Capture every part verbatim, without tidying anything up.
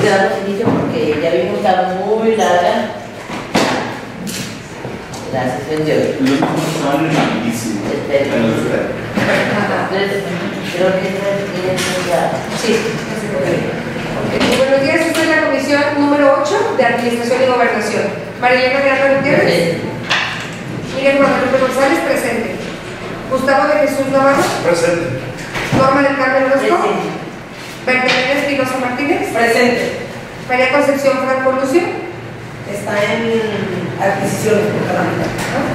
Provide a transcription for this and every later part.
que damos inicio porque ya vimos que está muy larga la sesión de hoy. Los números son rapidísimos. Espera. Creo que esta es la... Sí. Okay. Buenos días, esta es la comisión número ocho de Administración y Gobernación. Marilena Miranda Gutiérrez. Miguel Guadalupe González, presente. Gustavo de Jesús Navarro. Presente. Norma del Carmen Orozco. Presente. Bertelena Espinosa Martínez. Presente. María Concepción Franco Lucio. Está en adquisiciones por cada mitad.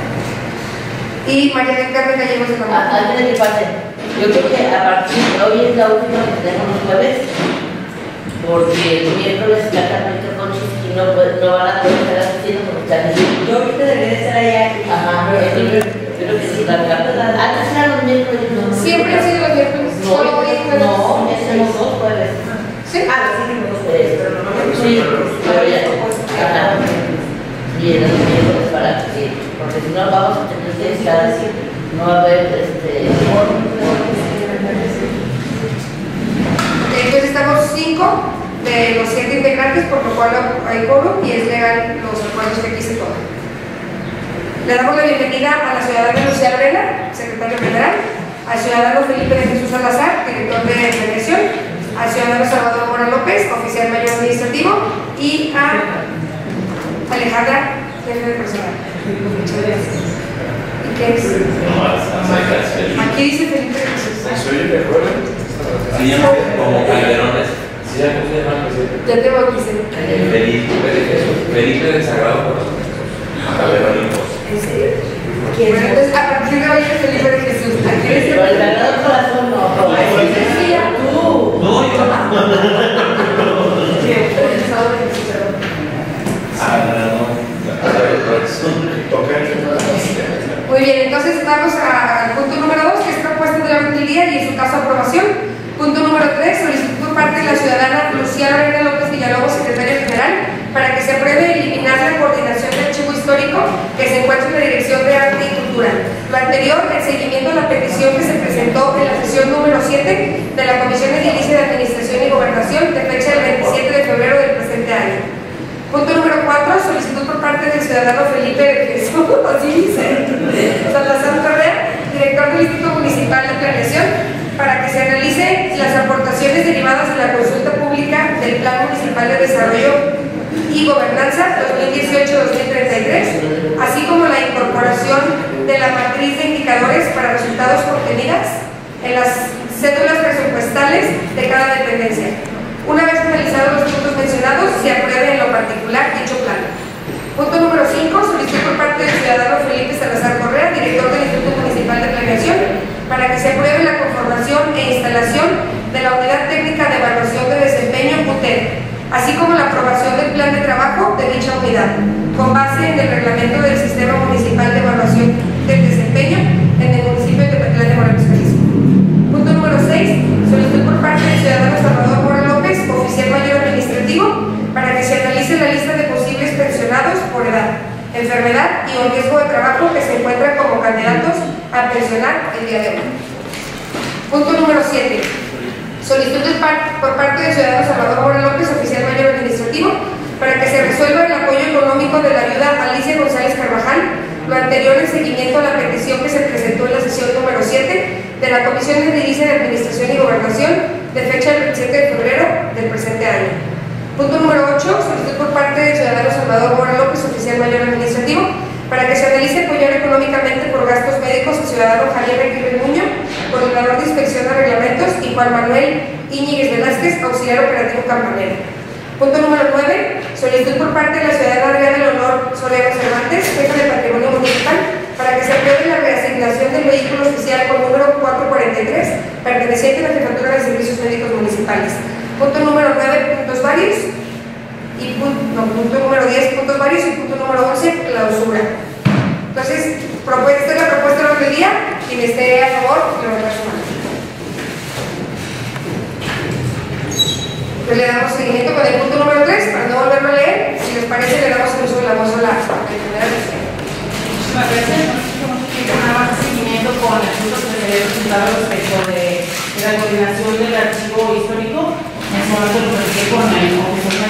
Y María del Carmen Gallegos de la Antes de que pase, yo creo que a partir de hoy es la última que tenemos los jueves, porque el miércoles la Carmen Conchis y no, no van a poder estar asistiendo porque están en... Yo ahorita debería estar allá. Ajá, yo creo que sí, la carta. Antes eran los miércoles. No, siempre ha sido los miércoles. No, Solo hoy es jueves. no, ya tenemos dos jueves. ¿Sí? Ah, sí, tenemos jueves, pero no me Sí, pero ya. Ajá. Y en los miércoles para que, porque si no vamos a tener que estar, no va a haber este. Entonces estamos cinco de los siete integrantes, por lo cual hay quórum y es legal los acuerdos que aquí se toman. Le damos la bienvenida a la ciudadana Lucía Lorena, secretaria federal, al ciudadano Felipe de Jesús Salazar, director de Prevención, al ciudadano Salvador Mora López, oficial mayor administrativo, y a Alejandra, jefe de personal. Muchas gracias. ¿Y qué es? Aquí dice Felipe de Jesús. Soy el mejor. Se llama como Calderones. Sí, ya se llama así. Ya te bauticé. Felipe de Jesús. Felipe del Sagrado Corazón. Calderones. ¿En serio? Bueno, entonces a partir de hoy es Felipe de Jesús. Aquí dice Pero el Sagrado Corazón no. Ay, decía tú. No, yo Muy bien, entonces vamos al punto número dos, que es propuesta de orden del día y en su caso aprobación. Punto número tres, solicitud por parte de la ciudadana Lucía Lorena López Villalobos, secretaria general, para que se apruebe eliminar la coordinación del archivo histórico que se encuentra en la Dirección de Arte y Cultura. Lo anterior, el seguimiento a la petición que se presentó en la sesión número siete de la Comisión Edilicia de Administración y Gobernación de fecha del veintisiete de febrero del presente año. Punto número cuatro, solicitud por parte del ciudadano Felipe de Jesús, así dice, Salazar Correa, director del Instituto Municipal de Planeación, para que se analicen las aportaciones derivadas de la consulta pública del Plan Municipal de Desarrollo y Gobernanza dos mil dieciocho a dos mil treinta y tres, así como la incorporación de la matriz de indicadores para resultados contenidas en las cédulas presupuestales de cada dependencia. Una vez analizados los puntos mencionados, se apruebe en lo particular dicho plan. Punto número cinco, solicitud por parte del ciudadano Felipe Salazar Correa, director del Instituto Municipal de Planeación, para que se apruebe la conformación e instalación de la Unidad Técnica de Evaluación de Desempeño U T E D, así como la aprobación del plan de trabajo de dicha unidad, con base en el reglamento del Sistema Municipal de Evaluación del Desempeño en el municipio de Tepetlán de Morelos, Jalisco. Punto número seis, solicitud por parte del ciudadano Salvador Mora López, oficial mayor administrativo, para que se analice la lista de posibles pensionados por edad, enfermedad y o riesgo de trabajo que se encuentran como candidatos a pensionar el día de hoy. Punto número siete. Solicitud por parte del ciudadano Salvador Mora López, oficial mayor administrativo, para que se resuelva el apoyo económico de la ayuda Alicia González Carvajal, lo anterior en seguimiento a la petición que se presentó en la sesión número siete de la Comisión de Edilicia de Administración y Gobernación de fecha del veintisiete de febrero del presente año. Punto número ocho, solicitud por parte del ciudadano Salvador Mora López, oficial mayor administrativo, para que se analice apoyar económicamente por gastos médicos al ciudadano Javier Enrique Muñoz, coordinador de inspección de reglamentos, y Juan Manuel Íñiguez Velázquez, auxiliar operativo campanero. Punto número nueve, solicitud por parte de la ciudadana Adriana Leonor Solero Cervantes, jefa de Patrimonio Municipal, para que se apruebe la reasignación del vehículo oficial con número cuatrocientos cuarenta y tres, perteneciente a la Jefatura de Servicios Médicos Municipales. Punto número nueve, puntos varios, y punto, no, punto número diez, puntos varios, y punto número once, clausura. Entonces, propuesta, esta es la propuesta del orden del día. Quien esté a favor, levantar su mano. Pues le damos seguimiento con el punto número tres, para no volverlo a leer. Si les parece, le damos el uso de la voz a la primera lección. Muchísimas gracias. Nosotros que nada más seguimiento con asuntos que se habían presentado respecto de, de la coordinación del archivo histórico. En ese momento lo presenté con el oficial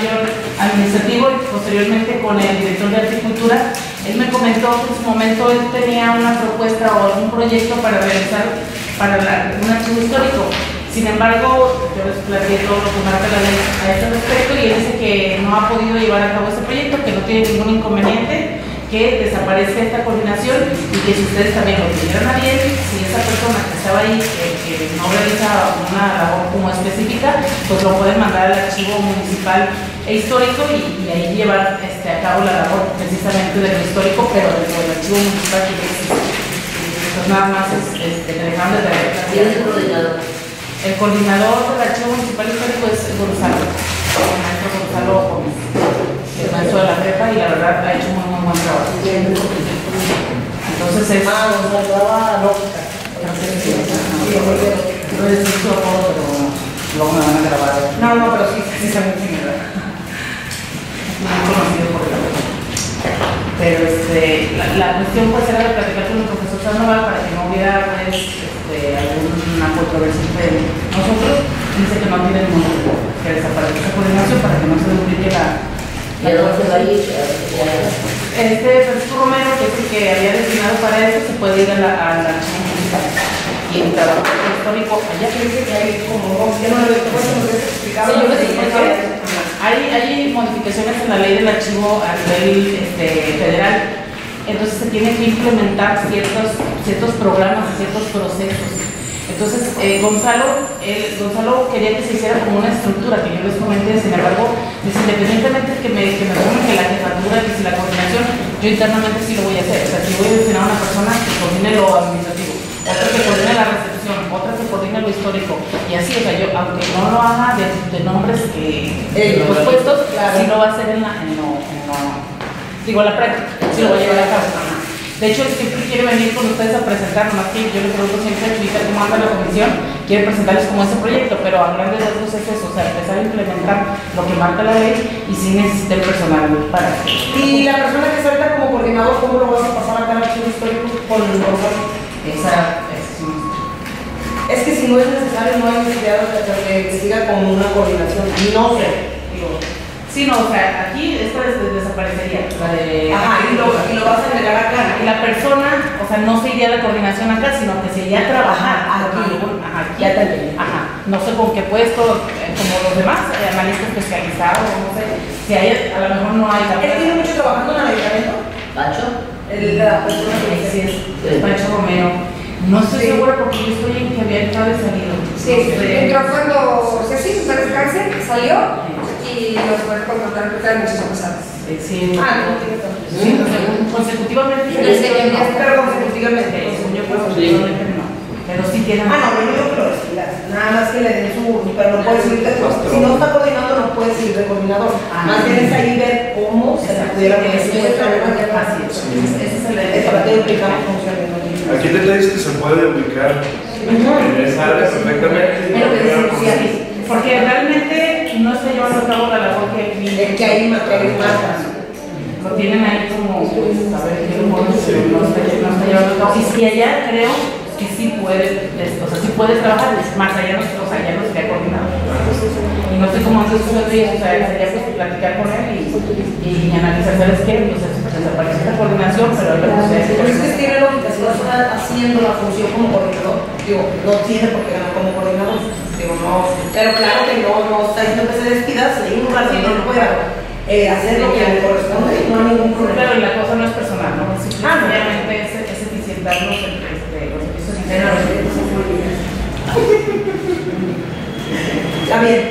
administrativo y posteriormente con el director de Agricultura. Él me comentó que en su momento él tenía una propuesta o algún proyecto para realizar para la, un archivo histórico. Sin embargo, yo les planteé todo lo que marca la ley a este respecto y él dice que no ha podido llevar a cabo ese proyecto, que no tiene ningún inconveniente, que desaparezca esta coordinación y que si ustedes también lo tuvieran a bien, si esa persona que estaba ahí, que, que no realiza una labor como específica, pues lo pueden mandar al archivo municipal e histórico y, y ahí llevar este, a cabo la labor precisamente de lo histórico, pero dentro del archivo municipal que ya existe. Entonces nada más es este, que dejaron de traer. ¿Quién es el coordinador? El coordinador del archivo municipal histórico es Gonzalo, el maestro Gonzalo Gómez, el maestro de la prepa y la verdad ha hecho muy muy buen trabajo. Entonces es... Ah, nos salvaba lógica. No sé si no es su apodo, pero luego me van a grabar. No, no, pero sí, sí saben quién era. Muy conocido por el apodo. Pero este, la, la cuestión pues era de platicar con el profesor Sandoval para que no hubiera pues, este, alguna controversia entre nosotros. Dice que no tiene ningún que desaparezca esa coordinación para que no se duplique la... ¿Y a dónde se va a ir? Este Francisco Romero, que es el que había destinado para eso, se puede ir a la, a la archivo municipal. Y el trabajo histórico, allá que dice que hay como, ya no lo he visto, ¿no lo explicado? Sí, yo lo expliqué. Hay, hay modificaciones en la ley del archivo a nivel este, federal, entonces se tienen que implementar ciertos, ciertos programas, ciertos procesos. Entonces, eh, Gonzalo, eh, Gonzalo quería que se hiciera como una estructura, que yo les comenté, sin embargo, pues, independientemente que me, que me pongan que la jefatura, que si la coordinación, yo internamente sí lo voy a hacer. O sea, si voy a destinar a una persona que coordine lo administrativo, otra que coordine la recepción, otra que coordine lo histórico, y así, o sea, yo, aunque no lo haga de, de nombres que, Eh, los puestos, claro. sí lo va a hacer en la, en lo, en lo, digo, la práctica, sí lo voy a llevar a cabo. Ajá. De hecho, él siempre quiere venir con ustedes a presentar, nomás que yo le pregunto siempre a Chivita cómo anda la comisión, quiere presentarles como ese proyecto, pero a grandes rasgos es eso, o sea, empezar a implementar lo que marca la ley y sí necesita el personal para... Y la persona que está ahorita como coordinador, ¿cómo lo vas a pasar acá al archivo histórico con Gonzalo? Esa es... Es que si no es necesario, no hay necesidad de que siga como una coordinación. No sé. Digo. Sí, no, o sea, aquí esta des desaparecería, la de... Ajá, y lo, y lo vas a agregar acá. Y la persona, o sea, no se iría a la coordinación acá, sino que se iría a trabajar Ajá, aquí. Ajá, aquí. Ya también. Ajá, no sé con qué puesto, eh, como los demás, eh, analista especializado, no sé, si hay, a lo mejor no hay... ¿Él tiene mucho trabajando en el ayuntamiento? ¿Pacho? El, la persona que Sí, dice. es Pancho Romero. No estoy Sí. segura porque yo estoy en que había entrado y salido. Sí, No sé. entró cuando Ceci, para descansar, salió y los fue a contratar porque eran muchas pasadas. Eh, Sí, Ah, no, tiene tanto. sí, consecu- consecutivamente. Sí, sí, no. Pero consecutivamente. Eh, según yo, consecutivamente no. Pero sí tienen. Ah, no, yo no digo que lo despidas. Nada más que le den su. Pero no puedes ir de. Si no está coordinando, no puedes ir de coordinador. Ah. Más bien es ahí ver cómo se le pudiera poner. Ese es el Es para que explicamos cómo se le Aquí el detalle es que se puede ubicar en esa área perfectamente. Pero que sí, porque realmente no está llevando a cabo la labor que aquí. Es que ahí más que hay más. Lo tienen ahí como, pues, a ver, qué rumor, pero no está, no está llevando a cabo. Y si allá creo que sí puede, o sea, sí puede trabajar, más allá no, o sea, ya no sería coordinado. Y no sé cómo antes usted dice, o sea, sería pues platicar con él y, y analizar, ¿sabes qué? Pues desaparece esta coordinación, pero él no sé. Pero es que tiene lógica, si vas a estar haciendo la función como coordinador, digo, no tiene por qué ganar como coordinador, digo, no, pero claro que no, no está diciendo que se despida, se le un lugar donde no pueda eh, hacer lo que le corresponde, no hay ningún problema. Claro, y la cosa no es personal, ¿no? Ah, no. Simplemente es, es eficientarnos entre este, los servicios internos. Está bien.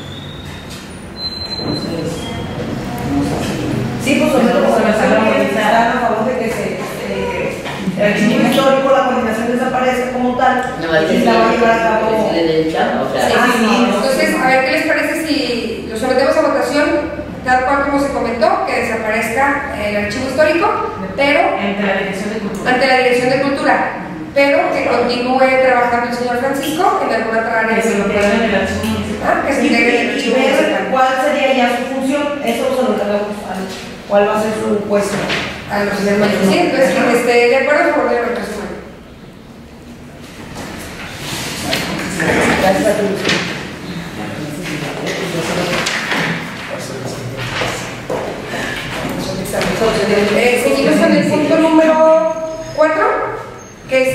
Sí, pues sobre todo Se me sale la bolita. están a favor de que se, eh, el archivo histórico, la coordinación desaparezca como tal, No, hay que y la va a llevar a cabo. decirle del chamba, o sea. Sí, Ah, sí, sí, no. no. Entonces, a ver qué les parece si lo sometemos a votación, tal cual como se comentó, que desaparezca el archivo histórico, pero Entre la Dirección de Cultura. ante la Dirección de Cultura, pero que continúe trabajando el señor Francisco en alguna otra área. Que se lo quede en el archivo municipal. Ah, que se Y, integre en el y archivo ver municipal. cuál sería ya su función, eso se lo encargamos al cuál va a ser su puesto. A los hermanos. Sí, entonces quien esté de acuerdo, por favor, de resumen. Gracias a todos.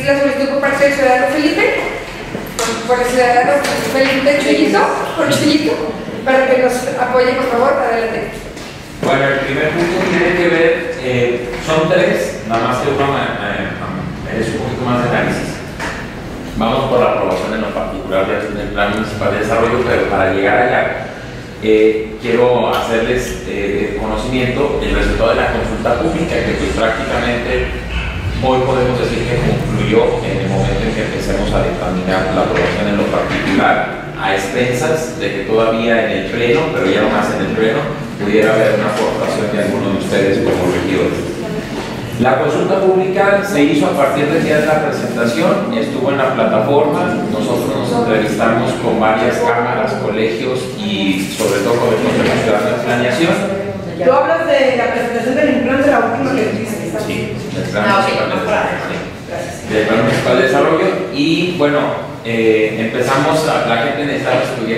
es la solicitud por parte del ciudadano Felipe, por, por el ciudadano Felipe Chuyito, por Chuyito, para que nos apoye, por favor, adelante. Bueno, el primer punto tiene que ver, eh, son tres, nada más que uno eh, es un poquito más de análisis. Vamos por la aprobación en lo particular del Plan Municipal de Desarrollo, pero para llegar allá, eh, quiero hacerles eh, conocimiento el resultado de la consulta pública, que pues prácticamente hoy podemos decir que concluyó en el momento en que empecemos a dictaminar la aprobación en lo particular, a expensas de que todavía en el pleno, pero ya no más en el pleno, pudiera haber una aportación de alguno de ustedes como regidores. La consulta pública se hizo a partir del día de la presentación, estuvo en la plataforma, nosotros nos entrevistamos con varias cámaras, colegios y sobre todo con el Consejo Ciudadano de Planeación. Tú hablas de la presentación del plan de la última que dice. Sí, del Plan Ah, Municipal de ok. Desarrollo. Gracias. Del Plan Municipal de Desarrollo y bueno, eh, empezamos, a, la gente necesitaba estudiar.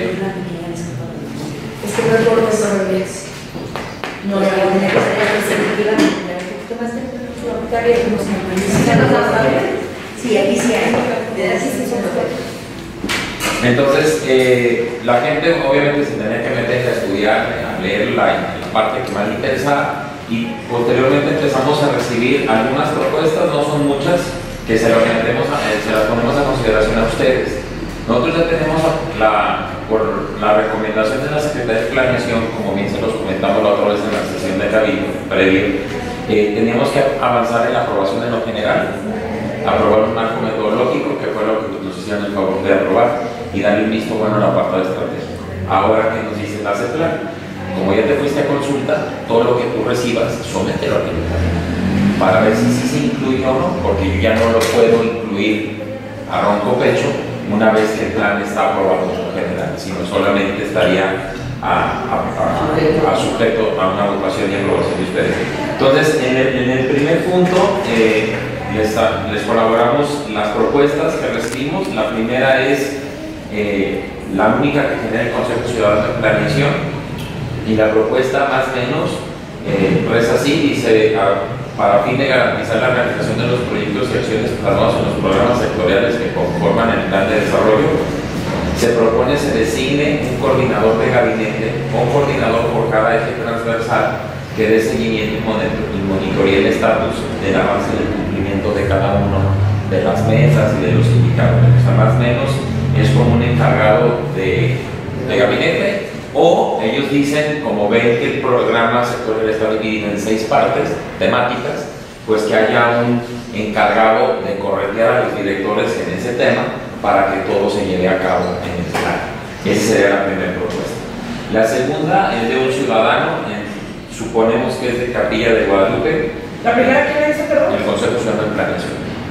Es que no es por nuestro revés. No, la tenía que ser representativa, un poquito más de Está bien, no sé. Sí, aquí sí hay. De así sí son Entonces, eh, la gente obviamente se tenía que meter a estudiar, a leer la, la parte que más le interesaba y posteriormente empezamos a recibir algunas propuestas, no son muchas, que se las, metemos a, eh, se las ponemos a consideración a ustedes. Nosotros ya tenemos la, por la recomendación de la Secretaría de Planeación, como bien se los comentamos la otra vez en la sesión de cabildo previo, eh, teníamos que avanzar en la aprobación de lo general, aprobar un marco metodológico, que fue lo que nos hicieron el favor de aprobar, y darle un visto bueno al apartado estratégico. Ahora que nos dice la CEPLAN, como ya te fuiste a consulta, todo lo que tú recibas, somételo al Ayuntamiento para ver si sí se incluye o no, porque yo ya no lo puedo incluir a ronco pecho una vez que el plan está aprobado en general, sino solamente estaría a, a, a, a sujeto a una votación y aprobación de ustedes. Entonces, en el, en el primer punto, eh, les, les colaboramos las propuestas que recibimos. La primera es eh, la única que genera el Consejo Ciudadano de Planeación, y la propuesta más o menos eh, reza así, dice: a, para fin de garantizar la realización de los proyectos y acciones plasmados en los programas sectoriales que conforman el plan de desarrollo, se propone se designe un coordinador de gabinete o un coordinador por cada eje transversal que dé seguimiento y monitoría el estatus del avance del cumplimiento de cada uno de las mesas y de los indicadores. O sea, más o menos es como un encargado de, de gabinete, o ellos dicen, como ven que el programa sectorial está dividido en seis partes temáticas, pues que haya un encargado de corretear a los directores en ese tema para que todo se lleve a cabo en el plan. Esa sería la primera propuesta. La segunda es de un ciudadano, en, suponemos que es de Capilla de Guadalupe. ¿La primera quién es, perdón? El Consejo Ciudadano de Planeación.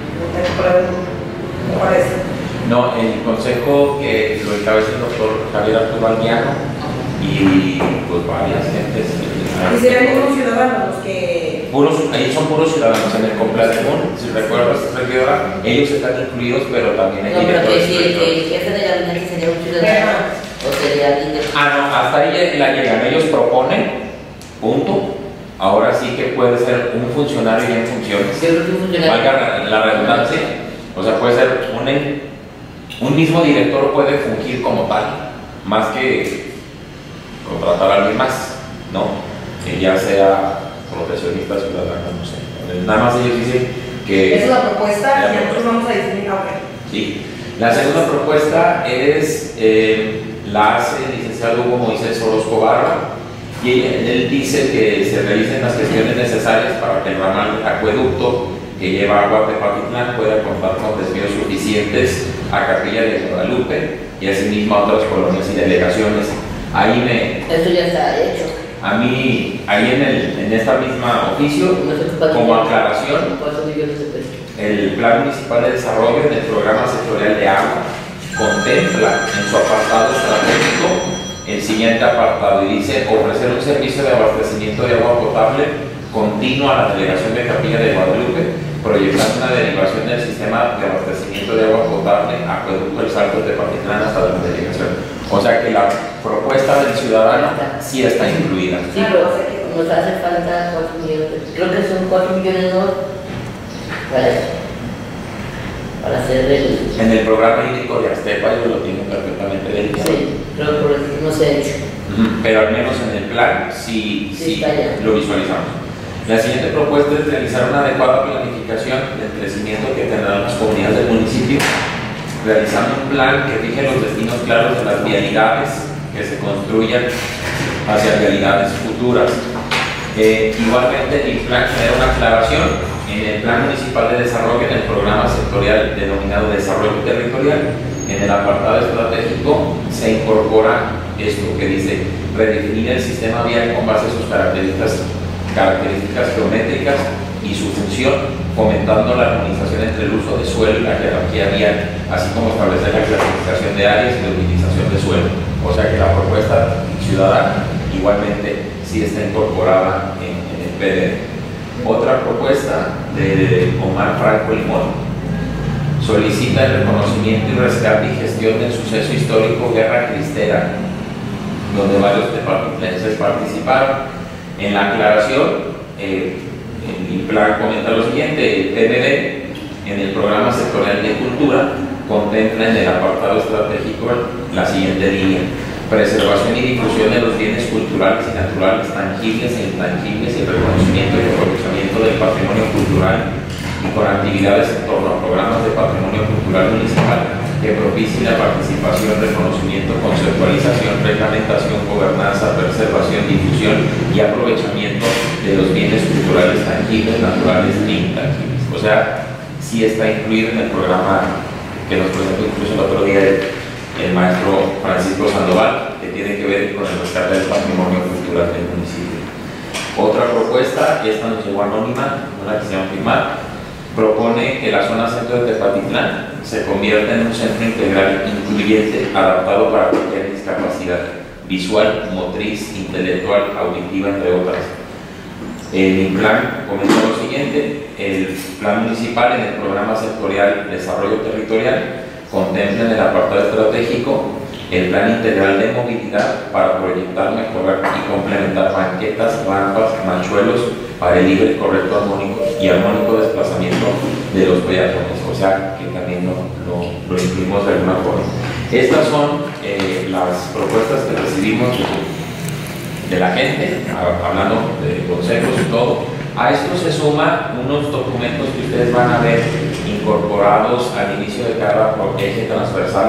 No parece. No, el consejo que lo encabeza el doctor Javier Arturo Alguiano y pues varias gentes. Y serían unos ciudadanos los que... Puros, ahí son puros ciudadanos en el Complacemón, si recuerdas, regidora, ellos están incluidos, pero también hay No, pero que directores. si el, el jefe de gabinete sería un ciudadano o sería alguien de... Ah, no, hasta ahí la llegan, ellos proponen, punto. Ahora sí que puede ser un funcionario ya en funciones. Yo creo que un funcionario. Valga la, la redundancia, o sea, puede ser un, un mismo director puede fungir como tal, más que contratar a alguien más, ¿no? Que ya sea profesionista ciudadano, no sé. Nada más ellos dicen que... Esa es la propuesta la y nosotros propuesta. vamos a definir ahora. Sí. La segunda propuesta es, eh, la hace el licenciado Hugo Moisés Orozco Barra, y él dice que se realicen las gestiones necesarias para que el ramal acueducto que lleva agua a Tepatitlán pueda contar con desvíos suficientes a Capilla de Guadalupe y asimismo a otras colonias y delegaciones. Ahí me... Esto ya está hecho. A mí, ahí en, el, en esta misma oficio, No se ocupa de como dinero. aclaración, cuatro millones de pesos. el Plan Municipal de Desarrollo del Programa Sectorial de Agua contempla en su apartado estratégico el siguiente apartado y dice: ofrecer un servicio de abastecimiento de agua potable continuo a la delegación de Capilla de Guadalupe, proyectando una derivación del sistema de abastecimiento de agua potable acueducto El Salto de Tepatitlán hasta la delegación. O sea que la propuesta del ciudadano sí está incluida. Sí, pero nos hace falta cuatro millones de pesos. Creo que son cuatro millones de dólares para eso. para hacer el... En el programa hídrico de Aztepa ellos lo tienen perfectamente delineado. Sí, creo que por eso no se ha hecho. Ujú, pero al menos en el plan sí, Sí, sí, está ya. lo visualizamos. La siguiente propuesta es realizar una adecuada planificación del crecimiento que tendrán las comunidades del municipio, realizando un plan que fije los destinos claros de las vialidades que se construyan hacia realidades futuras. Eh, igualmente, el plan genera una aclaración en el Plan Municipal de Desarrollo, en el programa sectorial denominado Desarrollo Territorial. En el apartado estratégico se incorpora esto que dice redefinir el sistema vial con base a sus características, características geométricas y su función, fomentando la armonización entre el uso de suelo y la jerarquía vial, así como establecer la clasificación de áreas y de utilización de suelo. O sea que la propuesta ciudadana igualmente sí está incorporada en, en el P D D. Otra propuesta de Omar Franco Limón solicita el reconocimiento y rescate y gestión del suceso histórico Guerra Cristera, donde varios tepatitlenses participaron. En la aclaración, eh, el plan comenta lo siguiente: el P D D en el programa sectorial de cultura contempla en el apartado estratégico la siguiente línea: preservación y difusión de los bienes culturales y naturales, tangibles e intangibles, y el reconocimiento y aprovechamiento del patrimonio cultural, y con actividades en torno a programas de patrimonio cultural municipal que propicien la participación, reconocimiento, conceptualización, reglamentación, gobernanza, preservación, difusión y aprovechamiento de los bienes culturales tangibles, naturales e intangibles. O sea, sí está incluido en el programa que nos presentó incluso el otro día el, el maestro Francisco Sandoval, que tiene que ver con el rescate del patrimonio cultural del municipio. Otra propuesta, esta nos llegó anónima, no la quisieron firmar, propone que la zona centro de Tepatitlán se convierta en un centro integral incluyente adaptado para cualquier discapacidad visual, motriz, intelectual, auditiva, entre otras. El plan comenta lo siguiente: el plan municipal en el programa sectorial Desarrollo Territorial contempla en el apartado estratégico el plan integral de movilidad para proyectar, mejorar y complementar banquetas, rampas, machuelos para el libre, correcto, armónico y armónico desplazamiento de los peatones. O sea que también lo, lo, lo incluimos de alguna forma. Estas son eh, las propuestas que recibimos de, de la gente, hablando de consejos y todo. A esto se suman unos documentos que ustedes van a ver incorporados al inicio de cada eje transversal.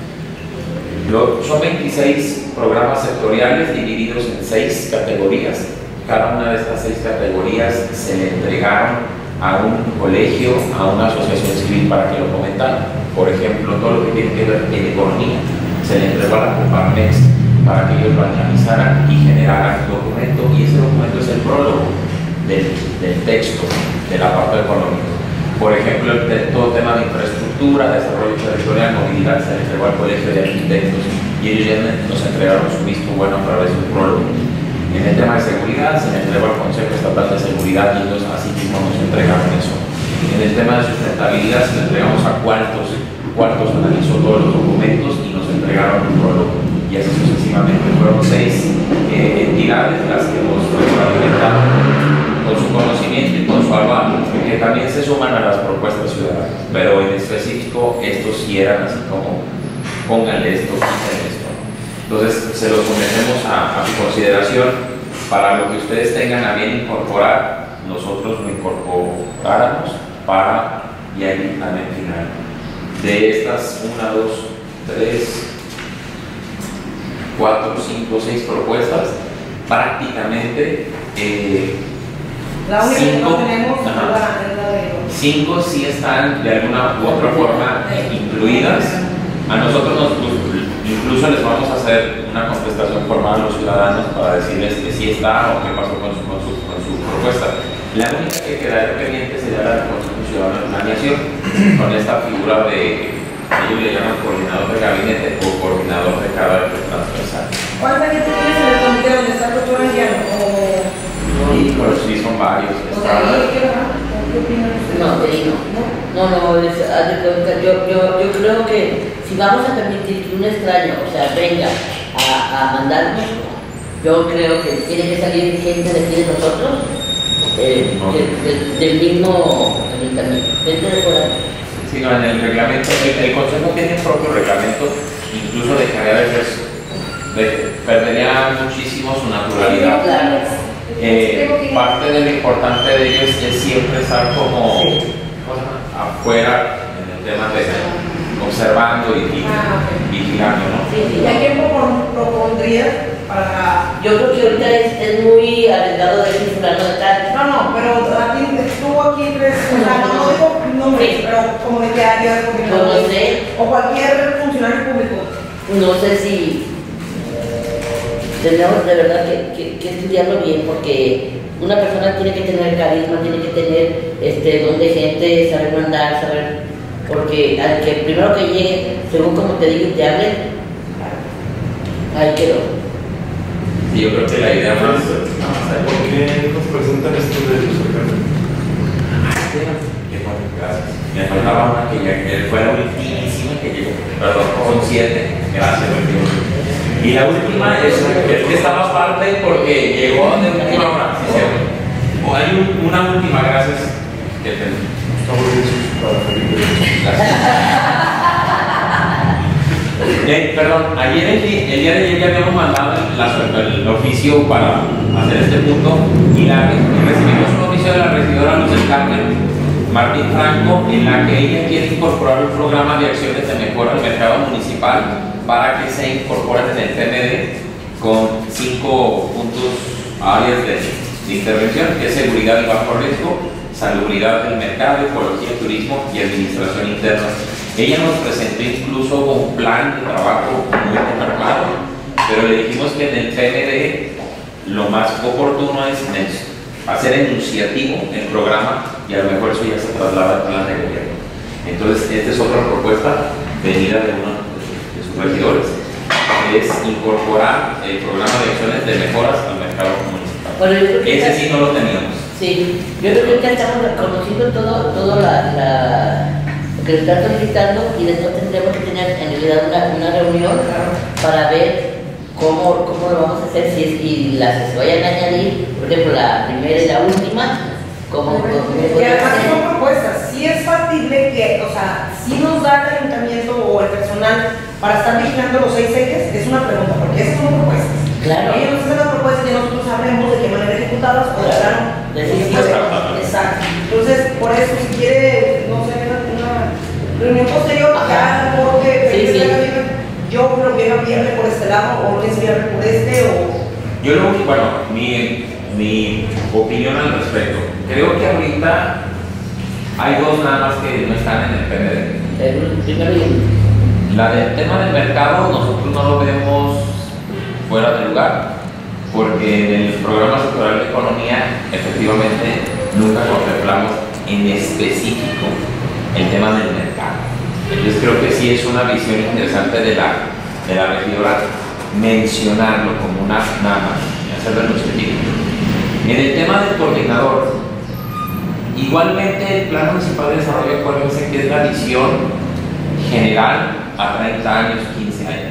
Lo, son veintiséis programas sectoriales divididos en seis categorías. Cada una de estas seis categorías se le entregaron a un colegio, a una asociación civil para que lo comentaran. Por ejemplo, todo lo que tiene que ver en economía se le entregó a la Coparmex para que ellos lo analizaran y generaran un documento, y ese documento es el prólogo del, del texto del apartado económico. Por ejemplo, el, todo tema de infraestructura, desarrollo territorial, movilidad se le entregó al Colegio de Arquitectos y ellos ya nos entregaron su visto bueno a través de un prólogo. En el tema de seguridad se le entregó al Consejo Estatal de Seguridad y ellos así mismo nos entregaron eso. En el tema de sustentabilidad se le entregamos a Cuartos, Cuartos analizó todos los documentos y nos entregaron un prólogo. Y así sucesivamente fueron seis eh, entidades las que nos retroalimentaron con su conocimiento y con su aval, que también se suman a las propuestas ciudadanas, pero en específico estos sí eran así como pónganle esto, quiten esto. Entonces se los sometemos a, a su consideración para lo que ustedes tengan a bien incorporar, nosotros lo incorporáramos para ya el dictamen final. De estas una, dos, tres, cuatro, cinco, seis propuestas, prácticamente eh, la única cinco, que no tenemos es ajá, la de cinco sí están de alguna u otra forma incluidas. A nosotros nos, incluso les vamos a hacer una contestación formal a los ciudadanos para decirles que sí está o qué pasó con su, con su, con su propuesta. La única que quedaría pendiente sería la del Consejo Ciudadano de Planeación, con esta figura de, ellos le llaman coordinador de gabinete o coordinador de cada eje transversal. ¿Cuánta gente tienes en el comité donde está el doctor Anguiano? Y pues sí, son varios. O sea, ¿qué opinan ustedes? No, de ahí no. No, no, es, haz de cuenta, yo, yo, yo creo que si vamos a permitir que un extraño, o sea, venga a, a mandarnos, yo creo que tiene que salir gente de aquí de nosotros, eh, Okay. de, de, del mismo ayuntamiento, gente de fuera. Sí, sino en el reglamento. El, el Consejo tiene un propio reglamento, incluso dejaría de ser, de, perdería muchísimo su naturalidad. Claro. Eh, parte de lo importante de ello es, es siempre estar como afuera en el tema de observando y, y Ah, ok. vigilando, ¿no? Sí, sí. ¿Y a quién propon- propondrías para...? Yo creo que ahorita es, es muy arriesgado de decir fulano de tal. No, no, pero a ti, tú aquí crees, o sea, no, no digo nombres, Sí. pero como de qué área, No lo sé. o cualquier funcionario público. No sé si tendríamos de verdad que, que, que estudiarlo bien, porque una persona tiene que tener carisma, tiene que tener este don de gente, saber mandar, saber, porque al que primero que llegue, según como te digo y te hable, ahí quedó. Y yo creo que la idea más... ¿Por qué nos presentan estos derechos acá? Qué bueno, gracias. Me faltaba una que, ya, que fue la ultimísima que llegó. Perdón, son siete. Gracias, Bertín. Y la última es, es que estaba aparte porque llegó de última hora. Sí, cierto. O hay un- una última, gracias. Que te... Estamos hechos para Felipe. Eh, perdón, ayer el, di- el día de ayer ya habíamos mandado el, la- el oficio para hacer este punto y la, recibimos un oficio de la regidora Luz del Carmen Martín Franco en la que ella quiere incorporar un programa de acciones de mejora al mercado municipal para que se incorporen en el P M D con cinco puntos áreas de, de intervención, que es seguridad y bajo riesgo, salubridad del mercado, ecología, turismo y administración interna. Ella nos presentó incluso un plan de trabajo muy determinado, pero le dijimos que en el P M D lo más oportuno es hacer enunciativo el programa y a lo mejor eso ya se traslada al plan de gobierno. Entonces, esta es otra propuesta venida de uno de sus regidores, es incorporar el programa de acciones de mejoras al mercado municipal. Bueno, yo creo que Ese ya- sí no lo teníamos. Sí, yo creo que ya estamos reconociendo todo, todo la, la, lo que nos están solicitando y después tendremos que tener en realidad una, una reunión para ver cómo, cómo lo vamos a hacer, si es, y las que se vayan a añadir, por ejemplo, la primera y la última, como... Y además son propuestas, si es factible que, o sea, si nos da el ayuntamiento o el personal para estar vigilando los seis ejes, es una pregunta, porque esas son propuestas. Claro. Ellos nos hacen las propuestas y nosotros sabremos de qué manera ejecutarlas o de Claro. plano. Decisiones. Exacto. Entonces, por eso, si quiere, no sé, una, una reunión posterior, Ajá. ya porque Sí, sí. yo creo que era viable por este lado, o que es viable por este, o. Yo lo único, bueno, mi, mi opinión al respecto, creo que ahorita hay dos nada más que no están en el P M D. El primero y el La del tema del mercado, nosotros no lo vemos fuera de lugar, porque en el programa sectorial de economía, efectivamente, nunca contemplamos en específico el tema del mercado. Entonces creo que sí es una visión interesante de la, de la regidora mencionarlo como una nada más, hacerlo enunciativo. En el tema del coordinador, igualmente el Plan Municipal de Desarrollo, acuérdense que es la visión general a treinta años, quince años.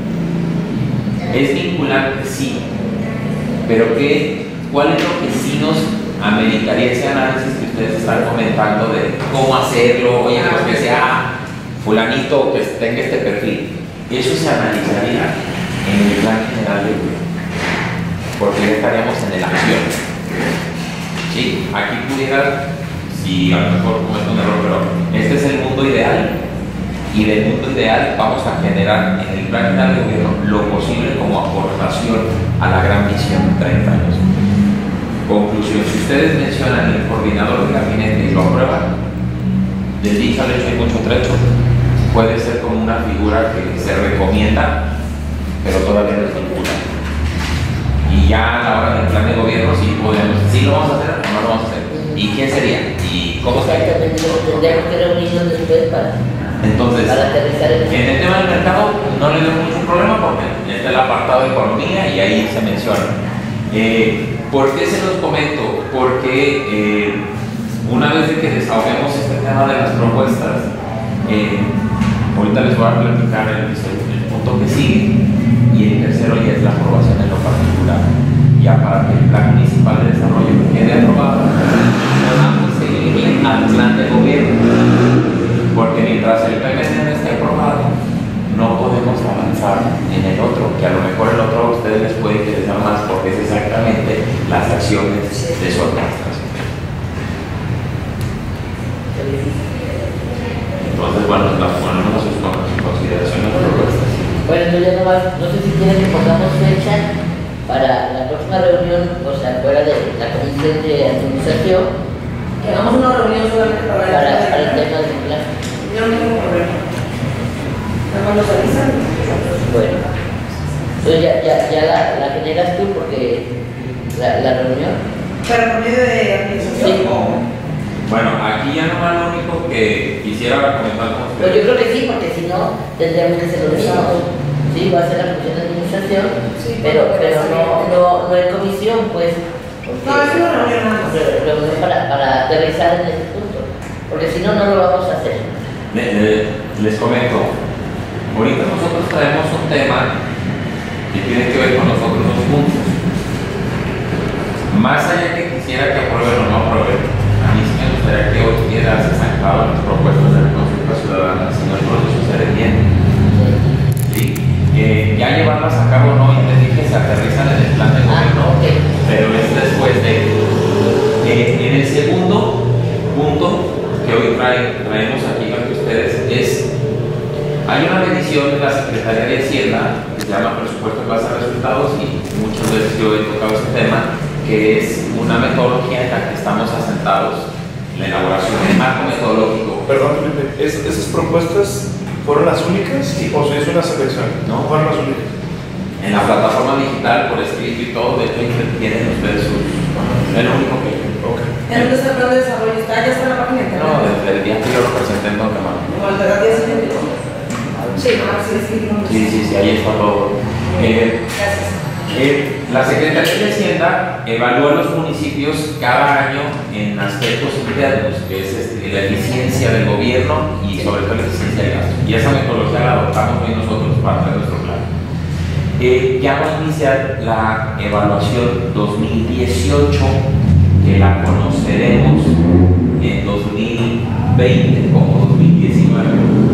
Es vinculante, sí, pero ¿qué, ¿cuál es lo que sí nos ameritaría ese análisis que ustedes están comentando de cómo hacerlo? Oye, pues que sea fulanito que tenga este perfil. Eso se analizaría en el plan general de gobierno, porque ya estaríamos en el acción. Sí, aquí pudiera, si a lo mejor cometo un error, pero este es el mundo ideal. Y del mundo ideal vamos a generar en el plan general de gobierno lo posible como aportación a la gran visión de treinta años. Conclusión, si ustedes mencionan el coordinador de gabinete y lo aprueban, del dicho al hecho hay mucho trecho, puede ser como una figura que se recomienda, pero todavía no es vinculante. Y ya a la hora del plan de gobierno sí podemos, sí lo vamos a hacer o no lo vamos a hacer. ¿Y quién sería? ¿Y cómo sería? tendríamos que reunirnos después para, Entonces, para aterrizar en en el tema del mercado no le veo mucho problema porque está el apartado de economía y ahí se menciona. Eh, ¿Por qué se los comento? Porque eh, una vez de que desahoguemos este tema de las propuestas, eh, ahorita les voy a platicar el, el punto que sigue y el tercero ya es la aprobación en lo particular. Ya para que el plan municipal de desarrollo quede aprobado, podamos seguir al plan de gobierno. porque mientras el P M D no esté aprobado, no podemos avanzar en el otro, que a lo mejor el otro a ustedes les puede interesar más porque es exactamente las acciones de su administración. Entonces, bueno, las ponemos a sus consideraciones propuestas. Bueno, entonces ya nomás, no sé si quieren que pongamos fecha para la próxima reunión, o sea, fuera de la comisión de administración, Que hagamos una reunión solamente para, para, para el tema del plan. Yo no tengo problema. Nada más nos avisan. Bueno, entonces ya, ya, ya la, la generas tú porque la, la reunión. Para por medio de administración. Sí. o- Bueno, aquí ya nomás lo único que quisiera comentar con Pues yo ustedes. creo que sí, porque si no tendríamos que ser los mismos. Sí, va a ser la comisión de administración, Sí, pero, porque pero va a no, ser- no, no en comisión, pues. porque- No, es una reunión nada más. re- reunión para, para aterrizar en ese punto, porque si no, no lo vamos a hacer. Le- le- les comento, ahorita nosotros traemos un tema que tiene que ver con los otros dos puntos. Más allá que quisiera que aprueben o no aprueben, a mí sí me gustaría que hoy quieras zanjado las propuestas de la consulta ciudadana, si no el proceso se detiene. ¿Sí? Eh, ya llevarlas a cabo no, y les dije, se aterrizan en el plan de Ah, gobierno, ok. pero es después de. Eh, en el segundo punto que hoy trae- traemos aquí ante ustedes es, hay una medición de la Secretaría de Hacienda que se llama presupuesto en base a resultados y muchas veces yo he tocado ese tema, que es una metodología en la que estamos asentados en la elaboración del marco metodológico. Perdón, Felipe, ¿es- ¿esas propuestas fueron las únicas? Sí. ¿O si es una selección? No. Fueron las únicas. En la plataforma digital, por escrito y todo, de hecho, tienen ustedes sus. Es lo único que. Ok. ¿En dónde está el plan de desarrollo? ¿Está? ¿Ya está en la página de internet? No, desde el día que yo lo presenté en Don Camaro. ¿O al día siguiente? Sí, ah, sí, sí. no. Sí, sí, sí, ahí está todo. Eh, Gracias. eh, la Secretaría de Hacienda evalúa los municipios cada año en aspectos internos, que es este, la eficiencia del gobierno y sobre todo la eficiencia del gasto. Y esa metodología la adoptamos hoy nosotros para hacer nuestro plan. Eh, ya va a iniciar la evaluación dos mil dieciocho, que la conoceremos en dos mil veinte como dos mil diecinueve.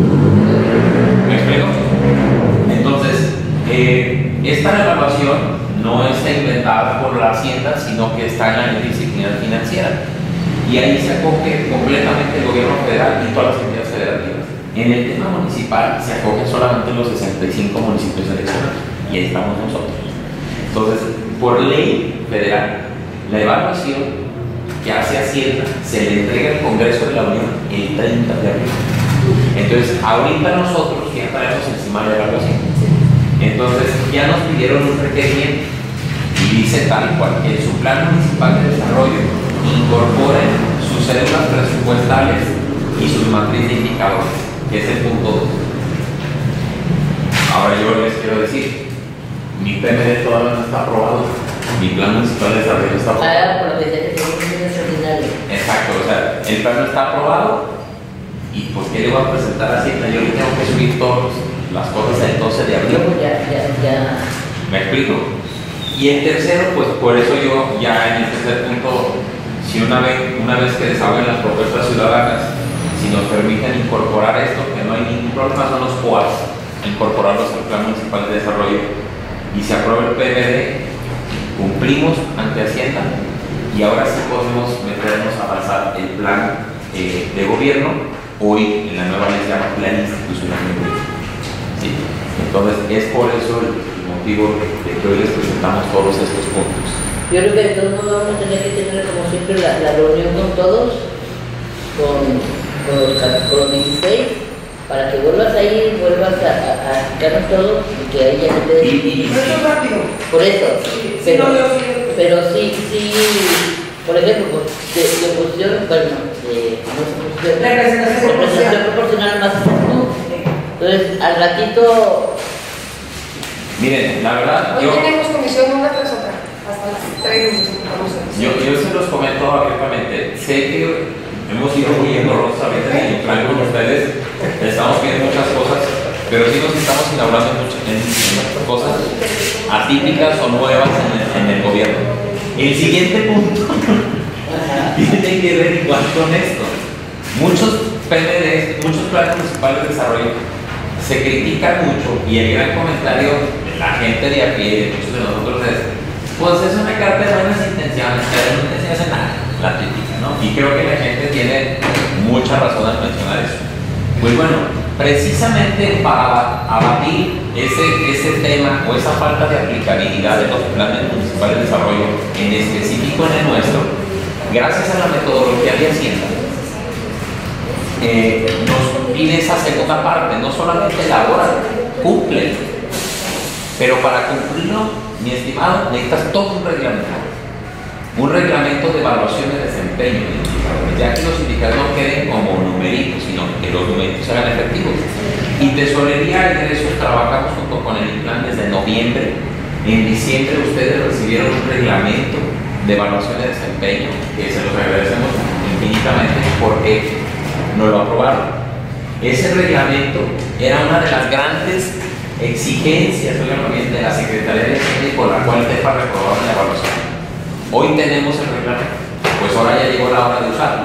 ¿Me explico? Entonces, eh, esta evaluación no está inventada por la Hacienda, sino que está en la ley disciplinar financiera. Y ahí se acoge completamente el gobierno federal y todas las entidades federativas. En el tema municipal se acogen solamente los sesenta y cinco municipios seleccionados. Y ahí estamos nosotros. Entonces, por ley federal, la evaluación que hace Hacienda se le entrega al Congreso de la Unión el treinta de abril. Entonces, ahorita nosotros ya traemos encima la evaluación. Entonces, ya nos pidieron un requerimiento y dice tal cual, en su plan municipal de desarrollo incorporen sus cédulas presupuestales y sus matrices de indicadores, que es el punto dos. Ahora yo les quiero decir, mi P M D todavía no está aprobado, mi plan municipal de desarrollo está aprobado. Ah, por lo que decía que tenemos un plan extraordinario. Exacto, o sea, el plan no está aprobado y pues ¿qué le voy a presentar a Hacienda? Yo le tengo que subir todas las cosas del doce de abril. Luego ya, ya, ya. ¿Me explico? Y el tercero, pues por eso yo ya en el tercer punto, si una vez, una vez que desahoguen las propuestas ciudadanas, si nos permiten incorporar esto, que no hay ningún problema, son los P O As, incorporarlos al Plan Municipal de Desarrollo, y se aprueba el P M D, cumplimos ante Hacienda, y ahora sí podemos meternos a avanzar el plan eh, de gobierno. Hoy en la nueva ley se llama Plan Institucional de Gobierno. ¿Sí? Entonces es por eso el, el motivo de que hoy les presentamos todos estos puntos. Yo creo que de todos modos vamos a tener que tener como siempre la, la reunión con todos, con, con, los, con los dieciséis, para que vuelvas ahí, vuelvas a, a, a explicarnos todo y que ahí ya no te Y, y- Pero eso es rápido. Por eso, Sí, sí, pero, no, yo sí. pero sí, sí, por ejemplo, pues, de, de oposición, bueno, de, no sé, oposición, Representación representación proporcional más tú. Entonces, al ratito, miren, la verdad, Hoy yo, tenemos comisión una tras otra, hasta las tres nos ocupamos en eso. yo, yo se los comento abiertamente. Sé que hemos ido muy engorrosamente en el plan con ustedes, estamos viendo muchas cosas, pero sí nos estamos inaugurando en muchas, en, en cosas atípicas o nuevas en el, en el gobierno. El siguiente punto tiene que ver igual con esto. Muchos P M Ds, muchos planes municipales de desarrollo, se critican mucho y el gran comentario de la gente de a pie, de muchos de nosotros es, pues es una carta de buenas intenciones, pero no se hace nada, la crítica, ¿no? Y creo que la gente tiene mucha razón al mencionar eso. Pues bueno, precisamente para abatir ese, ese tema o esa falta de aplicabilidad de los planes municipales de desarrollo, en específico en el nuestro, gracias a la metodología de Hacienda, eh, nos pide esa segunda parte, no solamente elabora, cumple, pero para cumplirlo, mi estimado, necesitas todo un reglamento, un reglamento de evaluación de desempeño de indicadores, ya que los indicadores no queden como numeritos, sino que los numeritos se hagan efectivos. Y Tesorería y Egresos trabajamos junto con el plan desde noviembre. En diciembre ustedes recibieron un reglamento de evaluación de desempeño, que se los agradecemos infinitamente porque nos lo aprobaron. Ese reglamento era una de las grandes exigencias, obviamente, de la Secretaría de Hacienda y por la cual TEPA reprobaron la evaluación. Hoy tenemos el reglamento, pues ahora ya llegó la hora de usarlo.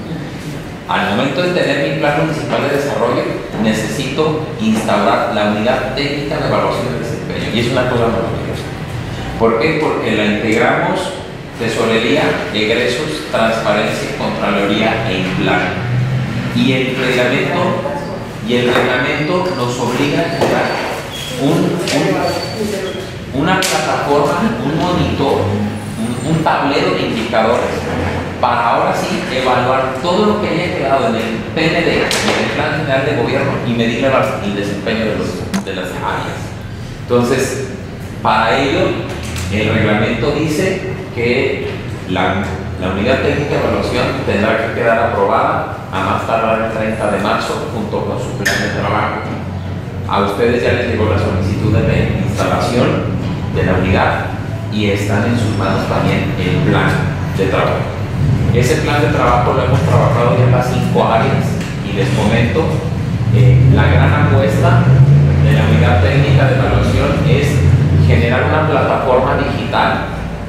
Al momento de tener mi plan municipal de desarrollo, necesito instaurar la unidad técnica de evaluación de desempeño, y es una cosa maravillosa. ¿Por qué? Porque la integramos Tesorería, Egresos, Transparencia y Contraloría en plan. Y el reglamento, y el reglamento nos obliga a crear un, un, una plataforma, un monitor, un, un tablero de indicadores para ahora sí evaluar todo lo que haya quedado en el P N D y en el Plan General de Gobierno y medir el desempeño de, los, de las áreas. Entonces, para ello, el reglamento dice que la, la unidad técnica de evaluación tendrá que quedar aprobada a más tardar el treinta de marzo junto con su plan de trabajo. A ustedes ya les llegó la solicitud de instalación de la unidad y están en sus manos también el plan de trabajo. Ese plan de trabajo lo hemos trabajado ya en las cinco áreas y les comento, eh, la gran apuesta de la unidad técnica de evaluación es generar una plataforma digital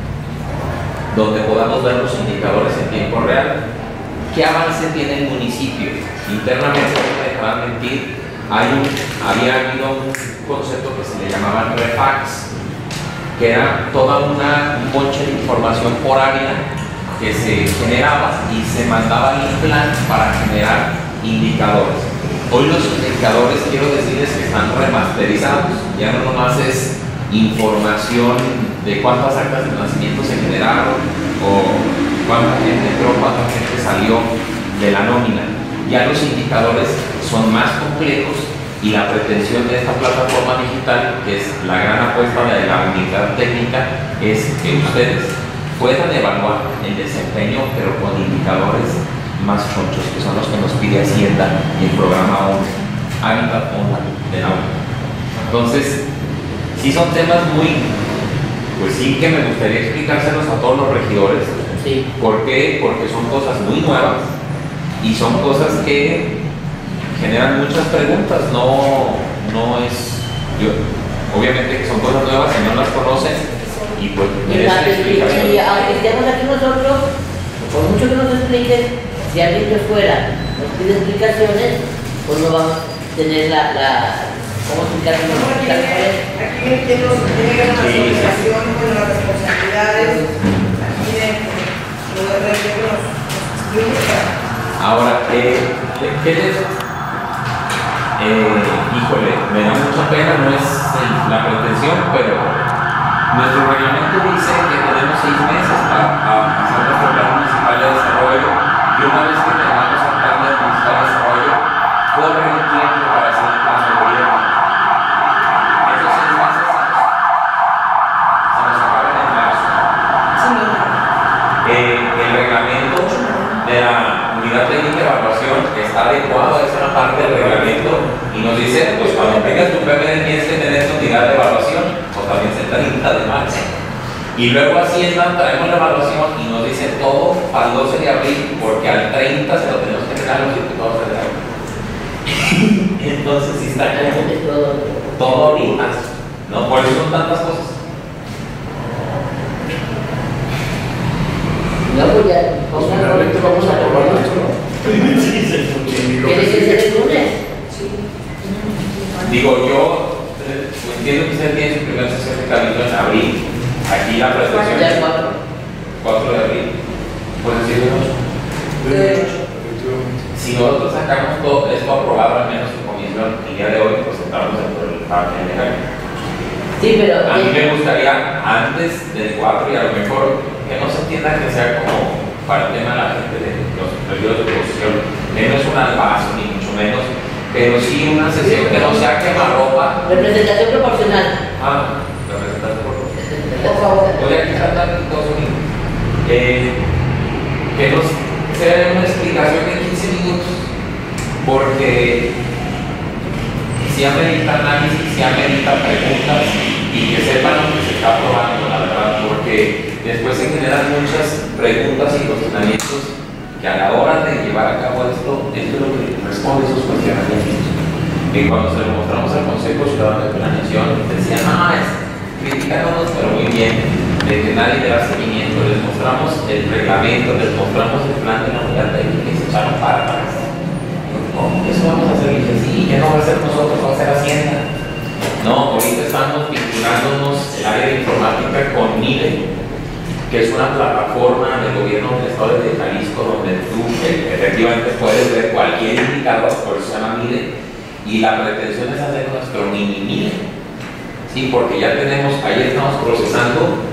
donde podamos ver los indicadores en tiempo real. ¿Qué avance tiene el municipio? Internamente, no me dejarán mentir, hay un, había habido un concepto que se le llamaba refax, que era toda una un bonche de información por área que se generaba y se mandaba al plan para generar indicadores. Hoy los indicadores, quiero decirles que están remasterizados, ya no nomás es información de cuántas actas de nacimiento se generaron o cuánta gente entró, cuánta gente salió de la nómina. Ya los indicadores son más complejos y la pretensión de esta plataforma digital, que es la gran apuesta de la unidad técnica, es que ustedes puedan evaluar el desempeño, pero con indicadores más chonchos, que son los que nos pide Hacienda y el programa ONU, Hábitat Online de la ONU. Entonces, sí son temas muy, pues sí que me gustaría explicárselos a todos los regidores. Sí. ¿Por qué? Porque son cosas muy nuevas y son cosas que generan muchas preguntas. No, no es, yo, obviamente que son cosas nuevas y no las conocen. Y pues Exacto, y, y aunque estemos aquí nosotros, por mucho que nos expliquen, si alguien de fuera nos pide explicaciones, pues no vamos a tener la, la ¿cómo explicarlo? Aquí viene los tiene una asociación con las responsabilidades, aquí dentro, lo de los ahora, eh, ¿qué les? Eh, híjole, me da mucha pena, no es la pretensión, pero nuestro reglamento dice que tenemos seis meses para hacer nuestro plan municipal de desarrollo y una vez que tengamos el plan municipal de desarrollo, corre un tiempo para hacer el plan de gobierno. Esos seis meses se nos acaban en marzo. Eh, el reglamento de la unidad técnica de evaluación está adecuado a esa parte del reglamento y nos dice, pues cuando tengas tu P M D tienes que tener tu unidad de evaluación, pues también se treinta de marzo. Y luego Hacienda traemos la evaluación y nos dice todo al doce de abril, porque al treinta se lo tenemos que entregar a los diputados federales. Entonces sí está como todo ahorita, ¿no? Por eso son tantas cosas. No, pues ya, Pues finalmente vamos a aprobar esto, ¿no? que Digo, yo eh, entiendo que usted tiene su primera sesión de cabildo en abril. Aquí la presentación Ya es cuatro. cuatro de abril. Pues decir si nosotros sacamos todo esto aprobado al menos en comisión el día de hoy, pues estamos dentro del margen legal. Sí, pero. A mí eh, me gustaría antes del cuatro y a lo mejor que no se entienda que sea como para el tema de la gente de los periodos de oposición, que no es un albazo ni mucho menos, pero sí una sesión que no sea quemarropa. Representación proporcional. Ah, representación proporcional. Por favor. Voy a quitar tantitos unidos. Eh, que nos sea una explicación de quince minutos, porque si amerita análisis, si amerita preguntas y que sepan lo que se está probando, la verdad, porque después se generan muchas preguntas y cuestionamientos que a la hora de llevar a cabo esto, esto es lo que responde esos cuestionamientos. Y cuando se lo mostramos al Consejo Ciudadano de Planeación, decían, ah, es criticándonos, pero muy bien, de que nadie le da seguimiento. Les mostramos el reglamento, les mostramos el plan de la unidad técnica y se echaron para atrás. ¿Cómo eso vamos a hacer? Y dije, sí, ya no va a ser nosotros, va a ser Hacienda. No, ahorita estamos vinculándonos el área de informática con MIDE, que es una plataforma del gobierno del estado de Jalisco donde tú eh, efectivamente puedes ver cualquier indicador, por eso se llama MIDE, y la pretensión es hacer nuestro mini MIDE. Sí, porque ya tenemos, ahí estamos procesando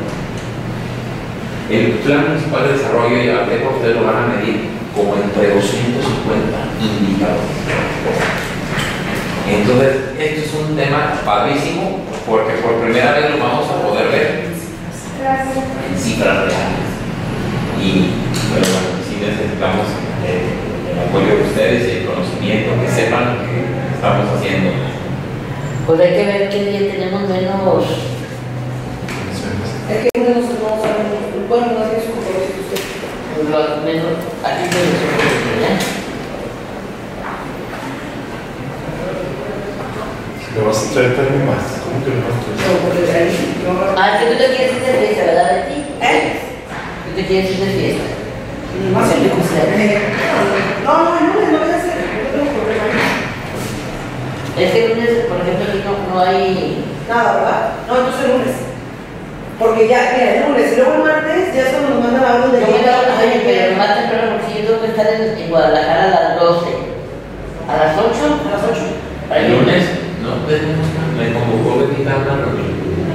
el plan municipal de desarrollo y a ver, ustedes lo van a medir como entre doscientos cincuenta indicadores. Entonces, esto es un tema padrísimo porque por primera vez lo vamos a poder ver en cifras reales. Y bueno, sí necesitamos eh, el apoyo de ustedes y el conocimiento, que sepan lo que estamos haciendo. Pues hay que ver qué día tenemos menos. Es que no sabemos, bueno, no tiene su compromiso usted. Los menos. Aquí tenemos. ¿Me vas a traer también más? ¿Cómo que me vas a traer? No, porque de ahí, no. Ah, es que tú te quieres ir de fiesta, ¿verdad, Betty? ¿Eh? Tú te quieres ir de fiesta. Más Se o me menos. gusta. No, no, el lunes no voy a hacer, no tengo problema. Es que el lunes, por ejemplo, aquí no, no hay. Nada, ¿verdad? No, entonces el lunes. Porque ya, mira, el lunes y luego el martes ya es cuando nos mandan algo de Yo me daba una oye, pero más temprano porque yo tengo que estar en, en Guadalajara a las doce. ¿A las ocho? a las ocho. Para El lunes, no, me convocó Betty a una reunión.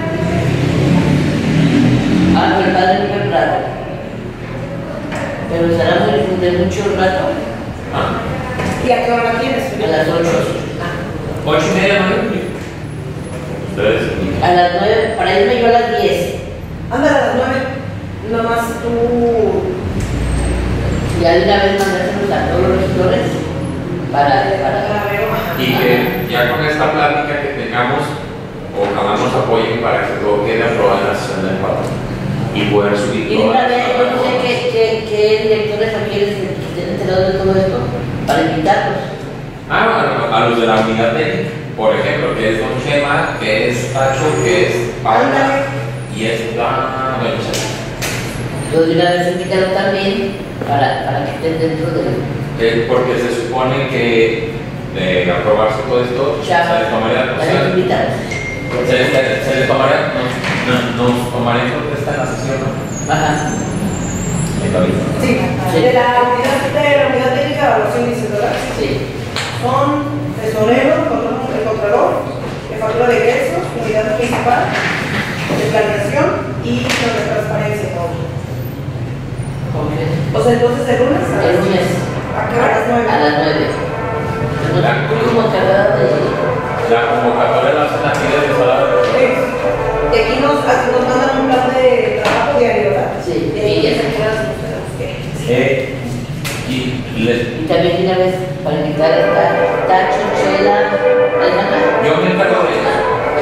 Ah, pero el padre Miguel Prado. Pero estará muy de mucho rato. Ah, ¿Y a qué hora tienes? A las ocho. ocho y media, ¿no? Ustedes. A las nueve, para irme yo a las diez. Anda a las nueve. Nada más tú. Ya de una vez mandárselos a todos los regidores para, para. La veo. Y que ya con esta plática que tengamos, ojalá nos apoyen para que todo quede aprobado en la sesión del cuatro y poder subir Y de una vez, yo no sé qué, qué, qué directores o quieres que estén enterados de todo esto para invitarlos. Ah, bueno, a los de la unidad técnica, por ejemplo, que es Don Chema, que es Tacho, que es Paula, y es ah, bueno, Yo de una vez invitarlos también para, para que estén dentro de. eh, porque se supone que de aprobarse todo esto, Ya, se les tomaría para que invitados. se, les- se les tomaría, nos, nos, nos tomaría en protesta en la sesión, ¿no? Ajá. Está bien. Sí, de la unidad de la unidad técnica de evaluación dice, ¿verdad? Sí. Son tesorero, control- el controlador, de factura de ingresos, unidad principal, de planeación y los de transparencia. ¿No? ¿Cómo que? O sea, entonces el lunes a El las- lunes. ¿A qué hora? A las nueve. A las nueve. Tú como encargada de. La convocatoria la hacen aquí desde Sala de Sí. De aquí nos, aquí nos mandan un plan de trabajo diario, ¿verdad? Sí, Y ahí sí. ya se quedan nos tenemos que. Eh, y les, Y también de una vez para invitar a esta Tacho, Chela, Alejandra. yo me encargo de eso.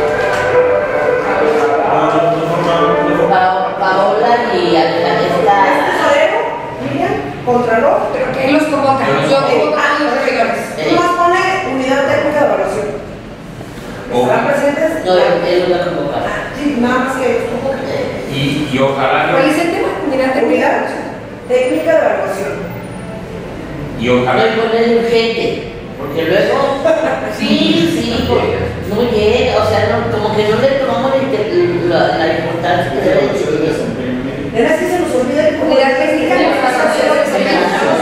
Pa- Paola y Alejandra. Esta. Tesorero, Miriam, contralor, Pero que él los convoca. Yo convoco a los regidores. tú más pone unidad técnica de evaluación. ¿Estarán presentes? No, él no va a convocar. Sí, nada más que ellos convocan. Y, y ojalá ¿Cuál es yo, el tema? Unidad técnica. Unidad técnica de evaluación. y No ojalá es poner urgente. Porque luego, sí, sí, porque no llega, o sea, no, como que no le tomamos la, la, la importancia que debe de tener. Es así, se nos olvida que como Unidad técnica nos pasa a hacer lo que se llama.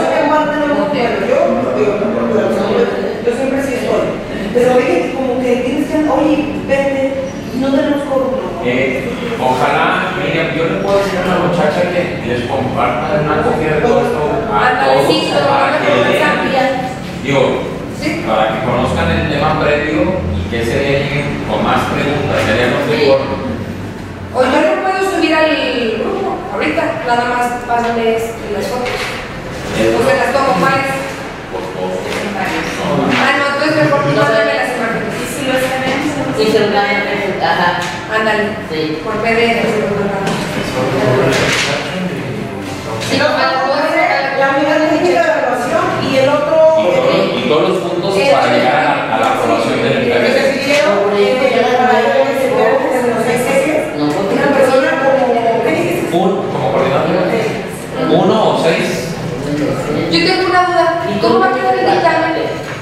Yo siempre sí estoy. Pero oye, como que tienes que, oye, vete, no tenemos cómo. Eh, ojalá, Miriam, yo le puedo decir a una muchacha que les comparta una copia de todo esto a todos para que lean. Digo, para que conozcan el tema previo y que se den con más preguntas, seríamos de acuerdo. O yo no puedo subir al grupo, ahorita, nada más pásame las fotos. O se las tomo, ¿cuáles? Por favor. Ah, no, entonces mejor no mándame las imágenes. Y si lo escaneamos, Sí, se una, ajá, Ándale, sí. por P D F. Si no, la unidad técnica de evaluación y el otro. Y, todo- y todos los puntos para llegar a, a la aprobación del P D F. No, porque Una persona como. Un, como coordinador. Uno o seis. Yo tengo una duda, ¿cómo va a quedar el dictamen?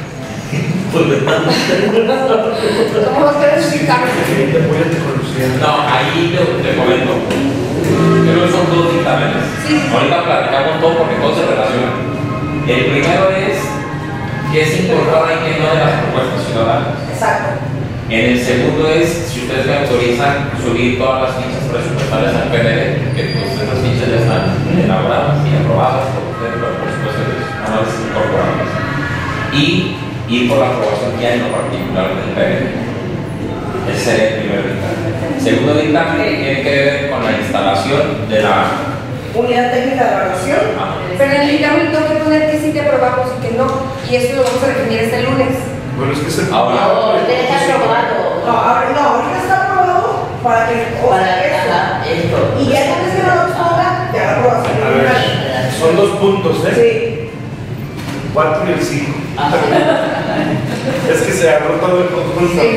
¿Cómo va a quedar el dictamen? No, ahí te, te comento. Creo que son dos dictámenes. Sí. Ahorita platicamos todo porque todo se relaciona. El primero es que es incorporar y que no de las propuestas ciudadanas. Exacto. En el segundo es si ustedes me autorizan subir todas las fichas presupuestarias al P D F, que pues esas fichas ya están elaboradas y aprobadas por ustedes, pero por supuesto es nada más incorporarlas. Y ir por la aprobación que hay en lo particular del P D F. Ese sería el primer dictamen. El segundo dictamen tiene que ver con la instalación de la Unidad técnica de evaluación. ah, Pero en el dictamen tengo que poner que sí te aprobamos y que no. Y eso lo vamos a definir este lunes. Bueno, es que se ahora. no, tiene que estar aprobado. No, ahora, no, ahorita está aprobado para que. o Para sea, esto. ajá, esto. Y ya cuando se lo ponga, ya la aprobación. A ver, son dos puntos, ¿eh? Sí. Cuatro y el cinco. Ajá. Es que se agarró todo el conjunto. Sí.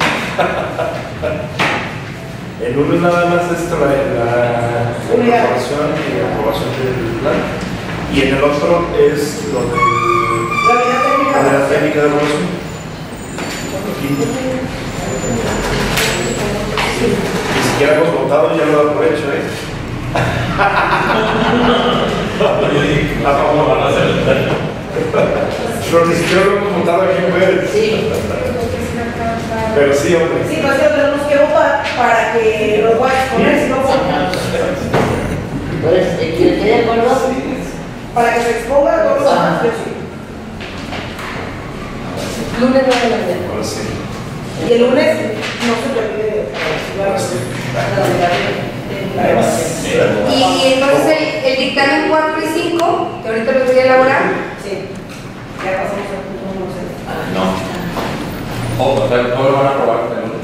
El uno es nada más esto, la, la Unidad. aprobación y la aprobación del plan. Y en el otro es lo de La unidad técnica la de de la evaluación. técnica de evaluación. Ni siquiera hemos votado, ya lo da por hecho, ¿eh? A favor van a hacer. Pero ni siquiera lo hemos votado aquí en Pérez. Sí. Pero sí, hombre. Sí, pues ya tenemos que votar para que lo pueda exponer, si no, Entonces, ¿quién esté de acuerdo? para que se exponga a todos los demás. yo sí. Lunes nueve de la mañana. Ahora sí. Y el lunes no se te olvide. Ahora sí. Y entonces el, el dictamen cuatro y cinco, que ahorita lo voy a elaborar, Sí. Ya pasamos al punto número seis. No. O, o sea, no lo van a aprobar el lunes.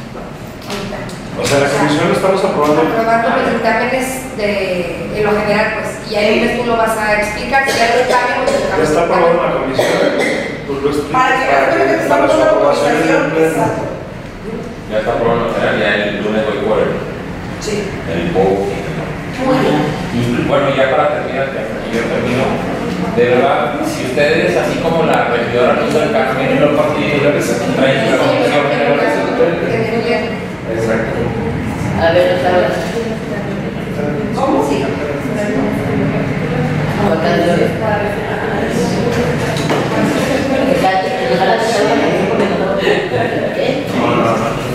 O sea, la comisión lo estamos aprobando. aprobando los dictámenes de, en lo general, pues, y ahí lunes tú lo vas a explicar, si ya lo dictamen, pues Ya está aprobado en la comisión. Tú lo explicas Para que para para que que estamos para su dando la aprobación en el autorización. pleno. Exacto. Ya está aprobado en general, ya el lunes voy por el, Sí. el poco. Y bueno, ya para terminar, ya que yo termino, de verdad, si ustedes, así como la regidora Luz del Carmen, los particulares traen la comisión general. Exacto. A ver, otra vez. ¿Cómo? Sí. Votando. ¿Qué? No, no, no.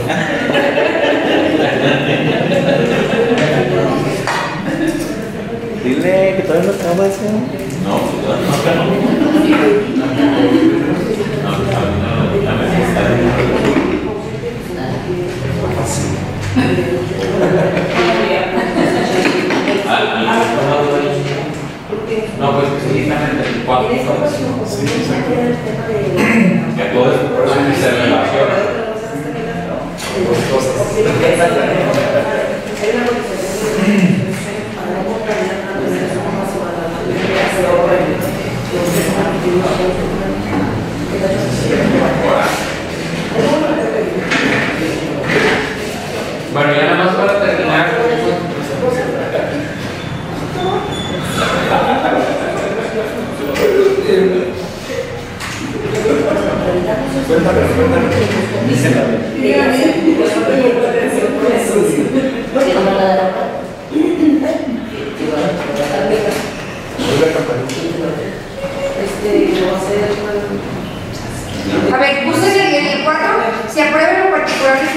Dile que todavía no acaba eso. No, pues, no, no, no. No, no, ya me está no, pues que sí, están en el cuatro. Sí, exacto. Que todo es por eso se relaciona. Dos cosas. Bueno, ya nada más para terminar.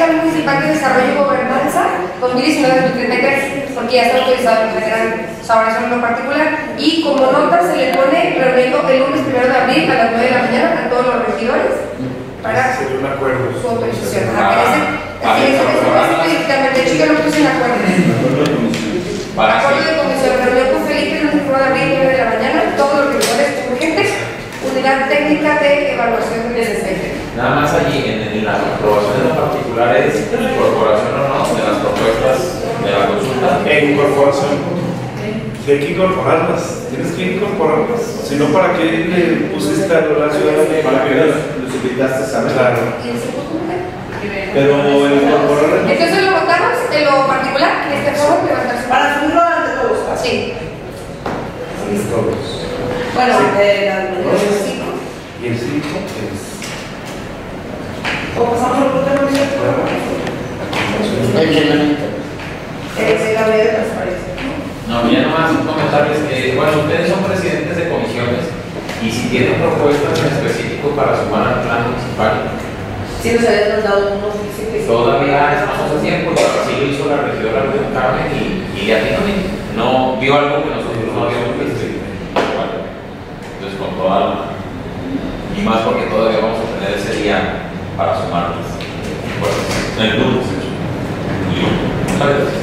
Plan Municipal de Desarrollo y Gobernanza dos mil diecinueve a dos mil treinta y tres, porque ya está autorizado en general, ahora eso en lo particular. Y como nota se le pone reuniendo el lunes primero de abril a las nueve de la mañana a todos los regidores para Sería un acuerdo. su autorización. Ah, Aparece, vale, así es, para es aprobarlas. un dictamen, de hecho yo lo puse en acuerdo. Para Acuerdo así. de comisión, reunión con Felipe el lunes primero de abril, nueve de la mañana, todos los regidores urgentes, unidad técnica de evaluación de desempeño. Nada más allí, en, en la aprobación de lo particular es incorporación o no de las propuestas de la consulta. E incorporación. Hay que incorporarlas. Tienes que incorporarlas. Si no, ¿para qué le pusiste a la ciudadanía? Para que los, los invitaste a ver. Claro. Y el segundo, Pero el incorporar. entonces lo votamos en lo particular, en este foro, levantar su mano. Para subirlo ante todos. Sí. Todos. Bueno, Sí. de la número cinco. Y el cinco es. ¿O pasamos al punto número siete? El reglamento. Eh, la ley de transparencia. No, ya nomás comentarles que, bueno, ustedes son presidentes de comisiones y si tienen propuestas en específico para sumar al plan municipal, Sí, nos habían mandado unos dice que sí. todavía estamos a tiempo, y así lo hizo la regidora Rubén Carmen y, y ya tiene, no vio algo que nosotros no habíamos visto. Bueno, entonces con toda la, y más porque todavía vamos a tener ese día para sumarlos. Pues, el lunes. Muchas gracias.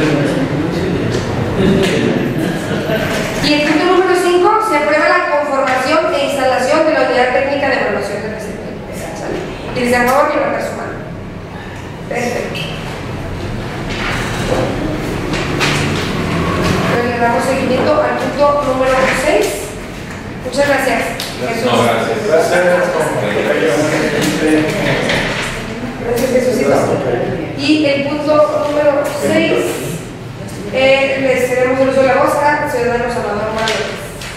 Y el punto número cinco, se aprueba la conformación e instalación de la unidad técnica de evaluación de desempeño. ¿Sale? Y les a favor levantar su mano. Perfecto. Entonces, le damos seguimiento al punto número seis. Muchas gracias. Jesús. No, gracias. Gracias, Jesucito. Y el punto número seis, eh, les cedemos el uso de la voz a Ciudadano Salvador Morales.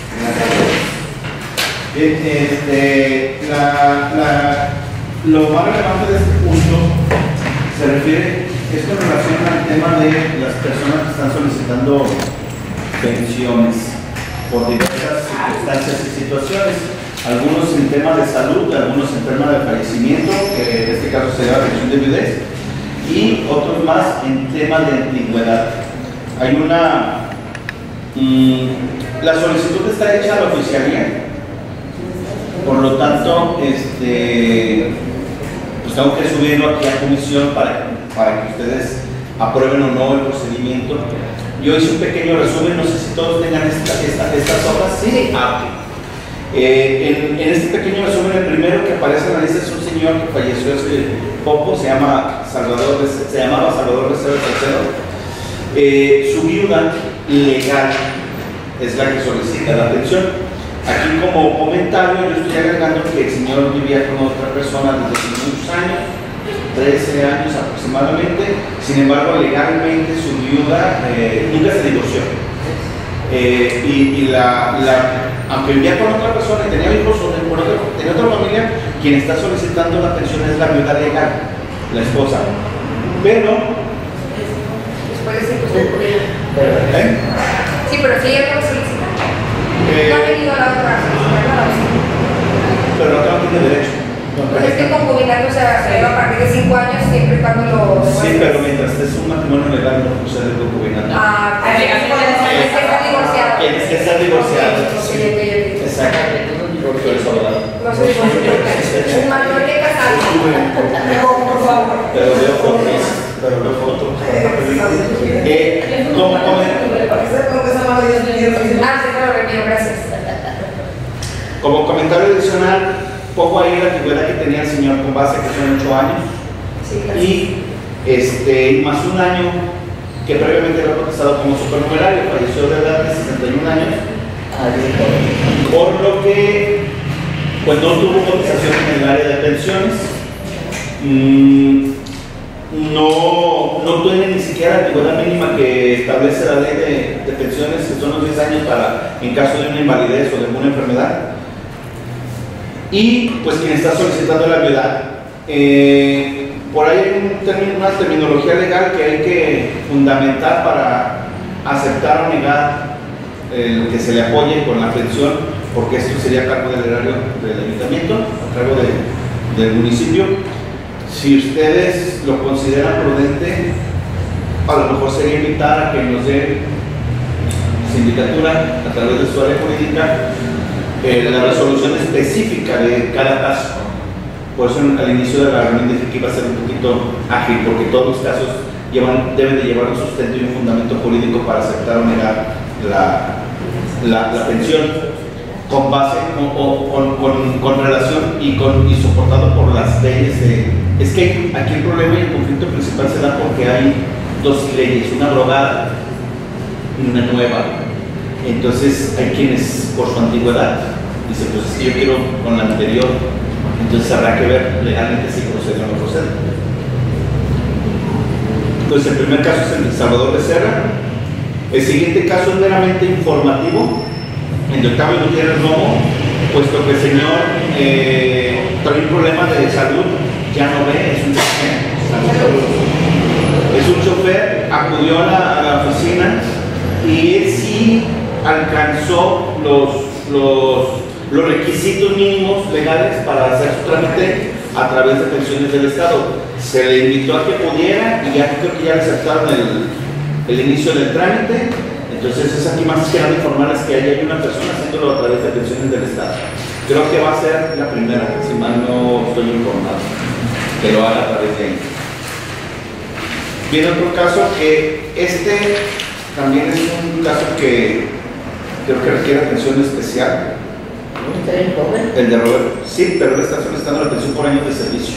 Bien, este, la, la, lo más relevante de este punto se refiere, es con relación al tema de las personas que están solicitando pensiones por diversas circunstancias y situaciones, algunos en tema de salud, algunos en tema de fallecimiento, que en este caso sería la pensión de viudez, y otros más en tema de antigüedad. Hay una, mmm, la solicitud está hecha a la oficialía, por lo tanto, este, pues tengo que subirlo aquí a comisión para, para que ustedes aprueben o no el procedimiento. Yo hice un pequeño resumen, no sé si todos tengan esta, esta, estas hojas. Sí. Ah, okay. Eh, en, en este pequeño resumen, el primero que aparece en la lista es un señor que falleció hace poco, se llama Salvador, se llamaba Salvador Becerra Tercero. Eh, su viuda legal es la que solicita la pensión. Aquí como comentario yo estoy agregando que el señor vivía con otra persona desde hace muchos años, trece años aproximadamente, sin embargo legalmente su viuda eh, nunca se divorció. Eh, y y la, la, aunque vivía con otra persona y tenía hijos o con otra, tenía otra familia, quien está solicitando la pensión es la viuda legal, la esposa. Pero... Después de cinco años. ¿Eh? Sí, pero sí, ella no lo solicita. Eh, No ha venido a la otra pero acá no tiene derecho. No, pues es que concubinato se va a partir de cinco años siempre y cuando lo... sí, pero mientras es un matrimonio legal no procede el concubinato. Ah, pues tienes que estar divorciado. Tienes que estar divorciado. Sí, ok, ok. Exacto. Porque eres abogado. No se divorció. Un matrimonio que casado. Por favor. Pero veo fotos. Pero veo fotos. Eh, ¿cómo, cómo, Ah, sí, me lo repito, gracias. como comentario adicional, poco ahí la antigüedad que tenía el señor con base que son ocho años. Sí, gracias. Y este, más un año que previamente era protestado como supernumerario, falleció de edad de sesenta y un años, por lo que pues no tuvo cotización en el área de pensiones, mm, no, no tiene ni siquiera la antigüedad mínima que establece la ley de, de pensiones, que son los diez años para, en caso de una invalidez o de alguna enfermedad. Y pues quien está solicitando la viudad. Eh, por ahí hay un término, una terminología legal que hay que fundamentar para aceptar o negar eh, que se le apoye con la pensión, porque esto sería a cargo del erario del ayuntamiento, a cargo de, del municipio. si ustedes lo consideran prudente, a lo mejor sería invitar a que nos dé sindicatura a través de su área jurídica eh, la resolución específica de cada caso. Por eso al inicio de la reunión dije que iba a ser un poquito ágil, porque todos los casos llevan, deben de llevar un sustento y un fundamento jurídico para aceptar o negar la, la, la pensión, con base o, o, con, con, con relación y, con, y soportado por las leyes de... Es que aquí el problema y el conflicto principal se da porque hay dos leyes, una abrogada y una nueva. Entonces hay quienes por su antigüedad dicen, pues es que yo quiero con la anterior, entonces habrá que ver legalmente si procede o no procede. Entonces el primer caso es el de Salvador Becerra. El siguiente caso es meramente informativo, en de Octavio Gutiérrez Romo, puesto que el señor eh, trae un problema de salud, ya no ve, es un chofer, es un chofer, acudió a la, a la oficina y él sí alcanzó los, los, los requisitos mínimos legales para hacer su trámite a través de pensiones del Estado. Se le invitó a que pudiera y ya creo que ya le aceptaron el, el inicio del trámite. Entonces es aquí más que nada informarles que ahí hay una persona haciéndolo a través de pensiones del Estado. Creo que va a ser la primera, si mal no estoy informado, que lo haga a través de ahí. Viene otro caso que este también es un caso que creo que requiere atención especial. El de Roberto. Sí, pero le está solicitando la pensión por años de servicio.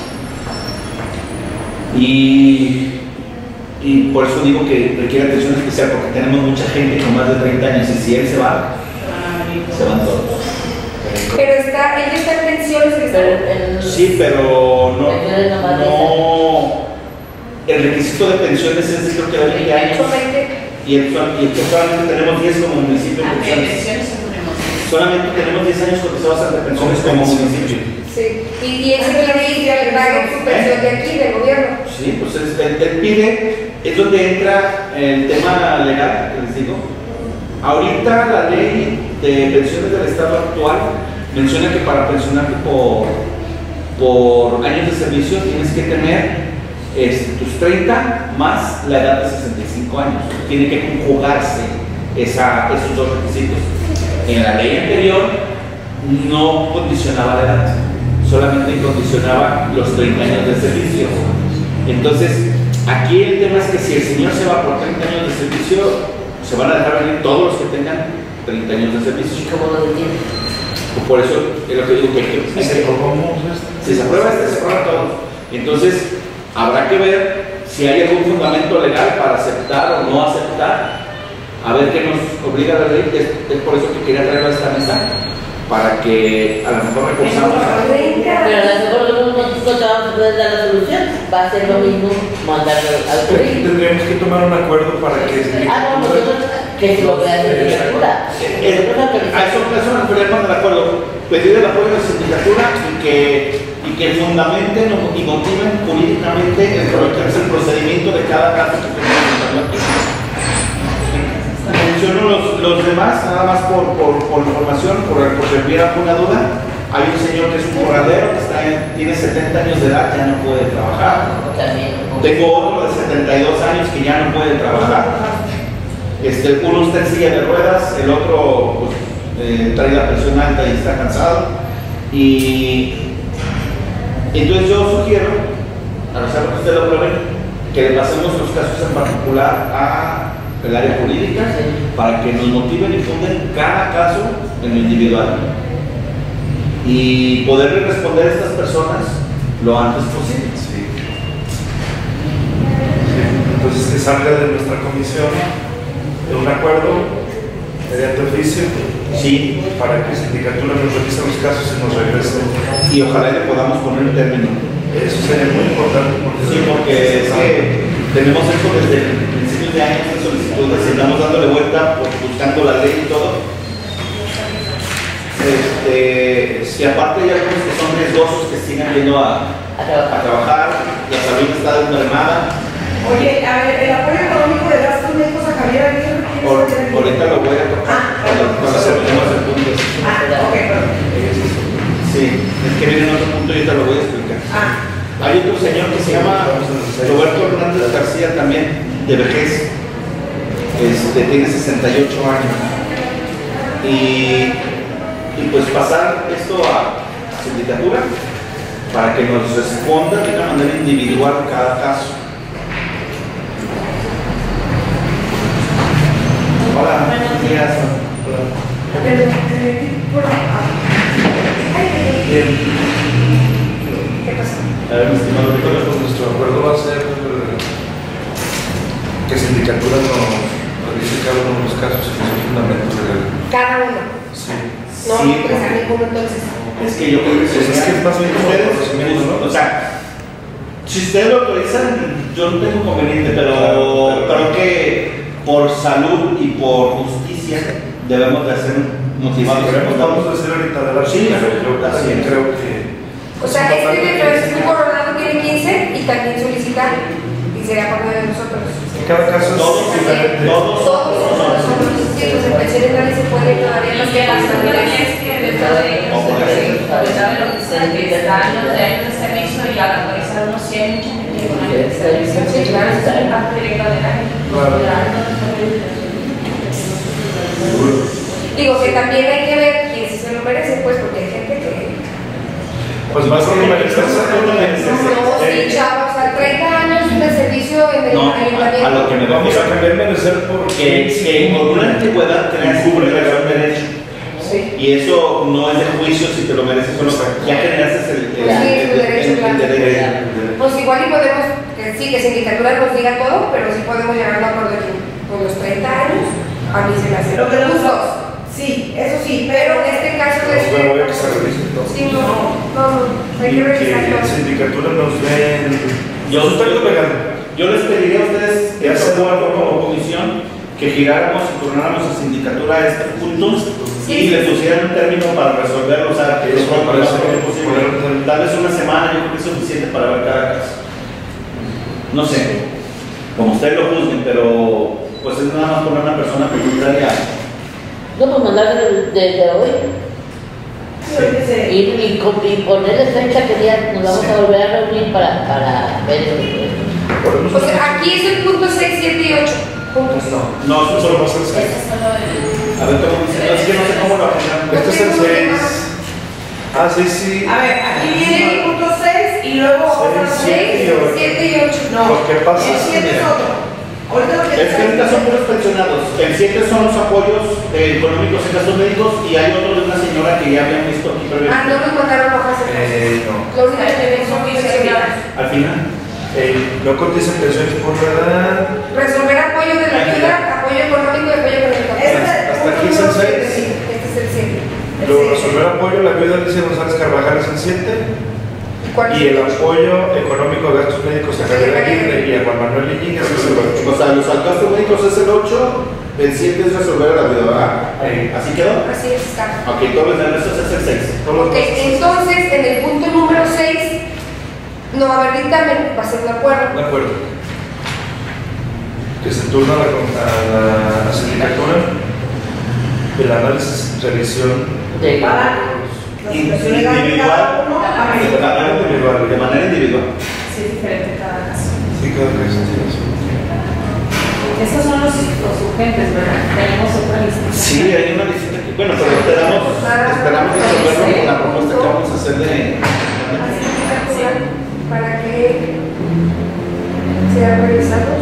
Y... Y por eso digo que requiere atención especial, porque tenemos mucha gente con más de treinta años y si él se va, se van todos. Pero está, ella está en pensiones. Pero el- Sí, pero no, Pensiones nomás no. El requisito de pensiones es creo que de veinte años. Y el, y el que solamente tenemos diez como municipio de pensiones. Solamente tenemos diez años cotizados ante pensiones como municipio. Sí, y, y ese tiene que pagar su pensión de aquí, del gobierno. Sí, pues es, el, el PIDE es donde entra el tema legal, que les digo. Ahorita la ley de pensiones del Estado actual menciona que para pensionarte por, por años de servicio tienes que tener este, tus treinta más la edad de sesenta y cinco años. Tiene que conjugarse esa, esos dos requisitos. En la ley anterior no condicionaba la edad, solamente condicionaba los treinta años de servicio. Entonces, aquí el tema es que si el señor se va por treinta años de servicio, se van a dejar venir todos los que tengan treinta años de servicio. ¿Cómo lo detiene? Por eso es lo que digo que hay que... Si se aprobamos Si se aprueba este, se aprueba todo. Entonces, habrá que ver si hay algún fundamento legal para aceptar o no aceptar. A ver qué nos obliga la ley. Es, es por eso que quería traerlo a esta mesa, para que a lo mejor reforzamos. Pero a lo mejor nosotros no te vamos a poder dar la solución, va a ser lo mismo mandarlo al currículum. Tendríamos que tomar un acuerdo para que se... Ah, no, nosotros que se lo vean de literatura. A eso, eso nos ponemos de acuerdo. Pedir el apoyo de la sindicatura y que, y que fundamenten y motiven jurídicamente el, el procedimiento de cada caso que tenemos. Menciono los, los demás, nada más por, por, por información, por, por si hubiera alguna duda. Hay un señor que es un corralero, que está en, tiene setenta años de edad, ya no puede trabajar. Tengo otro de setenta y dos años que ya no puede trabajar. Este, uno está en silla de ruedas, el otro pues, eh, trae la presión alta y está cansado. Y entonces yo sugiero, a pesar de que usted lo pruebe, que le pasemos los casos en particular a el área jurídica para que nos motiven y funden cada caso en lo individual y poder responder a estas personas lo antes posible. Sí. Entonces que salga de nuestra comisión de un acuerdo mediante oficio, sí, para que la sindicatura nos revise los casos y nos regrese. Y ojalá le podamos poner un término. Eso sería muy importante. Porque sí, porque es que tenemos esto desde principios de años de solicitudes y estamos dándole vuelta, pues, buscando la ley y todo. Este, si aparte hay algunos que son riesgosos que sigan yendo a, A trabajar. a trabajar, la salud está desmermada. Oye, a ver, el apoyo económico de gastos médicos a Javier Aguirre. Por, ahorita lo voy a tocar Ah, cuando, cuando terminemos el punto. Ah, ok, perdón. Sí, es que viene otro punto y ahorita lo voy a explicar. Ah. Hay otro de vejez, este, tiene sesenta y ocho años. Y, y pues pasar esto a, a sindicatura para que nos responda de una manera individual cada caso. Hola, buenos días. Bien. ¿Qué pasa? A ver, mi estimado Víctor, pues nuestro acuerdo va a ser que sindicatura nos revise cada uno de los casos que son fundamentos legales. Cada uno. Sí. No, Sí, pues a ninguno entonces. Es que yo creo que Pues es que es más bien como ustedes, conocimiento, ¿no? o sea, si ustedes lo autorizan, yo no tengo inconveniente, pero Claro, claro. creo que por salud y por justicia debemos de hacer motivados. Si queremos, vamos a hacer ahorita de la Sí, pero yo así también es. creo que. O sea, este de Francisco Coronado tiene quince y también solicita y será por medio de nosotros. Cada caso es Todos, diferente. todos, Todos nosotros, sí, los de pensiones nadie se puede todavía Y más que que las las familias que dentro de ellos saben lo que se que están los derechos de servicio y al autorizarnos si hay mucha gente con la que se Sí, claro, está en parte directa de la Claro. Digo que también hay que ver quién sí se lo merece, pues, porque hay gente que. Pues más que merecerse, No, sí, chavos, a treinta años de servicio en el No, a, a ayuntamiento. lo que me vamos vamos a cambiar merecer por que, que por una antigüedad creas Cubre un derecho. Sí. Y eso no es de juicio si te lo mereces o no. Ya generaste el, el, Sí, el- tu derecho, el- el claro. derecho. Pues igual y podemos, que sí, que sindicatura nos diga todo, pero sí podemos llegar a un acuerdo que por los treinta años a mí se me hace Lo que nos justos. Sí, eso sí, Pero pero en este caso de Pues este. bueno, voy a que se revise todo. Sí, no, no, no, hay Y que que revisar la todo. sindicatura nos dé. Yo, Yo estoy legal. yo les pediría a ustedes que Ya se hacer acuerdo como comisión que giráramos y turnáramos a sindicatura a estos puntos Sí. y le pusieran un término para resolverlo, o sea, que Eso es me lo más parece pronto bien. posible. Tal vez una semana, yo creo que es suficiente para ver cada caso. No sé, como ustedes lo juzguen, pero pues es nada más poner una persona voluntaria. No, pues mandar desde, desde hoy y, y, con- y ponerle fecha que ya nos vamos a volver a reunir para, para ver esto. Ponemos O una- sea, aquí es el punto seis, siete y ocho. Puntos. No, eso solo va a ser seis. A ver, ¿cómo dice? No, es que no sé cómo lo agendan. Este es el seis. Ah, sí, sí. a ver, aquí viene el punto seis y luego otro Seis, seis. siete y ocho. siete y ocho. No, Lo que pasa el es que, siete es mira, otro. Ahorita lo que Es que ahorita son puros pensionados. El siete son los apoyos eh, económicos en gastos médicos y hay otro de una señora que ya habían visto aquí Ah, previamente. no nos mandaron hojas de Eh, no. Lo único que tenemos son pensionados. Al final. Eh, no cotizan pensiones por la edad. Resolver apoyo de la ayuda, apoyo económico y apoyo económico. Este Hasta aquí es el seis. Sí, este es el siete. El Luego, seis. resolver apoyo, la ayuda Alicia González Carvajal es el siete. ¿Cuál es Y el ocho? apoyo económico de gastos médicos a Javier Aguirre y a Juan Manuel Iñiguez es el ocho. O sea, los gastos médicos es el ocho, el siete es resolver la vida, ¿verdad? Ahí. ¿Así quedó? Así es, está. Ok, todos los demás es el seis. Todos los Ok, entonces en el punto número seis no va a haber dictamen, va a ser un acuerdo. De acuerdo. Que se turna a la, a la, a la sindicatura el análisis, revisión De, Para la situación legal de cada uno. A ver, De manera individual. De manera individual. Sí, es diferente cada caso. Sí, cada caso tiene su. Estos son los, los urgentes, ¿verdad? Tenemos otra lista. Sí, hay una visita aquí. Bueno, pero esperamos, esperamos resolverlo con la propuesta que vamos a hacer de. A sindicatura para que sean revisados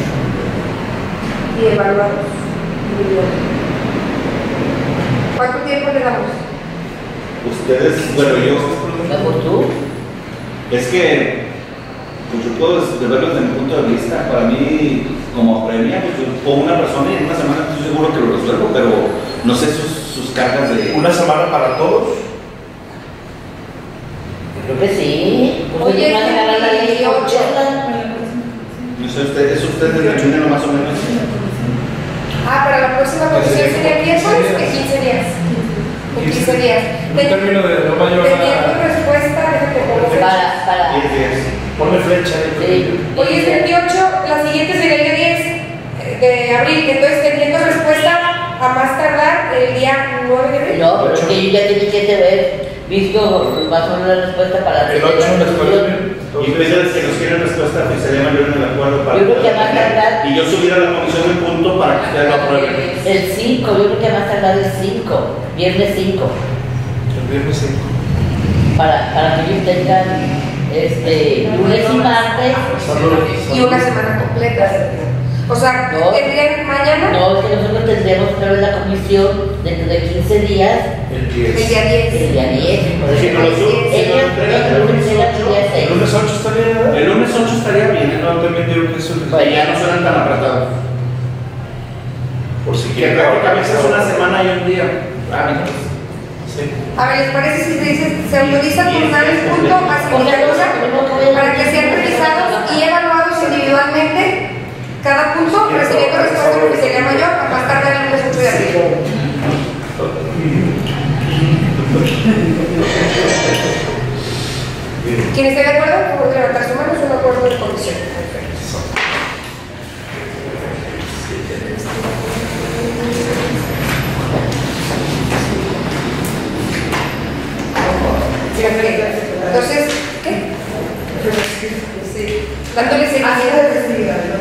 y evaluados individualmente. ¿Cuánto tiempo le damos? Ustedes, bueno, yo. ¿Vamos tú? Es que, pues yo puedo des- verlo desde mi punto de vista. Para mí, como premia, pues yo pongo una persona y en una semana estoy seguro que lo resuelvo, pero no sé sus, sus cargas de. ¿Una semana para todos? Creo que sí. Pues Oye, ellos van a ganar la ley dieciocho. por chela. No sé, usted, eso ustedes determinan más o menos. Ah, para la próxima comisión sería miércoles de quince días. De quince días. Un término de no mayor Teniendo a. respuesta, déjate pongo fecha. Para, para. diez días. Ponle flecha. Sí. Hoy es veintiocho, la siguiente sería el día diez de abril. Entonces, teniendo respuesta a más tardar el día nueve de abril. No, pero es que yo ya tenía que haber visto más o menos la respuesta para El ocho les parece bien. y pides que nos quieren respuesta, pues sería mayor en el acuerdo para yo creo que más tardar, y yo subir a la comisión el punto para que ustedes lo aprueben. El cinco, yo creo que más tardar el cinco, viernes cinco. El viernes cinco. Para, para que ellos tengan este, lunes y martes. Y una semana completa. O sea, No. tendrían mañana, No, es que nosotros tendríamos otra vez la comisión dentro de quince días, El el diez. día diez. el día diez. Por Si eso no lo sub- si no lo ellos entregan el ellos lunes entregan el día ocho, seis. El lunes ocho estaría, ¿verdad? El lunes ocho estaría bien, ¿no? No, también digo que eso es. Pues, Y ya no suenan tan apretados. Por si Que quieren. prácticamente es una semana y un día. Ah, mira. Sí. A ver, ¿les parece si se dice, se autoriza turnar el punto a sindicatura para que sean revisados y evaluados individualmente cada punto, recibiendo respuesta de oficialía mayor a más tardar el lunes ocho de abril? ¿Quién está de acuerdo? Por favor, levantar su mano, es un acuerdo de comisión. Entonces, ¿qué? Dándole seguimiento.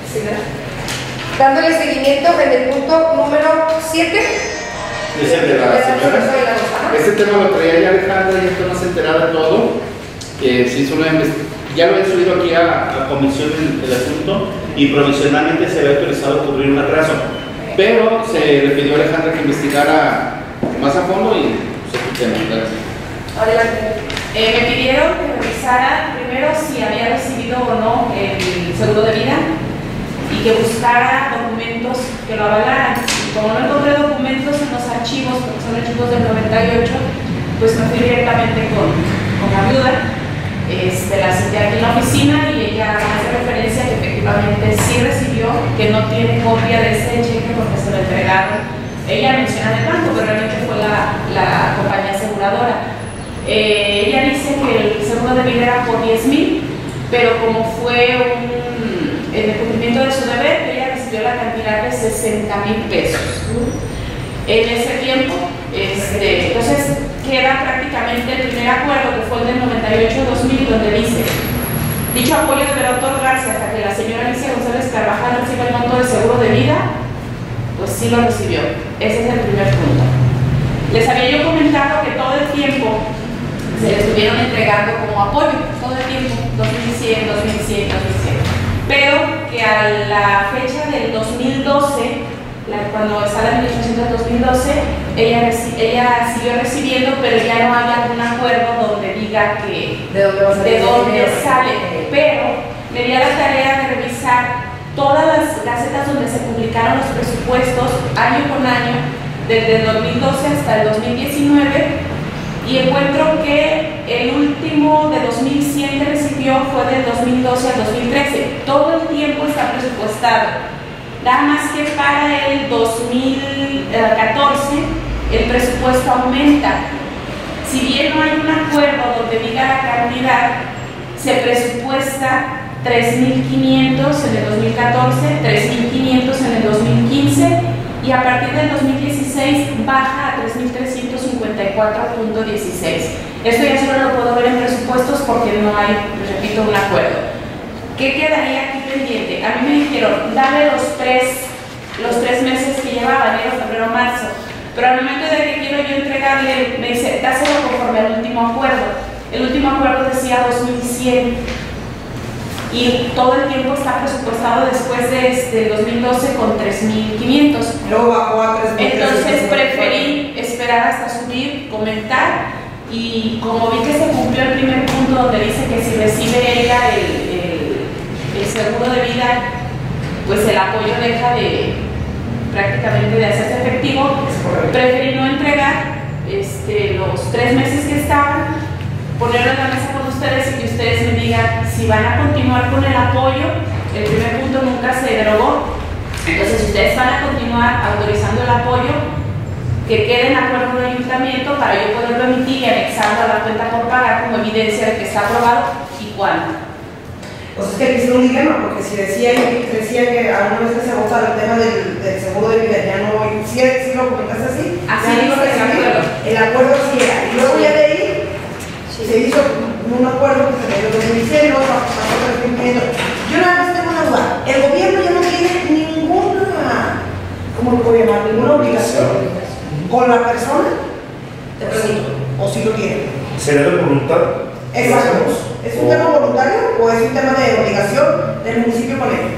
Dándole seguimiento en el punto número siete. Es el de la señora. Este tema lo traía ya Alejandra y esto no se enteraba de todo. Que se hizo una invest- ya lo había subido aquí a la comisión el, el asunto y provisionalmente se había autorizado a cubrir un atraso. Pero se le pidió a Alejandra que investigara más a fondo y se tema. Gracias. Adelante. Eh, me pidieron que revisara primero si había recibido o no el seguro de vida y que buscara documentos que lo avalaran. Y como no encontré documentos en los archivos, porque son archivos del noventa y ocho, pues me fui directamente con, con la viuda. Este, la cité aquí en la oficina y ella hace referencia que efectivamente sí recibió, que no tiene copia de ese cheque porque se lo entregaron. Ella menciona el banco, pero realmente fue la, la compañía aseguradora. Eh, ella dice que el seguro de vida era por diez mil, pero como fue un, en el cumplimiento de su deber, ella recibió la cantidad de sesenta mil pesos. En ese tiempo, este, entonces queda prácticamente el primer acuerdo, que fue el del noventa y ocho dos mil, donde dice: dicho apoyo deberá otorgarse hasta que la señora Alicia González Carvajal reciba el monto de seguro de vida. Pues sí lo recibió. Ese es el primer punto. Les había yo comentado que todo el tiempo se le estuvieron entregando como apoyo, todo el tiempo, dos mil cien, dos mil cien, dos mil cien. Pero que a la fecha del dos mil doce, la, cuando está la administración del dos mil doce, ella, ella siguió recibiendo, pero ya no hay algún acuerdo donde diga que ¿De dónde va a salir de ese dónde dinero? sale. Pero me di a la tarea de revisar todas las gacetas donde se publicaron los presupuestos año con año, desde el dos mil doce hasta el dos mil diecinueve, y encuentro que el último de dos mil cien que recibió fue del dos mil doce al dos mil trece. Todo el tiempo está presupuestado. Nada más que para el dos mil catorce el presupuesto aumenta. Si bien no hay un acuerdo donde diga la cantidad, se presupuesta tres mil quinientos en el dos mil catorce, tres mil quinientos en el dos mil quince y a partir del dos mil dieciséis baja a tres mil trescientos cincuenta y cuatro punto dieciséis. Esto ya solo lo puedo ver en presupuestos porque no hay, repito, un acuerdo. ¿Qué quedaría aquí pendiente? A mí me dijeron, dame los tres, los tres meses que llevaba, enero, febrero, marzo. Pero al momento de que quiero yo entregarle, me dice, dáselo conforme al último acuerdo. El último acuerdo decía dos mil cien. Y todo el tiempo está presupuestado después de este dos mil doce con tres mil quinientos. Luego bajó a tres mil. Entonces preferí esperar hasta subir, comentar, y como vi que se cumplió el primer punto donde dice que si recibe ella el, el, el seguro de vida, pues el apoyo deja de prácticamente de hacerse efectivo, preferí no entregar este, los tres meses que estaban, ponerlo en la mesa con ustedes y que ustedes me digan si van a continuar con el apoyo. El primer punto nunca se derogó, entonces si ustedes van a continuar autorizando el apoyo, que quede en acuerdo del ayuntamiento para yo poderlo emitir y anexarlo a la cuenta por pagar como evidencia de que está aprobado y cuándo. Pues es que aquí es un dilema, porque si decía, decía que alguna vez que se vota el tema del, del seguro de vida, ya no, si ¿sí, sí lo comentaste así? Así ya dice no el acuerdo. El acuerdo sí era, y luego ya de ahí se hizo un acuerdo que se dio dos mil cien, puedo llamar ninguna obligación con la persona, te pregunto, o si lo tiene. ¿Sería de voluntad? Exacto. ¿Es un tema voluntario o es un tema de obligación del municipio con él?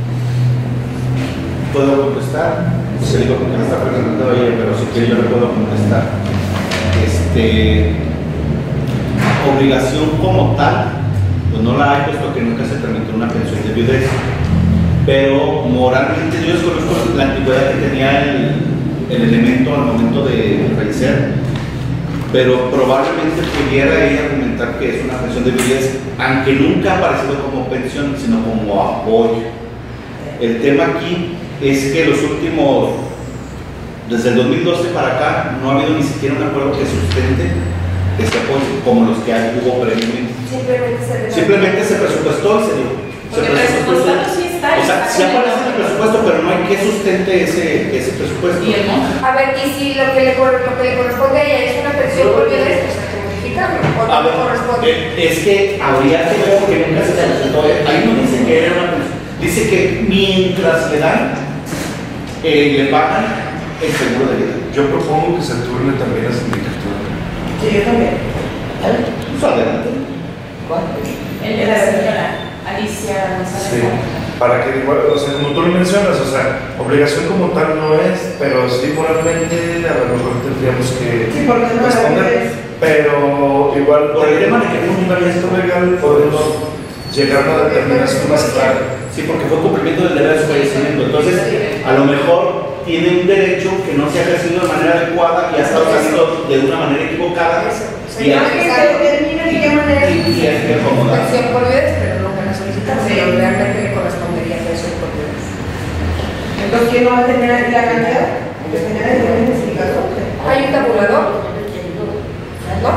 ¿Puedo contestar? Se digo porque me está preguntando ella, pero si quiere yo le puedo contestar. Este, obligación como tal, pues no la hay, puesto que nunca se tramitó una pensión de viudez. Pero moralmente yo desconozco la antigüedad que tenía el, el elemento al momento de fallecer, pero probablemente pudiera ella argumentar que es una pensión de viudez, aunque nunca ha aparecido como pensión, sino como apoyo. El tema aquí es que los últimos, desde el dos mil doce para acá, no ha habido ni siquiera un acuerdo que sustente este apoyo, como los que hubo previamente. Simplemente se Simplemente se presupuestó y se dio. Porque el presupuesto sí está. O sea, sí aparece en el presupuesto, pero no hay que sustente ese, ese presupuesto. Y el monto. A ver, y si lo que le, cor- lo que le corresponde a ella es una pensión por viudez, pues hay que modificarlo. ¿O A no le ver, corresponde? eh, es que habría que ver porque nunca se presentó. Ahí no dice que era una pensión. Dice que mientras le dan, eh, le pagan el seguro de vida. Yo propongo que se turne también la sindicatura. Sí, yo también. Pues adelante. El de la señora Alicia Sí. González. Para que, igual, o sea, como tú lo mencionas, o sea, obligación como tal no es, pero sí moralmente a lo mejor tendríamos que Sí, porque no responder. Pero igual, por el tema de que es un fundamento legal, podemos llegar a una determinación más clara. Sí, porque fue cumplimiento del deber de su fallecimiento. Entonces, a lo mejor tiene un derecho que no se ha ejercido de manera adecuada y ha estado haciendo de una manera equivocada. Y No, ha- que se determine de qué manera y- y hay que acomodar. Pensión por viudez, pero nunca la solicitaron, pero realmente le correspondería pensión por viudez. Entonces, ¿quién no va a tener aquí la cantidad? Que tenía el derecho de sindicato. ¿Hay un tabulador? ¿No?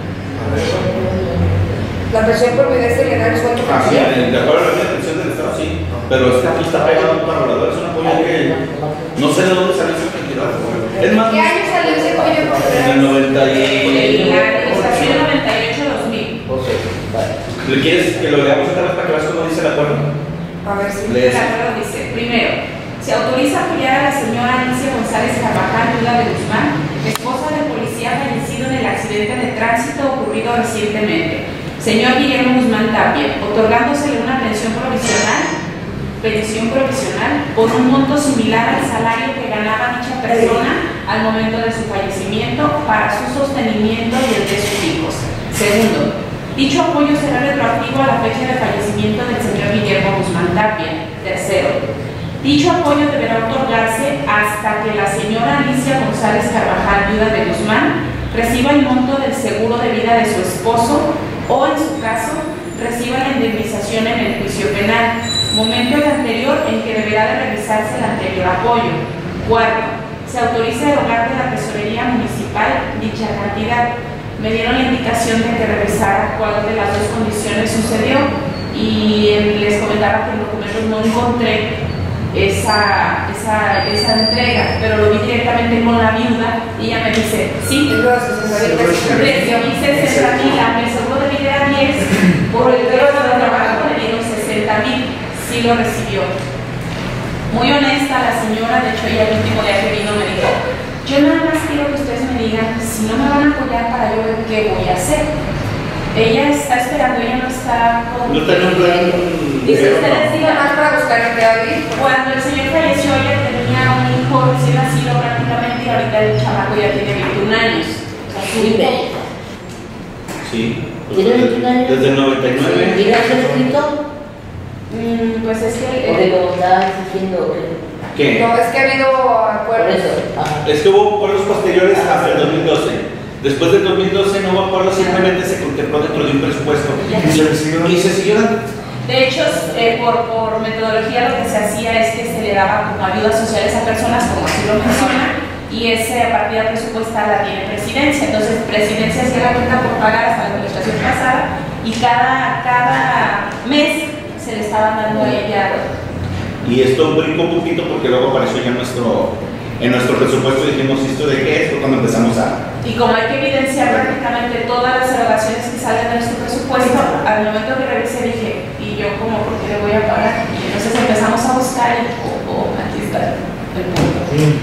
La pensión por viudez se le da el sueldo Ah, sí, familiar. de acuerdo a la pensión del Estado, sí. Pero es que aquí está pegado un tabulador, es un apoyo que no sé de dónde salió esa cantidad. Es más, ¿Qué año salió ese apoyo por en el viudez? noventa y... El año noventa y ocho dos mil. ¿Le quieres que lo leamos otra vez para que veas cómo dice el acuerdo? A ver si. Lees. El acuerdo dice, primero, se autoriza a apoyar a la señora Alicia González Carvajal Duda de Guzmán, esposa del policía fallecido en el accidente de tránsito ocurrido recientemente, señor Guillermo Guzmán Tapia, otorgándosele una pensión provisional, pensión provisional por un monto similar al salario que ganaba dicha persona al momento de su fallecimiento para su sostenimiento y el de sus hijos. Segundo, dicho apoyo será retroactivo a la fecha de fallecimiento del señor Guillermo Guzmán Tapia. Tercero, dicho apoyo deberá otorgarse hasta que la señora Alicia González Carvajal, viuda de Guzmán, reciba el monto del seguro de vida de su esposo o, en su caso, reciba la indemnización en el juicio penal, momento el anterior en que deberá de realizarse el anterior apoyo. Cuarto, se autoriza erogar de la tesorería municipal dicha cantidad. Me dieron la indicación de que revisara cuál de las dos condiciones sucedió y eh, les comentaba que en documentos no encontré esa, esa, esa entrega, pero lo vi directamente con la viuda y ella me dice, sí, recibí sesenta mil, aunque el seguro de vida era diez, por el derecho de trabajo le dieron sesenta mil, sí lo recibió. Muy honesta la señora, de hecho ella el último día que vino me dijo, yo nada más quiero que ustedes me digan si no me van a apoyar para yo ver qué voy a hacer. Ella está esperando, ella no está con... No está en un plan... Dice, ustedes digan, Más para buscar lo que va a vivir. cuando el señor falleció ella tenía un hijo recién nacido prácticamente y ahorita el chamaco ya tiene veintiún años. O sea, su hijo. Sí. ¿Tiene veintiún años? Desde el noventa y nueve. ¿Y no se escrito? Mm, pues es que... ¿O de cómo está diciendo? ¿Qué? No, es que ha habido Por acuerdos. eso. Ajá. Es que hubo acuerdos posteriores hasta el dos mil doce. Después del dos mil doce no hubo acuerdos, simplemente se contempló dentro de un presupuesto. Y se siguió Y se siguió dando. De hecho, eh, por, por metodología lo que se hacía es que se le daba como ayuda social a esas personas, como así lo menciona, y esa partida presupuestal la tiene Presidencia. Entonces, Presidencia hacía la cuenta por pagar hasta la administración pasada y cada, cada mes se le estaban dando a ella. Y esto brincó un poquito porque luego apareció ya en nuestro, en nuestro presupuesto y dijimos, ¿esto de qué es? Fue cuando empezamos a... Y como hay que evidenciar prácticamente todas las erogaciones que salen de nuestro presupuesto, al momento que revisé dije, ¿y yo como por qué le voy a pagar? Y entonces empezamos a buscar y, oh, oh, aquí está. el punto.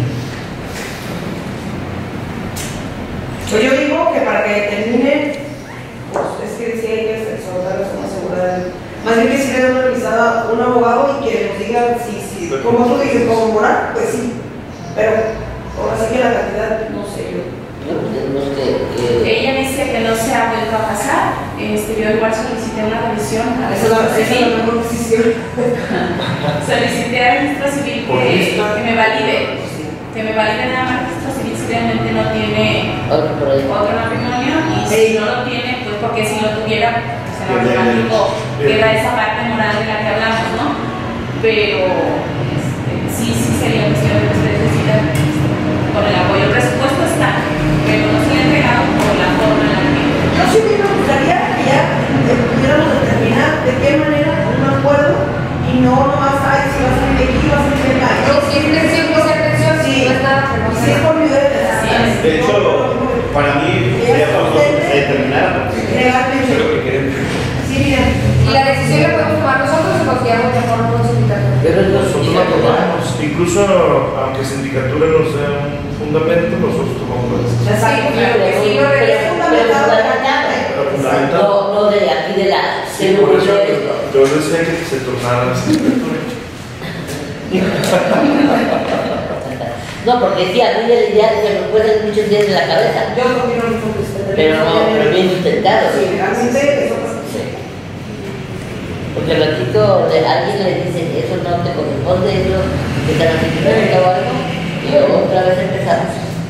Pues yo digo que para que termine, pues es que sí hay que soltar una seguridad. Más bien que si le den una revisada a un abogado y que nos diga si, si como tú dices, como moral, pues sí. Pero ahora sí que la cantidad, no sé yo. Tenemos que, que- Ella dice que no se ha vuelto a casar. Este, yo igual solicité una revisión a Esa es la, esa es registro la civil. mejor decisión. Solicité a registro civil que, que me valide. Que me valide nada más registro civil si realmente no tiene otro por ahí. otro matrimonio. Y si no lo tiene, pues porque si lo tuviera, pues en Bien, automático bien. queda esa parte moral de la que hablamos, ¿no? Pero este, sí, sí sería cuestión de que ustedes decidan este, con el apoyo. El presupuesto está, pero no se le ha entregado por la forma en la que. Yo sí me gustaría que ya eh, pudiéramos determinar de qué manera un acuerdo y no nomás, ay, si va a salir de aquí, va a salir de allá. No, si es tensión, pues es tensión, si no es nada, pues no Si es por mi derecho. Así es. De hecho, para mí sería para nosotros que se determinara, porque eso es lo que queremos. Sí, mira. Y la decisión la podemos tomar nosotros o confiamos mejor con los sindicatos. Pero es los Nosotros la tomamos. Incluso, aunque sindicatura no sea un fundamento, nosotros tomamos la decisión. Exacto. que sí, lo pero- regresa pero fundamentado. fundamental. Pero fundamental. No, no de aquí de la Sí, por eso de esto. yo decía que se tornara la sindicatura. No, porque sí, a mí ya, ya se me pueden muchos días en la cabeza, Yo no quiero mucho que usted pero no, pero bien intentado. Sí, realmente eso pasa. Sí. Porque al ratito de alguien le dice que eso no te corresponde, eso que te la o algo, y luego otra vez empezamos.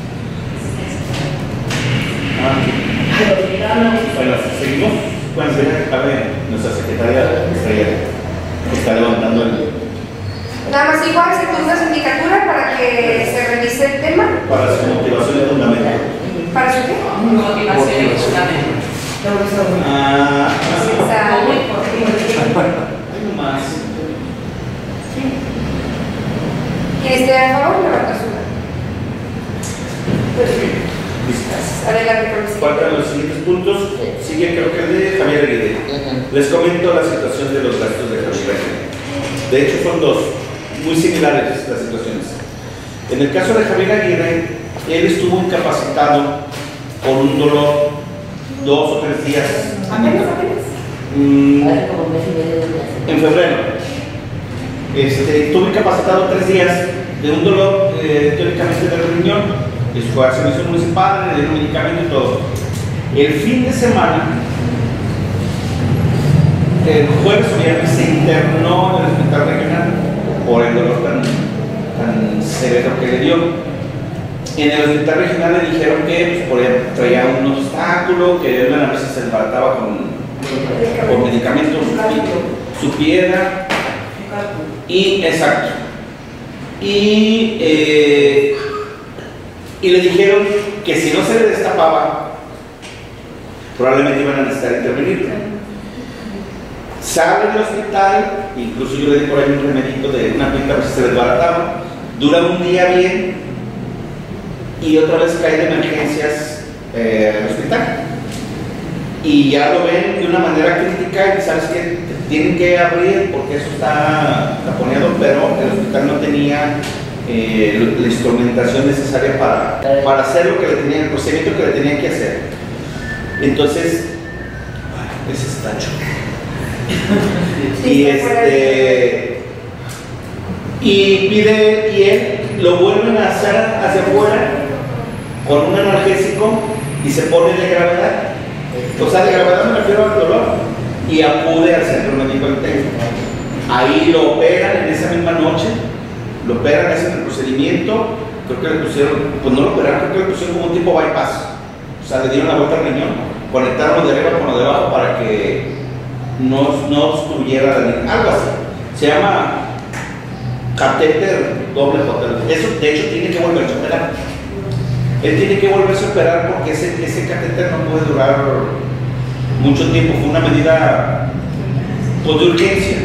Bueno, seguimos. Bueno, sería que cabe nuestra secretaria Estrella, que está levantando el, Nada más igual se pone una sindicatura para que se revise el tema. para su motivación y fundamento. ¿Para su qué? Motivación y fundamento. Ah, O sea, Muy importante. algo más. quien esté a favor, levanta su mano. Adelante, profesor. Faltan los siguientes puntos. Sigue, creo que el de Javier Aguirre. Ujú. Les comento la situación de los gastos de Javier Aguirre. De hecho, son dos, muy similares las situaciones. En el caso de Javier Aguirre, él estuvo incapacitado por un dolor dos o tres días. Apenas, apenas. Mm, Hace como un mes y medio de mes. en febrero. Este, estuvo incapacitado tres días de un dolor eh, teóricamente del riñón. Eso fue a servicio municipal, le dieron medicamento y todo. El fin de semana, el jueves o viernes, se internó en el hospital regional por el dolor tan, tan severo que le dio. En el hospital regional le dijeron que pues, por ejemplo, traía un obstáculo, que una vez se trataba con, con medicamentos, su piedra, y exacto. Y, eh, y le dijeron que si no se le destapaba, probablemente iban a necesitar intervenir. Sale del hospital, incluso yo le di por ahí un remedito de una pinta para que se desbarataba, dura un día bien y otra vez cae de emergencias eh, al hospital. Y ya lo ven de una manera crítica y sabes que tienen que abrir porque eso está taponeado, pero el hospital no tenía eh, la instrumentación necesaria para, para hacer lo que le tenían, el procedimiento que le tenían que hacer. Entonces, ay, ese es tacho. Y este y pide y él lo vuelven a hacer hacia afuera con un analgésico y se pone de gravedad. O sea, de gravedad me refiero al dolor y acude al centro médico del Tec. Ahí lo operan en esa misma noche, lo operan, hacen el procedimiento. Creo que le pusieron, pues no lo operaron, creo que le pusieron como un tipo bypass. O sea, le dieron la vuelta al riñón, conectaron lo de arriba con lo de abajo para que no, no obstruyera la línea, algo así. Se llama catéter doble J. Eso de hecho tiene que volverse a operar. Él tiene que volverse a operar porque ese, ese catéter no puede durar mucho tiempo. Fue una medida pues, de urgencia.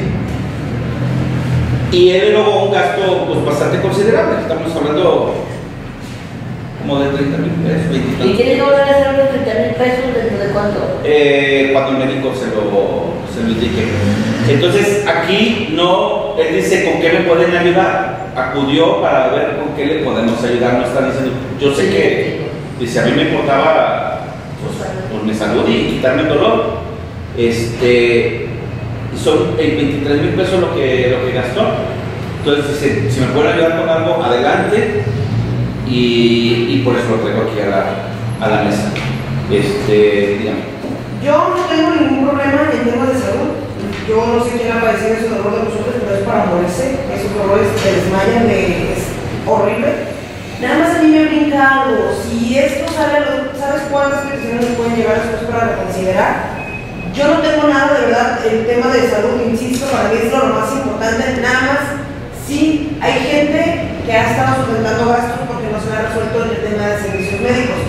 Y él luego un gasto pues, bastante considerable. Estamos hablando como de treinta mil pesos, veinte. ¿Y quiere volver a hacer unos treinta mil pesos dentro de cuánto? Eh, cuando el médico se lo, se lo indique. Entonces aquí no, él dice con qué me pueden ayudar. acudió para ver con qué le podemos ayudar. No está diciendo, yo sé que, dice, a mí me importaba pues, pues, mi salud y quitarme el dolor. Este, son veintitrés mil pesos lo que, lo que gastó. Entonces, dice, si me pueden ayudar con algo, adelante. Y, y por eso lo traigo aquí a la, a la mesa. Este, dígame. Yo no tengo ningún problema en temas de salud. Yo no sé quién ha padecido ese dolor de nosotros, pero es para morirse. Esos dolores te desmayan, de, es horrible. Nada más a mí me brinca algo. Si esto sale a luz, ¿sabes cuántas peticiones se pueden llegar después para reconsiderar? Yo no tengo nada, de verdad, el tema de salud, insisto, para mí es lo más importante. Nada más, sí, hay gente que ha estado sujetando gastos porque no se ha resuelto el tema de servicios médicos.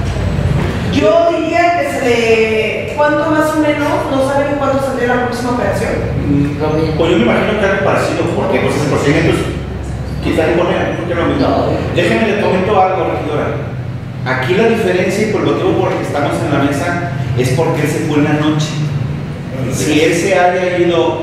Yo diría que se le... ¿Cuánto más o menos? ¿No saben cuánto saldría la próxima operación? Mm, pues yo me imagino que algo parecido, porque pues el procedimiento es quizás imponer, porque no me no. Déjenme le comento algo, regidora. Aquí la diferencia y por el motivo por el que estamos en la mesa es porque él se fue en la noche. Si él se haya ido,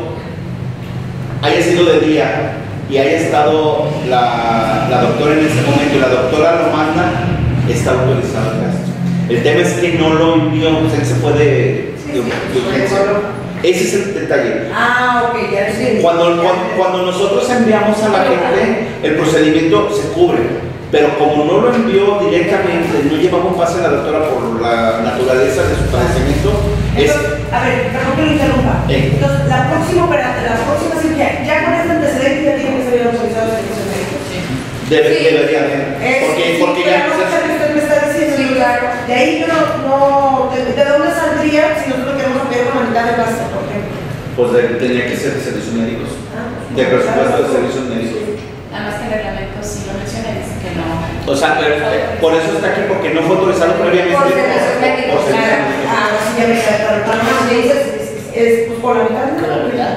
haya sido de día y haya estado la, la doctora en ese momento y la doctora lo manda, está autorizado el gasto. El tema es que no lo envió, pues él se fue de, de, de urgencia. Ese es el detalle. Ah, ok, ya sé. Cuando, cuando, cuando nosotros enviamos a la gente, el procedimiento se cubre. Pero como no lo envió directamente, no llevamos pase a la doctora por la naturaleza de su padecimiento. Entonces, es, a ver, perdón que lo interrumpa. Eh. Entonces, la próxima operación, la próxima cirugía, ya con este antecedente ya tiene que ser autorizado el servicio médico. Debe, Sí. Debería haber. Es, Porque, sí, porque pero ya. no sé que usted me está diciendo. Sí, claro. De ahí yo no, no de, ¿de dónde saldría si nosotros queremos ampliar una mitad de gasto, por ejemplo? Pues de, tenía que ser de servicios médicos. Ah, De presupuesto de servicios médicos. Nada más que el reglamento sí lo menciona, dice que no. O sea, pero, eh, por eso está aquí, porque no fue autorizado previamente. Por servicios médicos, por servicios claro. médicos. Ah, sí, ya me queda claro. Pero no, me dices, es, es pues, por la mitad. Con la verdad.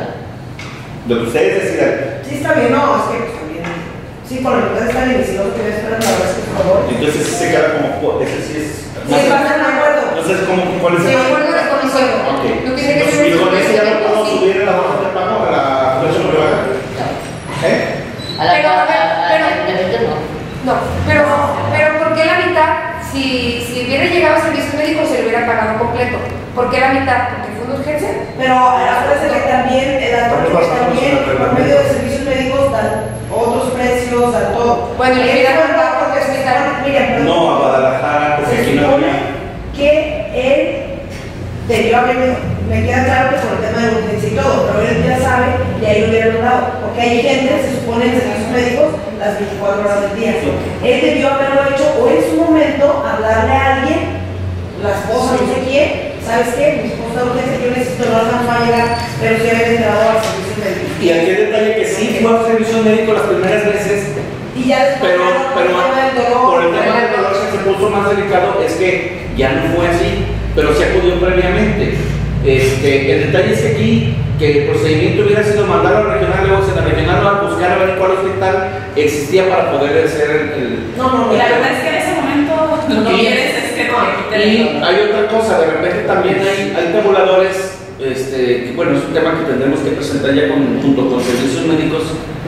Lo que ustedes decidan. Sí, está bien, no, es que pues, también. Sí, por la mitad está bien, y si no, que me esperan, la verdad es que por favor. Entonces se queda como, ese sí es. Sí, va a ser un acuerdo. Entonces, ¿cómo, ¿cuál es Sí, el acuerdo de comisión. Ok. Lo que tiene que ser Y con es eso ya no podemos sí. subir la hoja de pago a la fundación privada. ¿Eh? A la, Pero, a, a ver, a, a, pero- a la gente no. No, pero, pero ¿por qué la mitad? Si, si hubiera llegado a servicios médicos se lo hubiera pagado completo. ¿Por qué la mitad? ¿Porque fue una urgencia? Pero acuérdense que también, el dato que también por medio de servicios médicos dan otros precios, dan todo. Bueno, le Y hubiera eso mandado no, porque porque se supone, miren, pero No, a Guadalajara, porque se aquí no supone había. que él debió haber, me queda claro que por el tema de urgencia y todo, pero él ya sabe y ahí lo hubiera notado, porque hay gente, se supone en servicios médicos, las veinticuatro horas del día. Él debió haberlo hecho o en su momento hablarle a alguien, la esposa, no sé quién, ¿sabes qué? Mi esposa de urgencia, yo necesito, no nos va a llegar, pero se había enterado al servicio médico. Y aquí el detalle que sí fue a servicio médico las primeras veces, Y ya después, pero, por pero el tema del dolor, por el tema del dolor que se puso más delicado es que ya no fue así, pero se acudió previamente. Este, el detalle es que aquí, que el procedimiento hubiera sido mandar al regional, luego en la regional a buscar a ver cuál hospital existía para poder hacer el... el- No, no, no. Y la verdad es que en ese momento lo que Y- quieres es que te quiten Y el dolor. hay otra cosa, de repente también hay, hay tabuladores, este, que bueno, es un tema que tendremos que presentar ya con, junto con servicios médicos,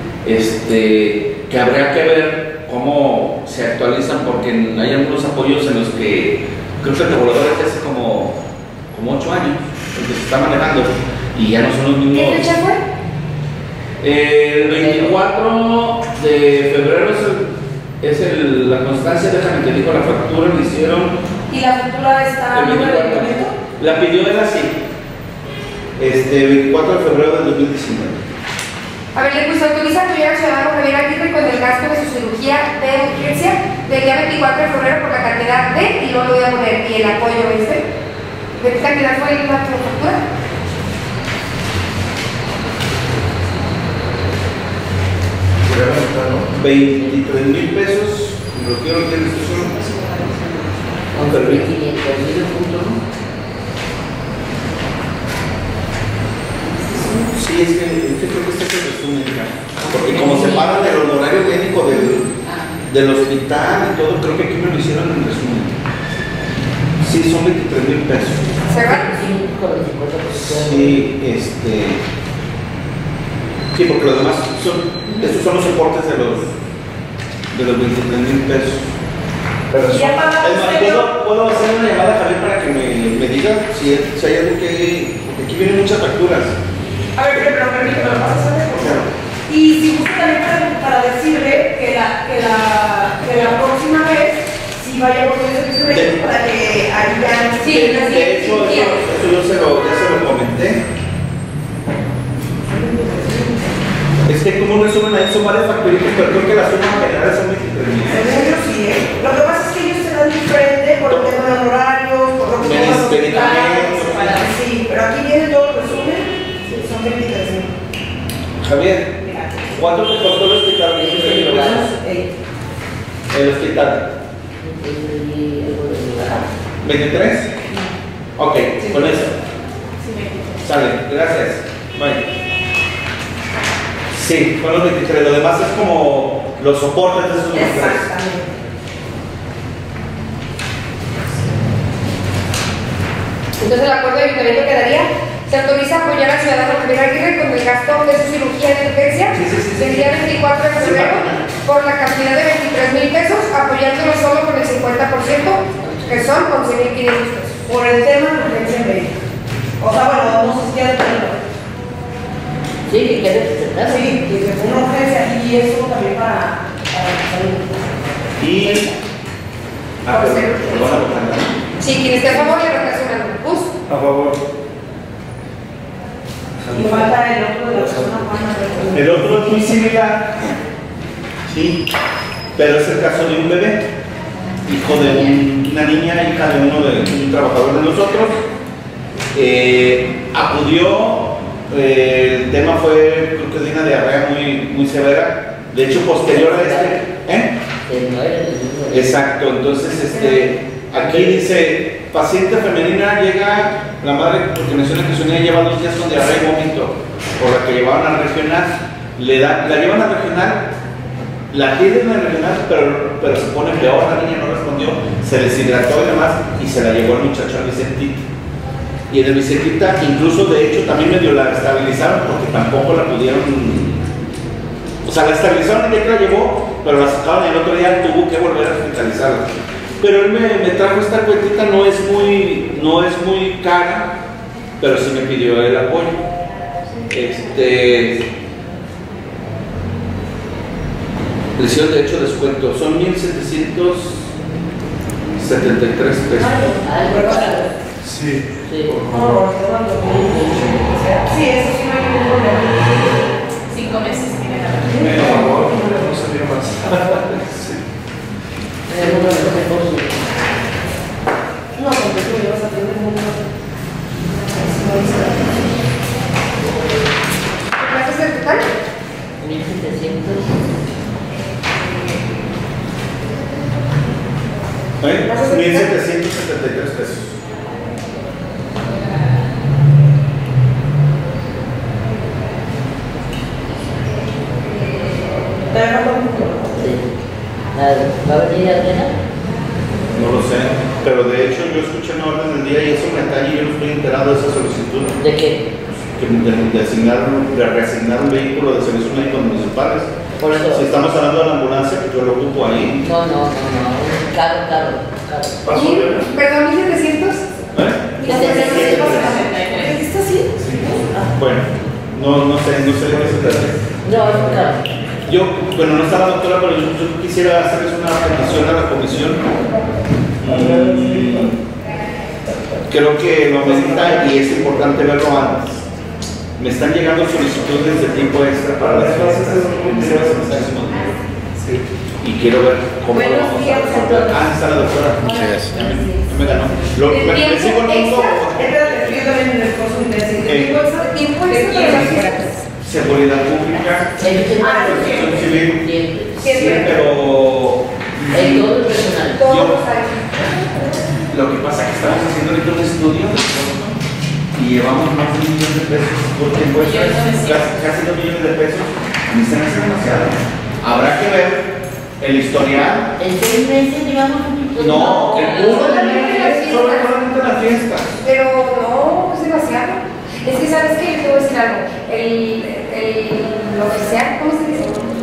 este, que habría que ver cómo se actualizan, porque hay algunos apoyos en los que creo que el tabulador es hace como, como ocho años, el que se está manejando, y ya no son los mismos. ¿Qué fecha fue? El veinticuatro de febrero es, el, es el- la constancia, déjame te digo, la factura le hicieron ¿Y la factura está a el nombre del veinticuatro. ayuntamiento? La pidió él así, este, veinticuatro de febrero del dos mil diecinueve. A ver, le puse autoriza al gobierno ciudadano Javier Aguirre con el gasto de su cirugía de urgencia del día veinticuatro de febrero por la cantidad de, y luego lo voy a poner, y el apoyo este. ¿De qué cantidad fue el gasto de factura? veintitrés mil pesos, lo quiero que esto solo. Aunque el quinientos mil punto, ¿no? Sí, es que, es que creo que este es el resumen, ya. Porque como se paga del honorario médico del, del hospital y todo, creo que aquí me lo hicieron en resumen. Sí, son veintitrés mil pesos. ¿Cerrar? Sí, este. Sí, porque los demás son Estos son los soportes de los, de los veintitrés mil pesos. Pero ¿Y ya pagamos es más, ello? ¿puedo, ¿puedo hacer una llamada a Javier para que me, me diga si, si hay algo que... Porque aquí vienen muchas facturas. A ver, pero permíteme, lo vas a hacer. Claro. Y si gusta también para, para decirle que la, que, la, que la próxima vez, si vaya por los servicios de ellos, para que ahí ya... Sí, De, así de es, hecho, sí, eso, eso yo se lo, ya se lo comenté. Es que como un resumen ahí son varias facturitas, pero creo que la suma general son veintitrés mil. Ellos sí, ¿eh? Lo que pasa es que ellos se dan diferente por el tema de horarios, por lo que Medis- medicamentos. Sí, pero aquí viene todo el resumen, son veintitrés mil. Javier, ¿cuánto te costó el hospital? El hospital. ¿veintitrés? Ok, con eso. Sale, gracias. Bye. Sí, con los veintitrés. Lo demás es como los soportes de esos veintitrés. Exactamente. Entonces el acuerdo de ayuntamiento quedaría: se autoriza a apoyar al ciudadano Javier Aguirre con el gasto de su cirugía de emergencia Sí, sí, sí, sí. del día veinticuatro de febrero por la cantidad de veintitrés mil pesos, apoyándolo solo con el cincuenta por ciento, que son once mil quinientos pesos. Por el tema de urgencia médica. O sea, bueno, no sé si ya depende. Sí, que quede presentado. Sí, que se fue una urgencia y eso también para, para la salud. Y. Ah, pero, lo van a votar, ¿no? Sí, quien esté a favor le relacionan el bus. A favor. Y falta el otro de la persona humana. El otro es muy similar. Sí. Pero es el caso de un bebé, hijo de un- una niña, hija de uno de un trabajador de nosotros. Eh, acudió. Eh, el tema fue, creo que de una diarrea muy, muy severa. De hecho, posterior a este. ¿Eh? Se muere del mismo. Exacto, entonces este, aquí dice, paciente femenina llega, la madre, porque menciona que su niña lleva dos días con diarrea y vómito, por la que llevaban al regional, le da, la llevan al regional, la tienen al regional, pero, pero se pone peor, la niña no respondió, se deshidrató y demás, y se la llevó el muchacho al Vicentita. Y en el Vicentita, incluso de hecho, también medio la estabilizaron, porque tampoco la pudieron. O sea, la estabilizaron el día que la llevó, pero la sacaron y el otro día tuvo que volver a hospitalizarla. Pero él me, me trajo esta cuentita, no es muy, no es muy cara, pero sí me pidió el apoyo. Este. Le hicieron de hecho descuento, son mil setecientos setenta y tres pesos. Algo raro. Sí. Sí. No, sí, eso sí no hay ningún problema. Cinco meses tiene la A favor, no sabía más. Sí. El número de recursos. No, porque tú me vas a tener un número. ¿Cuánto es el total? mil setecientos. ¿Eh? mil setecientos setenta y tres pesos. ¿Te dejas un poco? Sí. Ah, ¿va a venir Adriana? No lo sé, pero de hecho yo escuché una orden del día y es un detalle y yo no estoy enterado de esa solicitud. ¿De qué? Que de, de asignar, de reasignar un vehículo de servicios médicos municipales. Por eso. Si estamos hablando de la ambulancia, pues yo lo ocupo ahí. No, no, no, no. Caro, caro, caro. ¿Pasó ¿Mil? bien? Perdón, mil setecientos. ¿Eh? ¿Está así? Bueno, no, no sé, no sé de qué se trata. No, es muy caro. Yo, bueno, no está la doctora, pero yo, yo quisiera hacerles una petición a la comisión. Mm, creo que lo amerita y es importante verlo antes. Me están llegando solicitudes de tiempo extra para las fiestas. Sí. Y quiero ver cómo lo Buenos vamos días, a resolver. doctora. Ah, está la doctora. Muchas gracias. Ya me, ya me ganó. Lo, ¿El me, me tiempo sigo el punto. extra? Espérate, yo también en el curso de Eh. tiempo extra. ¿Tiempo extra para las fiestas? Seguridad pública. Ellos tienen Ah, Protección civil. siempre. Sí, pero El todo el personal. Todos los años. lo que pasa es que estamos haciendo ahorita un estudio de costo y llevamos más de un millón de pesos por tiempo extra, casi, casi dos millones de pesos. A mí se me hace demasiado. Habrá que ver el historial. En seis meses llevamos un No, el puro Solamente las fiestas. solamente la fiesta. Pero no, es demasiado. Es que, ¿sabes qué? Yo te voy a decir algo. El, el, lo oficial, ¿cómo se dice?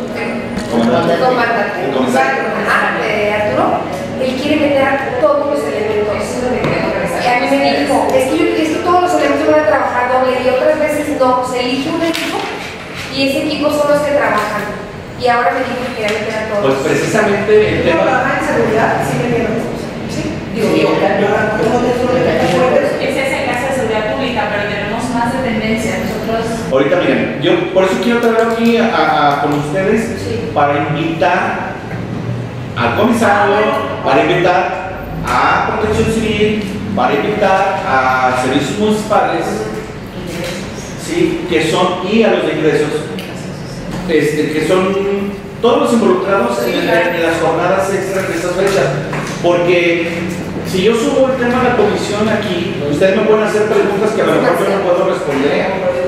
Comandante. comandante, El comisario. ajá, de Arturo, él quiere meter a todos los elementos. Y a mí me dijo, es que, yo, es que todos los elementos van a trabajar doble y otras veces no, se elige un equipo y ese equipo son los que trabajan. Y ahora me dijo que quería meter a todos. Pues precisamente el Pero tema. trabajar en seguridad, sí me quiero. Sí, digo, Sí, yo, claro. yo, ¿cómo te suelo meter fuertes? Ese es el caso de seguridad pública, pero tenemos más dependencia. Nosotros. Ahorita miren, yo por eso quiero traer aquí a, a- con ustedes para invitar al comisario, para invitar a Protección Civil, para invitar a servicios municipales, sí, que son, y a los de ingresos, este, que son todos los involucrados en, en las jornadas extras de estas fechas. Porque si yo subo el tema de la comisión aquí, ustedes me pueden hacer preguntas que a lo mejor yo no puedo responder.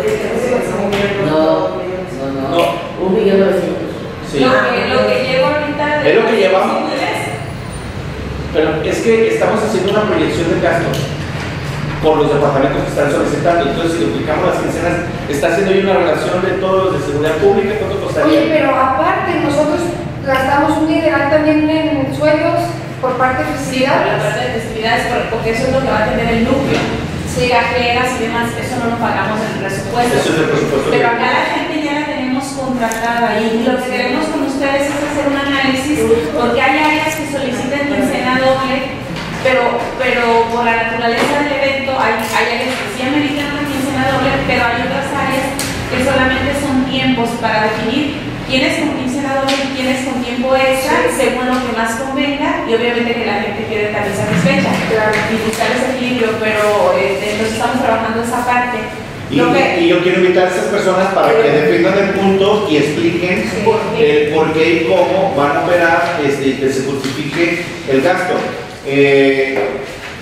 No, no, no. No. Un millón novecientos. Sí. Lo que, lo que llevo ahorita. Es lo que llevamos. civiles, Pero es que estamos haciendo una proyección de gastos por los departamentos que están solicitando. Entonces, si duplicamos las quincenas, está haciendo ahí una relación de todos los de seguridad pública, ¿cuánto Oye, costaría? pero aparte, nosotros gastamos un dineral también en sueldos por parte de Sí, por la festividades. parte de festividades, por- porque eso es lo que va a tener el núcleo. Sí, cajeras y demás, eso no lo pagamos en el presupuesto. Eso es el presupuesto. Pero acá la gente ya la tenemos contratada y lo que queremos con ustedes es hacer un análisis porque hay áreas que solicitan quincena doble, pero, pero por la naturaleza del evento hay, hay áreas que sí ameritan una quincena doble, pero hay otras áreas que solamente son tiempos para definir quiénes con quincena doble y quiénes con tiempo extra, según lo que más convenga y obviamente que la gente quede también satisfecha y buscar ese equilibrio, pero eh, entonces estamos trabajando esa parte. Y, Lo que- y yo quiero invitar a esas personas para que defiendan el punto y expliquen ¿Por qué? el por qué y cómo van a operar este, y que se justifique el gasto. Eh,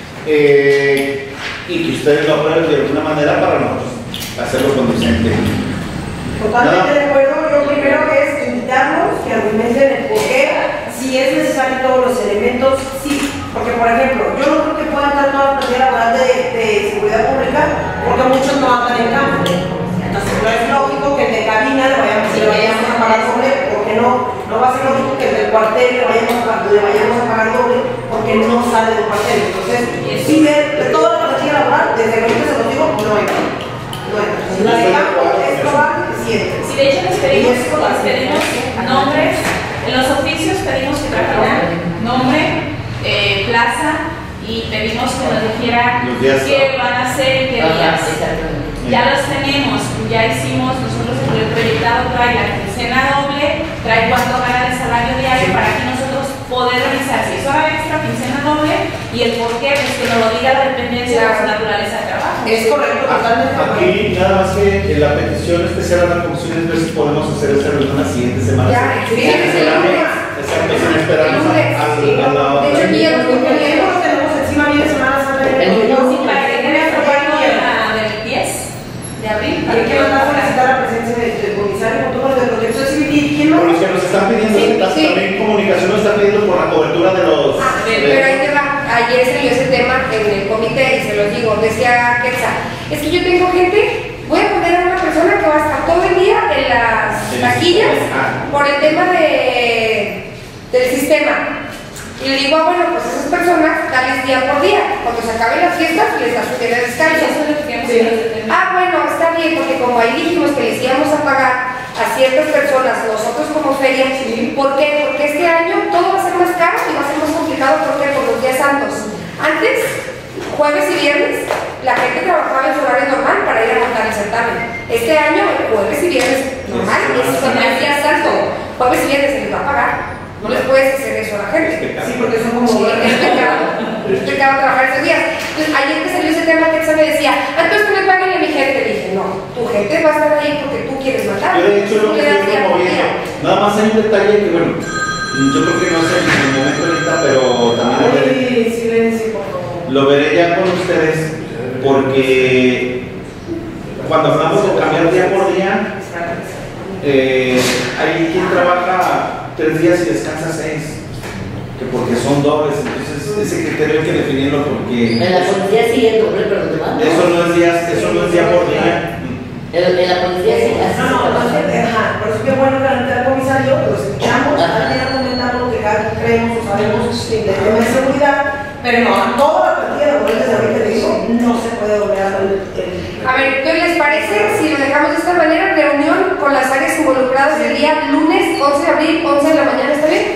eh, y que ustedes lo aprueben de alguna manera para nosotros hacerlo conducente. Totalmente de acuerdo. Yo primero que es invitarlos, que argumenten el por qué, si es necesario todos los elementos, sí. Porque, por ejemplo, yo no creo que pueda entrar toda la plantilla laboral de, de seguridad pública, porque muchos no andan en campo. Entonces, no es lógico que el de cabina le vayamos, le vayamos a pagar doble, porque no, no va a ser lógico que el del cuartel le vayamos a, le vayamos a pagar doble, porque no sale del cuartel. Entonces, sí, de, de toda la plantilla laboral, desde que ahorita se los digo, no entra. No entra. Si la de campo es probable que sí entre. Sí, de hecho les pedimos, les pedimos nombres, en los oficios pedimos que trajeran nombre, eh, plaza y pedimos que nos dijera Los días. qué van a hacer y qué Ajá, días. exactamente. Ya los tenemos, ya hicimos, nosotros el proyectado trae la quincena doble, trae cuánto gana de salario diario para que nosotros poder revisar si es hora extra, quincena doble y el por qué, pues que nos lo diga la dependencia de su naturaleza de trabajo. Es correcto, totalmente. Aquí nada más que en la petición especial a la comisión es ver si podemos hacer esa reunión la siguiente semana. Ya, Sí, sí, sí, esperamos- sí. Exacto, sin esperarnos a, a- a la De hecho, aquí ya lo estoy Porque el tiempo lo tenemos encima bien Semana Santa. El Sí, para que quede aprobado de la- del diez de abril. Y hay que mandar a solicitar la presencia del, del comisario con todo lo de protección civil. ¿Y quién Por más? los que nos están pidiendo, Sí, ta- sí. también comunicación nos está pidiendo por la cobertura de los... Ah, de- pero ahí te va. Ayer salió ese tema en el comité y se los digo, decía Quetzal, es que yo tengo gente, voy a poner a una persona que va a estar todo el día en las Sí. taquillas Ah. por el tema de, del sistema. Y le digo, ah, bueno, pues esas personas, dales día por día. Cuando se acaben las fiestas, les das su día de descanso. Eso es lo que queremos Sí. hacer. Ah, bueno, está bien, porque como ahí dijimos que les íbamos a pagar a ciertas personas, nosotros como feria, ¿por qué? Porque este año todo va a ser más caro y va a ser más complicado, ¿por qué? Por los días santos. Antes, jueves y viernes, la gente trabajaba en su horario normal para ir a montar el certamen. Este año, jueves y viernes normal, es el día santo. Jueves y viernes se les va a pagar. No les puedes hacer eso a la gente. Sí, porque son como... Sí, es pecado. Es pecado trabajar esos días. Entonces, ayer que salió ese tema, que me decía, antes que me paguen a mi gente. Le dije, no, tu gente va a estar ahí porque tú quieres matar. Yo de hecho lo Tú que quieres estoy día por promoviendo, día. nada más hay un detalle que bueno, yo creo que no es en el momento ahorita, pero también lo veré, Ay, silencio, por favor. lo veré ya con ustedes, porque cuando hablamos de cambiar día por día, eh, hay quien trabaja tres días y descansa seis, que porque son dobles, entonces ese criterio hay que definirlo porque En la policía sí es doble, pero te mando. eso no es día, eso no es día por día. En, en la policía sí, así No, no, se trabaja. entonces, ajá, por eso es que es bueno que al comisario lo escuchamos. de esta manera comentando lo que cada quien creemos o sabemos del tema de seguridad, pero no, toda la plantilla de desde ahorita te digo, no se puede volver a el, el... A ver, ¿qué les parece si lo dejamos de esta manera? Reunión con las áreas involucradas el día lunes once de abril, once de la mañana, ¿está bien?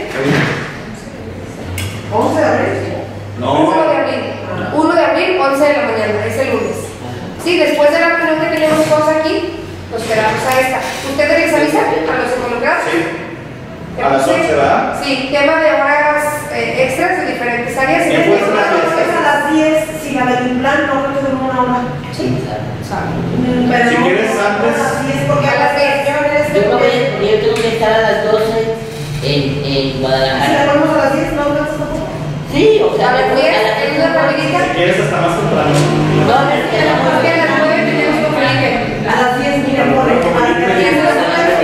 ¿once de abril? No. uno de abril. uno de abril, once de la mañana, es el lunes. Sí, después de la reunión que tenemos todos aquí, nos quedamos a esta. ¿Ustedes les avisan a los involucrados? Sí. ¿Te A las puse? once, ¿verdad? Sí, tema de horas eh, extras de diferentes áreas. ¿Quién fue esa? Es a las diez, si la del plan no creo que dure una hora. Sí. Pero Si no, quieres no, antes. a las diez, porque a las diez ya ven este. Yo, me voy- yo tengo que estar a las doce en, en Si la Guadalajara. ponemos a las diez, no alcanza tampoco. Sí, o sea, A las diez, a las en una rapidita. Si quieres hasta más temprano. No, es que a las Porque a las nueve tenemos con Felipe. A las diez, mira, por a las diez de la tarde,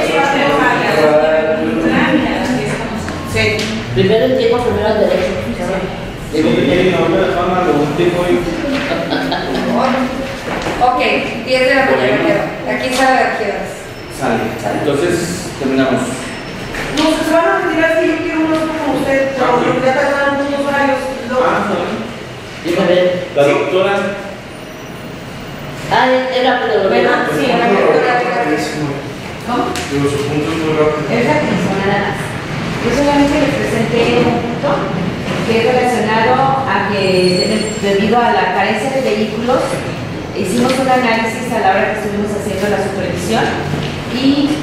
sí. primero el tiempo, primero el derecho. Sí, no me dejaron a lo último y... Ok, diez de la mañana quedó. Aquí sale de aquí. Sale. Entonces, terminamos. No, se van a retirar si yo quiero unos como usted, pero ya tardaron unos horarios. Ah, no. Dime, a ver. La doctora... Ah, era pero lo Bueno, veo. sí, la doctora. ¿Cómo? Digo, su punto es muy rápido. Es rapidísimo, nada más. Yo solamente les presenté un punto que es relacionado a que debido a la carencia de vehículos hicimos un análisis a la hora que estuvimos haciendo la supervisión y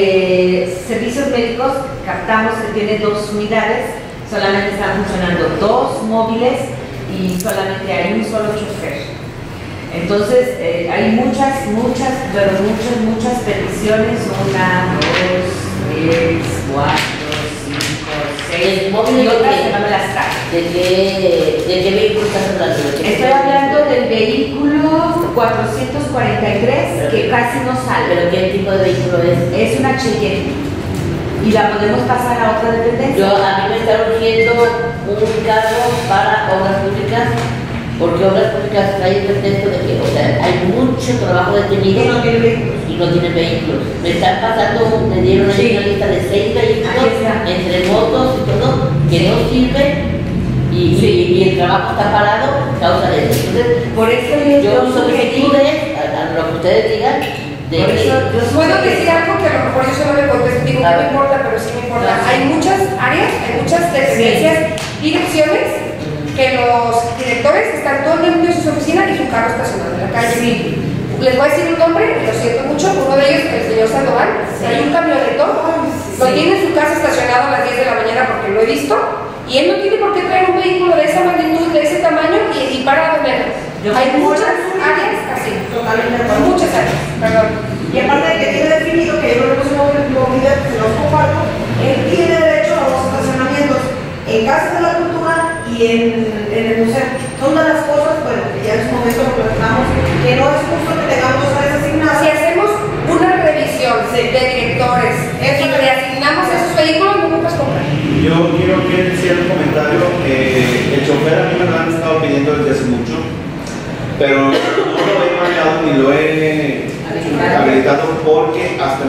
eh, servicios médicos captamos que tiene dos unidades, solamente están funcionando dos móviles y solamente hay un solo chofer. Entonces, eh, hay muchas, muchas, pero muchas, muchas peticiones, una, dos, tres, cuatro, cinco, seis, ¿El móvil y de otras qué? que no me las traen. ¿De qué, de qué vehículo estás hablando? ¿De qué Estoy hablando del vehículo cuatrocientos cuarenta y tres, que casi no sale. ¿Pero qué tipo de vehículo es? Es una Cheyenne y la podemos pasar a otra dependencia. Yo, a mí me está urgiendo un cargo para obras públicas, porque obras públicas trae el pretexto de que, o sea, hay mucho trabajo detenido Y no tiene vehículos. y no tienen vehículos. Me están pasando, me dieron ahí Sí. una lista de seis vehículos, Aquí está. entre motos y todo, que no sirven y, Sí. y, y el trabajo está parado a causa de eso. Entonces, Por eso yo, yo yo solicitudes, a, a lo que ustedes digan, de Por que... eso yo Puedo decir algo que a lo mejor yo solo me contesto, digo que A no ver. importa, pero sí me importa. Ah, sí. Hay muchas áreas, hay muchas dependencias, direcciones, que los directores están todo el tiempo en su oficina y su carro estacionado en la calle. Sí. Les voy a decir un nombre, y lo siento mucho, uno de ellos, el señor Sandoval, Sí. hay un camioneto, lo Sí. tiene en su casa estacionado a las diez de la mañana porque lo he visto, y él no tiene por qué traer un vehículo de esa magnitud, de ese tamaño y, y para donde Yo- hay muchas áreas así, Totalmente de acuerdo. muchas áreas, perdón. Y aparte de que tiene definido, que yo no le puse movilidad, que se los comparto, él tiene derecho a dos estacionamientos en Casa de la Cultura y en, en el museo. Son de las cosas, bueno, que ya en su momento lo platicamos, que no es justo que tengamos dos áreas asignadas. Si hacemos una revisión de directores y reasignamos esos vehículos, no me puedes comprar. Yo quiero que hiciera un comentario. Eh, el chofer a mí me lo han estado pidiendo desde hace mucho, pero no lo he manejado ni lo he habilitado porque hasta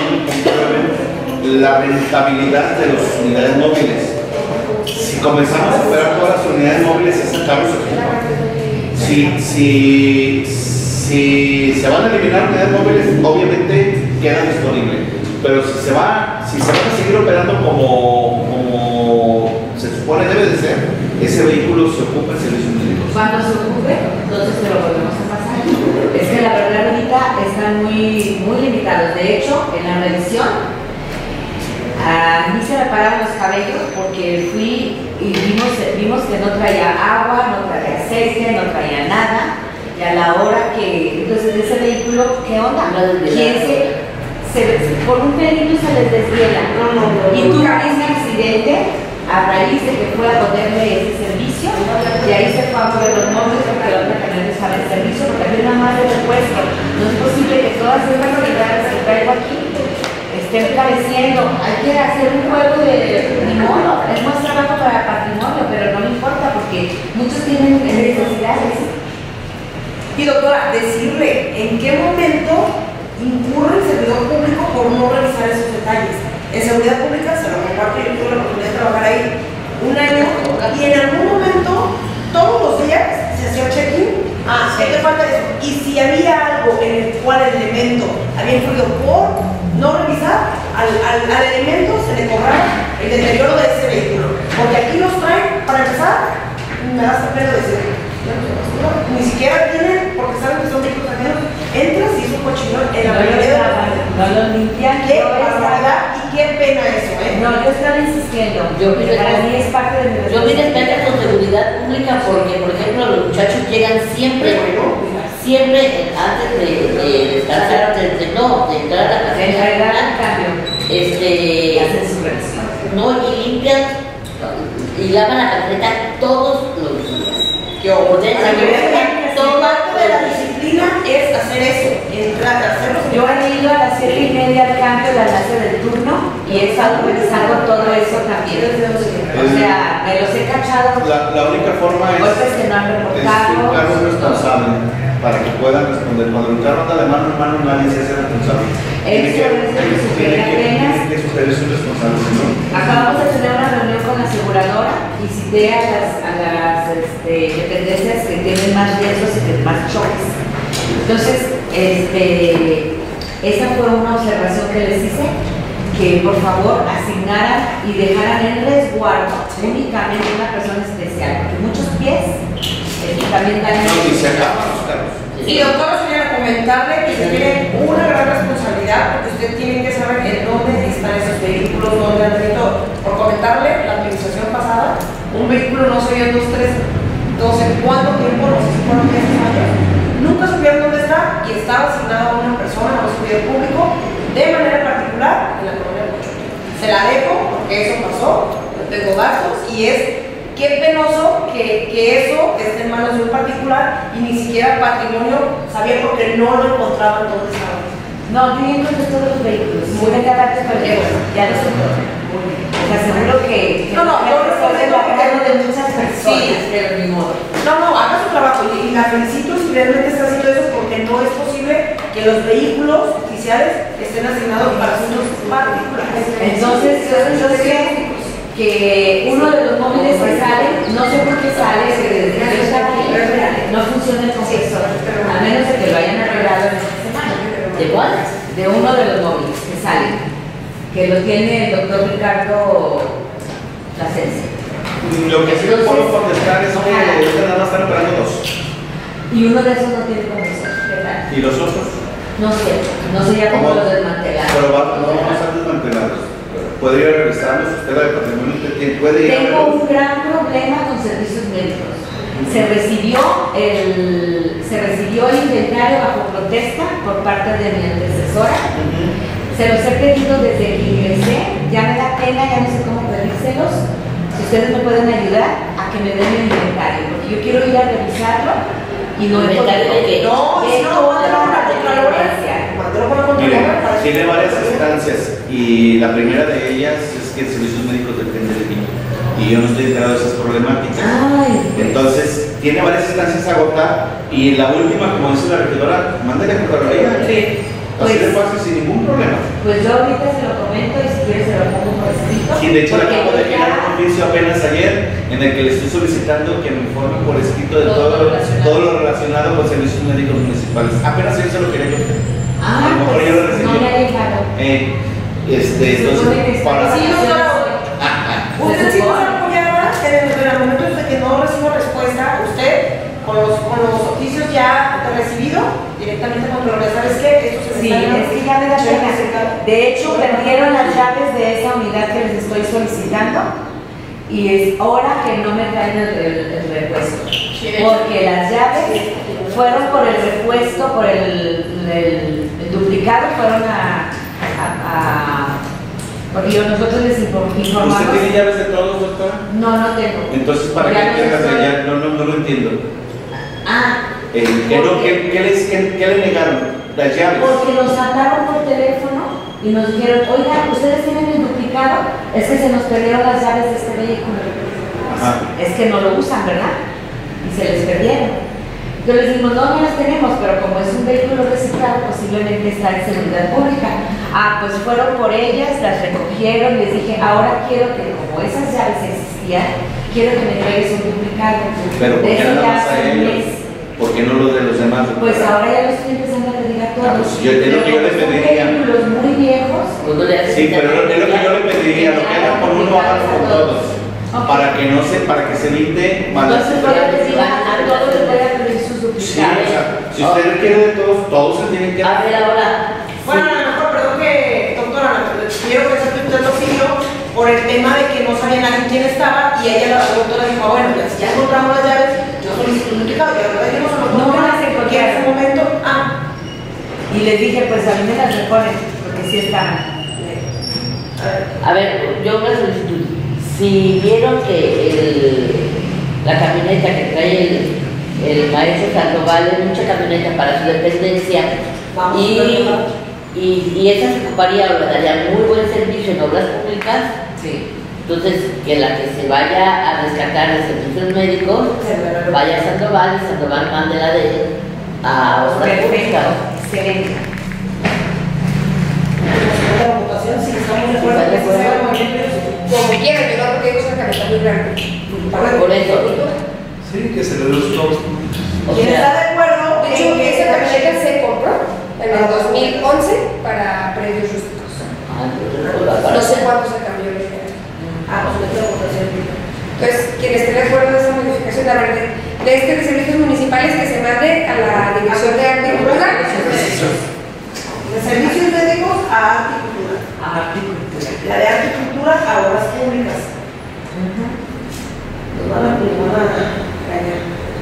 entonces la rentabilidad de las unidades móviles. Si comenzamos a operar todas las unidades móviles, esas carros se ocupan. Si, si, si se van a eliminar unidades móviles, obviamente quedan disponibles. Pero si se, va, si se van a seguir operando como, como se supone debe de ser, ese vehículo se ocupa en servicios médicos. Cuando se ocupe, entonces se lo volvemos a pasar. Es que la verdad ahorita están muy, muy limitados. De hecho, en la revisión, a mí se me pararon los cabellos porque fui y vimos, vimos que no traía agua, no traía aceite, no traía nada. Y a la hora que, entonces ese vehículo, ¿qué onda? ¿Quién se, se, por un pelito se les desviela? No, no, no. Y tuvo ese accidente a raíz de que fue a ponerle ese servicio, y ahí se fue a mover los móviles porque la otra que no estaba en servicio, porque aquí nada más de repuesto. No es posible que todas estas unidades que traigo aquí estén careciendo. Hay que hacer un juego de ni modo, es más trabajo para patrimonio, pero no me importa porque muchos tienen necesidades. Y doctora, decirle en qué momento incurre el servidor público por no revisar esos detalles. en seguridad pública, se lo comparto, yo tuve la oportunidad de trabajar ahí un año y en algún momento, todos los días, se hacía check-in. Ah, ¿qué te falta eso? Y si había algo en el cual el elemento había influido por no revisar, al, al, al elemento se le cobraba el deterioro de ese vehículo. Porque aquí los traen, para empezar, me da hasta pena decir, no, ni siquiera tienen, porque saben que son vehículos ajenos, entras y es un cochinón en la mayoría de las veces. No lo limpian. Qué barbaridad y qué pena eso, ¿eh? No, yo estaba insistiendo. Yo vi para mí es parte de mi Yo vi despega con seguridad pública porque, por ejemplo, los muchachos llegan siempre, siempre antes de, de descansar, antes de, no, de entrar a la casa, entregar el cambio, este, hacen su revisión. no, y limpian y lavan la camioneta todos los días. Que orden, la que toda de la disciplina es hacer eso, entrar, hacerlo. Yo he ido a las siete y media al cambio de la clase del turno y he estado revisando todo eso también. O sea, me los he cachado. La, la única forma es, golpes que no han es reportado. que un cargo es responsable para que puedan responder. Cuando el carro anda de mano en mano, nadie se hace responsable. Tiene que, Eso es lo que sucede tiene que, apenas. tiene que suceder su responsable, ¿no? Acabamos de tener una reunión con la aseguradora y cité a las, a las este, dependencias que tienen más riesgos y que más choques. Entonces, este, esa fue una observación que les hice, que por favor asignaran y dejaran en resguardo únicamente una persona especial, porque muchos pies este, también dañan. No, y se acaban los carros. Y doctora, señora, comentarle que se tiene una gran responsabilidad porque usted tiene que saber en dónde están esos vehículos, dónde han todo. Por comentarle, la administración pasada, un vehículo no se vio en dos, tres, dos en cuánto tiempo, no sé si fueron meses, años, nunca supieron dónde está y estaba asignado a una persona, a un servidor público, de manera particular en la colonia de Cochote. Se la dejo porque eso pasó, no tengo datos y es. Qué penoso que, que eso esté en manos de un particular y ni siquiera el patrimonio sabía porque no lo encontraban donde estaban. No, yo encontré todos los vehículos. Muy bien, ya lo sé todo. Te aseguro que, que no, no, yo resuelve la carga de muchas personas, sí, pero ni modo. No, no, haga su trabajo y, y la felicito si realmente está haciendo eso porque no es posible que los vehículos oficiales estén asignados para asuntos particulares. Entonces, yo, yo sé que uno de los móviles que sale, no sé por qué sale, que no funciona el compresor, a menos de que lo hayan arreglado en esta semana. ¿De cuál? De uno de los móviles que salen, que lo tiene el doctor Ricardo Plasencia. Lo que sí les puedo contestar es que ahorita nada más están operando dos. Y uno de esos no tiene compresor, ¿verdad? ¿Y los otros? No sé, no sé ya cómo los desmantelaron. Pero va, no vamos a estar desmantelados. Podría revisarlos, usted la de patrimonio, usted puede ir a Tengo verlos. un gran problema con servicios médicos. Se recibió el, se recibió el inventario bajo protesta por parte de mi antecesora. Uh-huh. Se los he pedido desde que ingresé, ya me da pena, ya no sé cómo pedírselos. Si ustedes me pueden ayudar a que me den el inventario, porque yo quiero ir a revisarlo y no he podido. que no, de no, no, no, Mire, tiene varias instancias y la primera de ellas es que el servicios médicos depende de mí y yo no estoy enterado de esas problemáticas. Ay, entonces tiene varias instancias a agotar y la última, como dice la regidora, mándale a Contraloría. Sí. Así Pues, de fácil, sin ningún problema. Pues yo ahorita se lo comento y si quieres se lo pongo por escrito. Y de hecho le porque acabo de ya- llegar un oficio apenas ayer en el que le estoy solicitando que me informe por escrito de Todo todo, lo relacionado. todo lo relacionado con servicios médicos municipales. Apenas ayer se lo quería yo. Ah, a lo mejor pues, ya lo recibí. no me ha llegado. Eh, este, Se supone que entonces, está para... Sí, doctora. Usted sí nos apoyaba en el, en el momento de que no recibo respuesta, usted con los, con los oficios ya recibido directamente con Contraloría, ¿sabes qué? Esto se me Sí, está es que ya me da pena. De hecho, perdieron las llaves de esa unidad que les estoy solicitando y es hora que no me traen el, el, el repuesto. Porque las llaves fueron por el repuesto, por el, el, el duplicado, fueron a, a, a porque yo, nosotros les informamos. ¿Usted tiene llaves de todos, doctora? No, no tengo. Entonces, ¿para Ya qué no tengas estoy- allá? No, no, no lo entiendo. Ah, Eh, ¿qué, no, ¿qué, qué, les, qué, ¿Qué le negaron? Las llaves. porque nos hablaron por teléfono y nos dijeron, oigan, ustedes tienen el duplicado, es que se nos perdieron las llaves de este vehículo. Ajá. Es que no lo usan, ¿verdad? Y se les perdieron. Entonces les dijimos, no, no las tenemos, pero como es un vehículo reciclado, posiblemente está en seguridad pública. Ah, pues fueron por ellas, las recogieron, les dije, ahora quiero que, como esas llaves existían, quiero que me traigas un duplicado. Pero ¿por De qué eso nada ya más a hace un ellos? mes. ¿Por qué no los de los demás? Pues ahora ya los estoy empezando a pedir a todos. Ah, pues yo, es lo que yo le Pero son pediría. vehículos muy viejos. Sí, pero es lo, es lo que yo le pediría, lo que hagan por uno, hagan por todos. Ok. Para que no se, para que se evite malas Entonces voy a pedir a, a todos les voy a pedir sus Sí, o duplicados. sea, si usted requiere de todos, todos se tienen que A ver, ahora. Bueno, a lo mejor, perdón que, doctora, quiero pensar que usted lo siguió por el tema de que no sabía nadie quién estaba y ella, la doctora, dijo, ah, bueno, ya, si ya encontramos las llaves, yo solicito un duplicado, y la verdad es que no se lo No puedo me las encontré. que en ese momento, ah, Y les dije, pues a mí me las reponen, porque sí están. A ver, yo una solicitud. Si vieron que el, la camioneta que trae el, el maestro Sandoval es mucha camioneta para su dependencia Vamos, y, ¿verdad? y, y esa se ocuparía o le daría muy buen servicio en obras públicas, Sí. entonces que la que se vaya a rescatar de servicios médicos vaya a Sandoval y Sandoval mande la de él a obras Perfecto. públicas. Excelente. la votación, si estamos de acuerdo que se haga movimiento, Como quieran, yo no creo que ellos una camioneta muy grande. Por eso. Sí, que se le dé sus nuevos. O ¿quién está sea, de acuerdo? De hecho, en que esa camioneta se compró en el Ah, dos mil once para predios rústicos. ah, entonces, pues, la No sé para- cuánto se cambió. Ah, pues meto la votación. Entonces, quien esté de acuerdo de esa modificación, a ver, de, de este de servicios municipales que se mande a la Dirección de Arte y Cultura. De servicios médicos a arte y cultura. A artículo. La de arte y cultura a obras públicas. Nos van a nos van a engañar.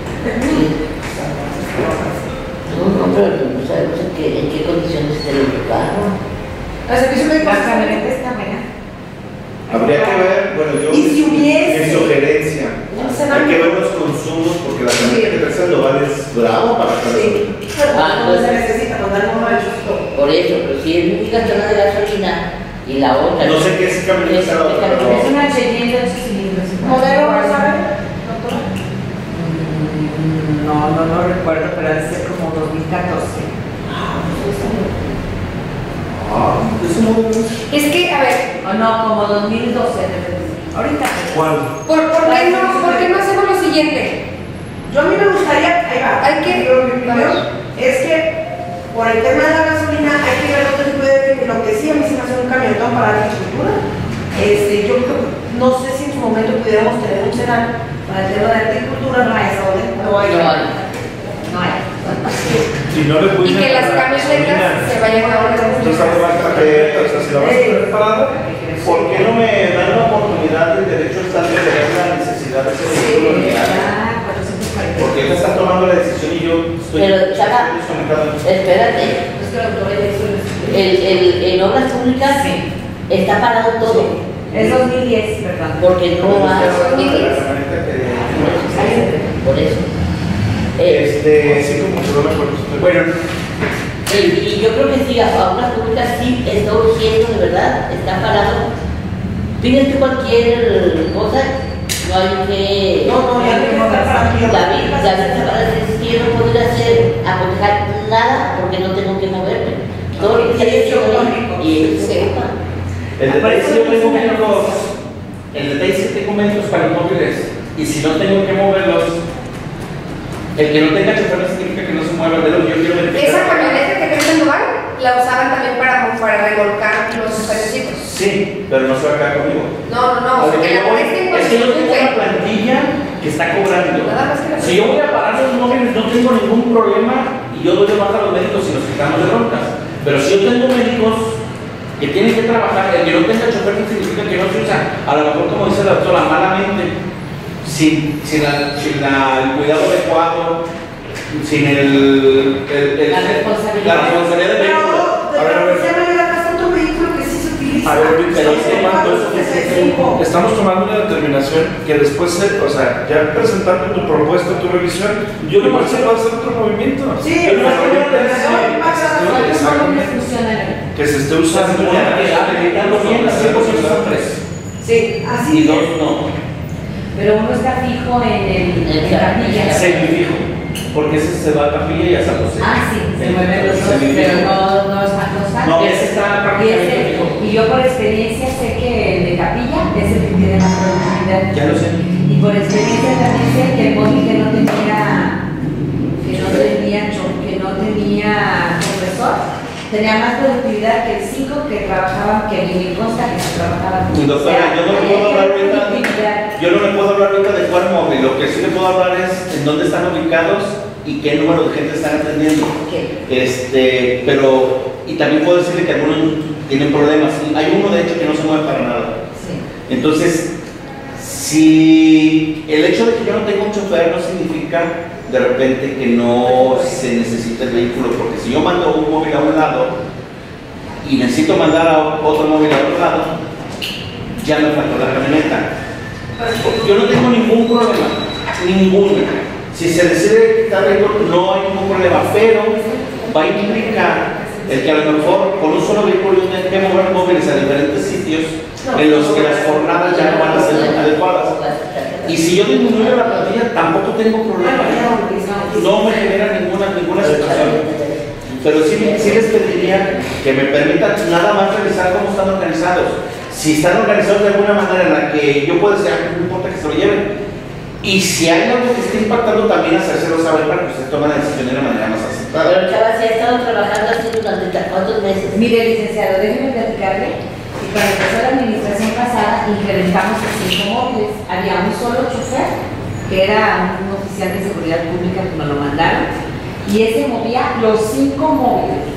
No, no, pero no sabemos en qué, en qué condiciones está el carro. A servicios médicos. La camioneta está buena. Habría que ver, bueno, yo ¿Y si hubiese? mi sugerencia, No sé, hay que ver los consumos porque la camioneta que trae Sandoval es bravo para hacer eso. Sí. Pero Ah, no se entonces- necesita mandar uno al chusto. Por eso, pero si es única zona de gasolina y la otra. No sé qué es camioneta será otra, camioneta. pero- Es una Cheyenne de ocho cilindros. ¿Modelo no sabe, doctora? Mm, No, no lo recuerdo, pero debe ser como dos mil catorce. Ah, eso no Es que, a ver, O no, como dos mil doce. Ahorita. ¿Cuál? ¿por, por, qué no, ¿por qué no hacemos lo siguiente? Yo a mí me gustaría, ahí va, Hay que- Lo primero es que por el tema de la gasolina hay que ver otro tipo de, lo que sí a mí se me hace un camionetón para la agricultura. Este, yo creo, no sé si en su momento pudiéramos tener un sedán para el tema de agricultura, no hay, no hay. No hay. No hay. Y no le Y pudieron que las dar camionetas gasolina. se vayan a obras Entonces, públicas. ¿dónde va esta camioneta? O sea, si la vas a tener parada, ¿Por qué no me dan la oportunidad del derecho estatal de ver la necesidad de ese vehículo real? Ah, cuatrocientos cuarenta. Porque él está tomando la decisión y yo estoy Pero, Chava, estoy desconectado. espérate. Es que la doctora ya hizo el- El, el, en obras públicas Sí. está parado todo. Es dos mil diez, perdón. Porque no Pero hay. está hablando de la camioneta que- Por eso. Eh, este, sí, como que no me acuerdo. Bueno, y, y yo creo que sí, a obras públicas sí está urgiendo, de verdad, está parado. Pides tú cualquier cosa, no hay que. No, no, ya no hay que estar para aquí. David, David Zavala dice que yo no podría hacer, aconsejar nada porque no tengo que moverme. Todo lo que hay y él se ocupa. El detalle es que yo tengo métodos, el detalle es que tengo métodos para inmóviles y si no tengo que moverlos, el que no tenga chofer no significa que no se mueva el dedo. Yo quiero verificar. Esa camioneta que trae Sandoval la usaban también para, para remolcar los espacios. Sí, pero no se va a quedar conmigo. No, no, no. A lo que que yo la voy presten es cuando que yo se tengo una ocupe. plantilla que está cobrando. Nada más que la Si yo voy a parar los móviles no tengo ningún problema y yo doy de baja a los médicos y nos quitamos de broncas. Pero si yo tengo médicos que tienen que trabajar, el que no tenga chofer no significa que no se usa. A lo mejor, como dice la doctora, malamente, sin, sin, la, sin la- el cuidado adecuado, sin el, el, el- La responsabilidad. la responsabilidad del Pero, vehículo. de A ver, a ver. la se me acá otro vehículo que sí se utiliza. A ver, ahorita Pero estamos sí, tomando, sesenta y cinco. estamos tomando una determinación que después, se- o sea, ya presentando tu propuesta, tu revisión, Yo igual no se sé. va a hacer otro movimiento. Sí, Pero pero ahorita pero es- no pasa que se nada. esté- exactamente, Funciona. que se esté Se usando supone ya. que habilitando bien, las cien por ciento son tres. Sí, así Y dos es. no. Pero uno está fijo en el en En la camilla. Semifijo. Porque ese se va a Capilla y a San José. Ah, sí, se mueven los dos, pero no, no están los No, ese está prácticamente fijo. Y yo por experiencia sé que el de Capilla es el que tiene más productividad. Ya lo sé. Y por experiencia también sé que el móvil que no tenía, que no tenía, cho- que no tenía compresor, tenía más productividad que el cinco que trabajaba, que mi consta que se trabajaba. Doctora, yo no le puedo hablar ahorita, yo no le puedo hablar ahorita de cuál móvil, lo que sí le puedo hablar es en dónde están ubicados y qué número de gente están atendiendo. Okay. Este, pero, y también puedo decirle que algunos tienen problemas. Hay uno de hecho que no se mueve para nada. Sí. Entonces, si el hecho de que yo no tenga un chofer no significa de repente que no se necesita el vehículo, porque si yo mando un móvil a un lado y necesito mandar a otro móvil a otro lado, ya me faltó la camioneta. Yo no tengo ningún problema, ninguno. Si se decide quitar el vehículo, no hay ningún problema, pero va a implicar el que a lo mejor con un solo vehículo yo tenga que mover móviles a diferentes sitios en los que las jornadas ya no van a ser adecuadas. Y si yo disminuyo la plantilla, tampoco tengo problema. No me genera ninguna, ninguna situación. Pero sí, sí les pediría que me permitan nada más revisar cómo están organizados. Si están organizados de alguna manera en la que yo puedo decir, no importa que se lo lleven. Y si hay algo que esté impactando, también hacérselo saber para que usted tome la decisión de una manera más aceptada. Pero Chava, si ha estado trabajando así durante cuántos meses. Mire, licenciado, déjeme platicarle que cuando empezó la administración pasada incrementamos a cinco móviles. Había un solo chofer, que era un oficial de seguridad pública que nos lo mandaron, y ese movía los cinco móviles.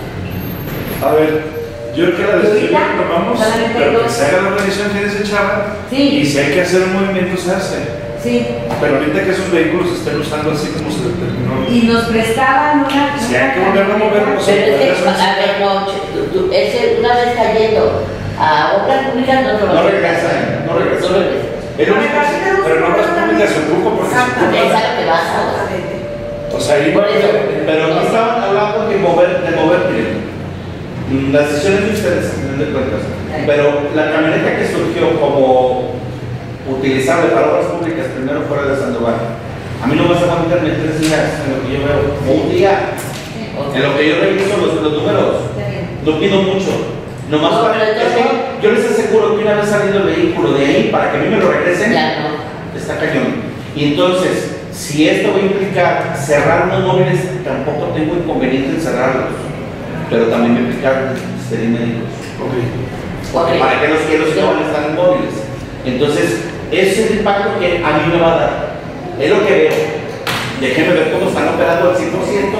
A ver, yo creo que la decisión que tomamos, pero que se haga la organización que dice Chava, sí. Y si hay que hacer un movimiento, se hace. Sí. Pero ahorita que esos vehículos se estén usando así como se determinó. Y nos prestaban una. Si hay que volverlo a mover, pues Pero es que, a ver, no, tú- tú- ese una vez cayendo a obras públicas no lo No regresa, ¿eh? No regresa. No regresa. El único, pero no las públicas se ocupa porque se Es a ocupa. lo que vas ahora. O sea, ahí Por eso. Pero no estaban hablando de mover, de mover, miren. Las decisiones de ustedes, a final de cuentas. Pero la camioneta que surgió como utilizable para obras públicas, primero fuera de Sandoval, a mí no me hace falta meterme tres días en lo que yo veo, o un día, en lo que yo reviso los, los números. No pido mucho. Nomás No, para, pero es que yo les aseguro que una vez salido el vehículo de ahí, para que a mí me lo regresen, Ya no. está cañón. Y entonces, si esto va a implicar cerrar unos móviles, tampoco tengo inconveniente en cerrarlos. Pero también me implica ser médicos. Ok. Para que los quiero si no van a estar en móviles. Entonces, ese es el impacto que a mí me va a dar. Es lo que veo. Déjenme ver cómo están operando al cien por ciento.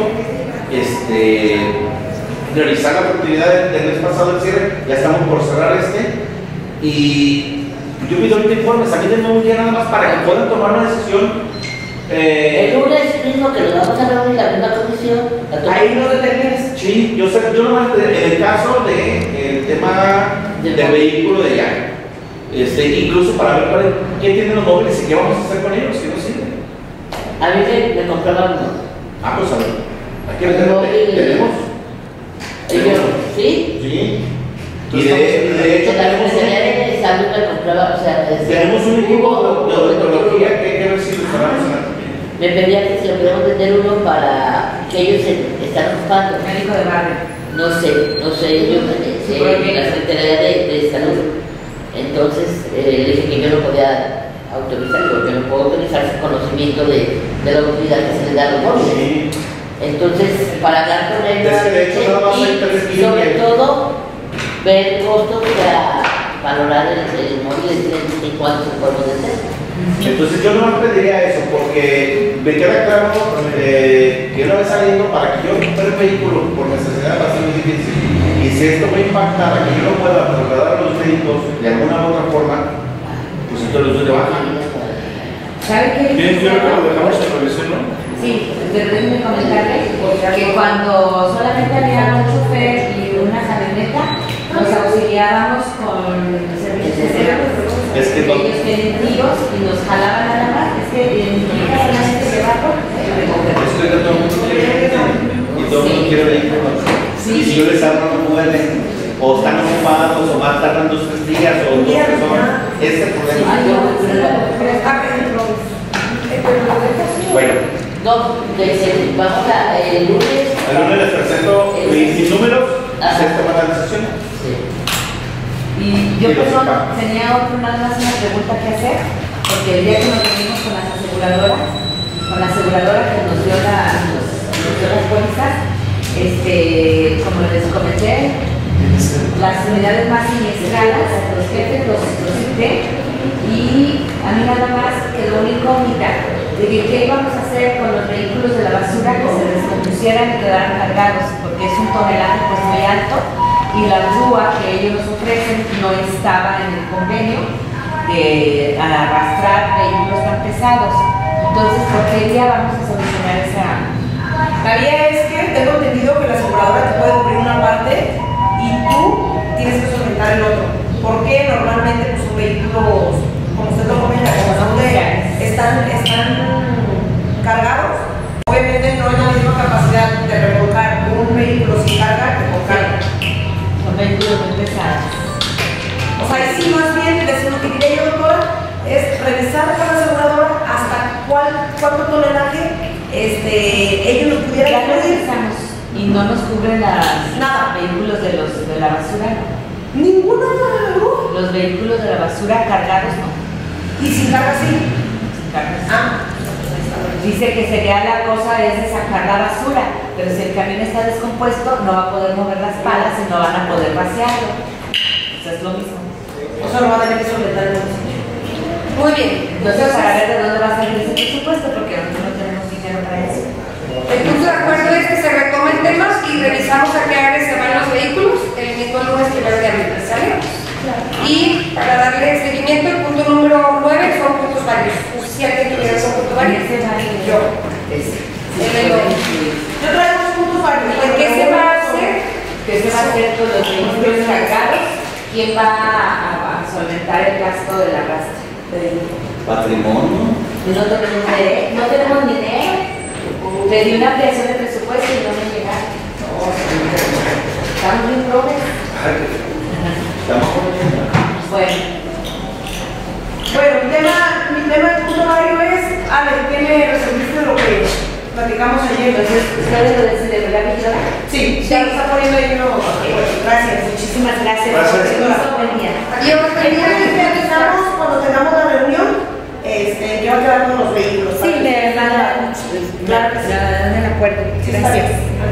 Este, realizar la oportunidad del mes pasado del cierre. Ya estamos por cerrar este. Y yo pido ahorita informes. A mí denme un día nada más para que puedan tomar una decisión. Eh, El lunes mismo que nos vamos a reunir la misma comisión. Ahí no determinas. Sí, yo sé, yo nomás en el caso de el tema del vehículo de allá. Este, incluso para ver cuál, qué tienen los móviles y qué vamos a hacer con ellos, qué nos sirven. A mí me, me compraban uno. Ah, pues a ver. Aquí lo tenemos. ¿Tenemos? Y yo, ¿sí? Sí. Y de, y de hecho la tenemos Secretaría un, de Salud me compraba, o sea, me decía, tenemos un equipo de odontología que que ver si lo instalamos en la también. me pedía que si lo podíamos vender uno para que ellos se están ocupando. Médico de barrio. No sé, no sé, yo Sí, eh, la Secretaría de, de Salud. Entonces eh, le dije que yo no podía autorizar, porque no puedo autorizar su conocimiento de, de la utilidad que se le da a los móviles. Sí. Entonces, para hablar con él, Es que de hecho nada más hay tres y sobre líneas. todo, ver costos para valorar el, el móvil y cuánto se puede hacer. Entonces yo no me pediría eso porque me queda claro eh, que una vez saliendo para que yo recupere el vehículo por necesidad va a ser muy difícil. Y si esto va a impactar a que yo no pueda trasladar a los médicos de alguna u otra forma, pues entonces los doy de baja. ¿Sabe qué? Bien, yo creo que lo dejamos en revisión, ¿no? Sí, pero déjenme comentarle que cuando solamente había un chofer y una camioneta, nos auxiliábamos con servicios de Es que no. ellos tienen tíos y nos jalaban nada más. Es que en mi casa solamente se va por Es que todo el mundo quiere y todo el mundo quiere vehículos. Sí. Y si yo les hablo no pueden, o están ocupados, o más tardan dos tres días, o dos tres horas. Ese es el problema. A ver, Bueno. No, de- vamos a, el lunes. El lunes les presento mis, mis números, se toman la decisión. Y yo pues, no, tenía otro, nada más una pregunta que hacer, porque el día que nos reunimos con las aseguradoras, con la aseguradora que nos dio, la, nos, nos dio las pólizas, este, como les comenté, las unidades más siniestradas, los jefes los, los cité, y a mí nada más quedó una incógnita de que qué íbamos a hacer con los vehículos de la basura que se descompusieran y quedaran cargados, porque es un tonelaje pues muy alto, y la grúa que ellos nos ofrecen no estaba en el convenio de arrastrar vehículos tan pesados. Entonces, ¿por qué día vamos a solucionar esa? La vía es que tengo entendido que la aseguradora te puede cubrir una parte y tú tienes que solventar el otro. Porque normalmente pues, son vehículos, como usted lo comenta, como son de, están, están cargados. Obviamente no hay la misma capacidad de remolcar un vehículo sin carga que con carga. Son vehículos muy pesados. O sea, y sí, más bien, desde lo que diría yo, doctora, es revisar con la aseguradora hasta cuál, cuánto tonelaje este, ellos nos pudieran Ya lo cubrir. revisamos y no nos cubren las Nada. vehículos de, los, de la basura. Ninguna, ¿no? Los vehículos de la basura cargados no. Y sin carga sí. Sin carga sí. Ah. Dice que sería la cosa es de sacar la basura, pero si el camión está descompuesto no va a poder mover las palas y no van a poder vaciarlo. Eso es lo mismo. O sea, lo va a tener que solventar el bolsillo. Muy bien. Entonces, para ver de dónde va a salir ese presupuesto, porque nosotros no tenemos dinero para eso. El punto de acuerdo es que se retoma el tema y revisamos a qué áreas se van los vehículos el mismo lunes primero de abril, ¿sale? Y para darle seguimiento, el punto número nueve son puntos varios. No sé si alguien tuviera un punto varios. Yo. Yo traigo los puntos varios. ¿En qué se va a hacer? ¿Qué se va a hacer con los vehículos cargados? ¿Quién va a, a solventar el gasto del arrastre? Patrimonio. No tenemos dinero. No tenemos dinero. Pedí una ampliación de presupuesto y no me llegaron. Estamos bien pobres. Estamos Bueno. Bueno, mi tema, mi tema de punto varios es, Ale, ¿qué me resolviste de lo que platicamos ayer? Entonces, ¿ustedes lo deciden, verdad, Víctor? Sí, ya lo está poniendo ahí uno. Gracias. Muchísimas gracias. Gracias. Buen día. Adiós, buen día. Y avisamos cuando tengamos la reunión, este, que va a quedar con los vehículos. Sí, de verdad. Claro que sí. Dan el acuerdo. Sí, está Gracias.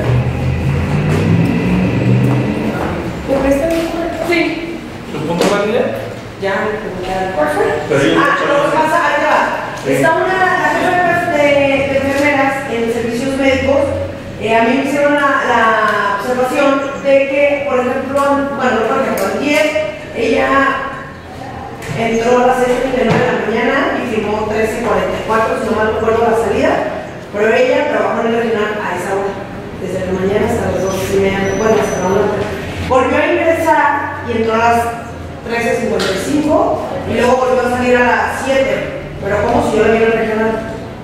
Sí. ¿Tu punto válido? Ya, ¿cuál fue? Pero yo- Ah, lo que pasa, ahí te va. Está una, la jefa de, de enfermeras en servicios médicos, eh, a mí me hicieron la, la observación de que, por ejemplo, bueno, por ejemplo, ayer ella entró a las seis treinta y nueve de la mañana y firmó trece cuarenta y cuatro, si no mal recuerdo la salida, pero ella trabajó en el regional a esa hora, desde la mañana hasta las dos y media, bueno, hasta la una. Volvió a ingresar y entró a las trece cincuenta y cinco y luego volvió a salir a las siete, pero como si yo le viera el regional.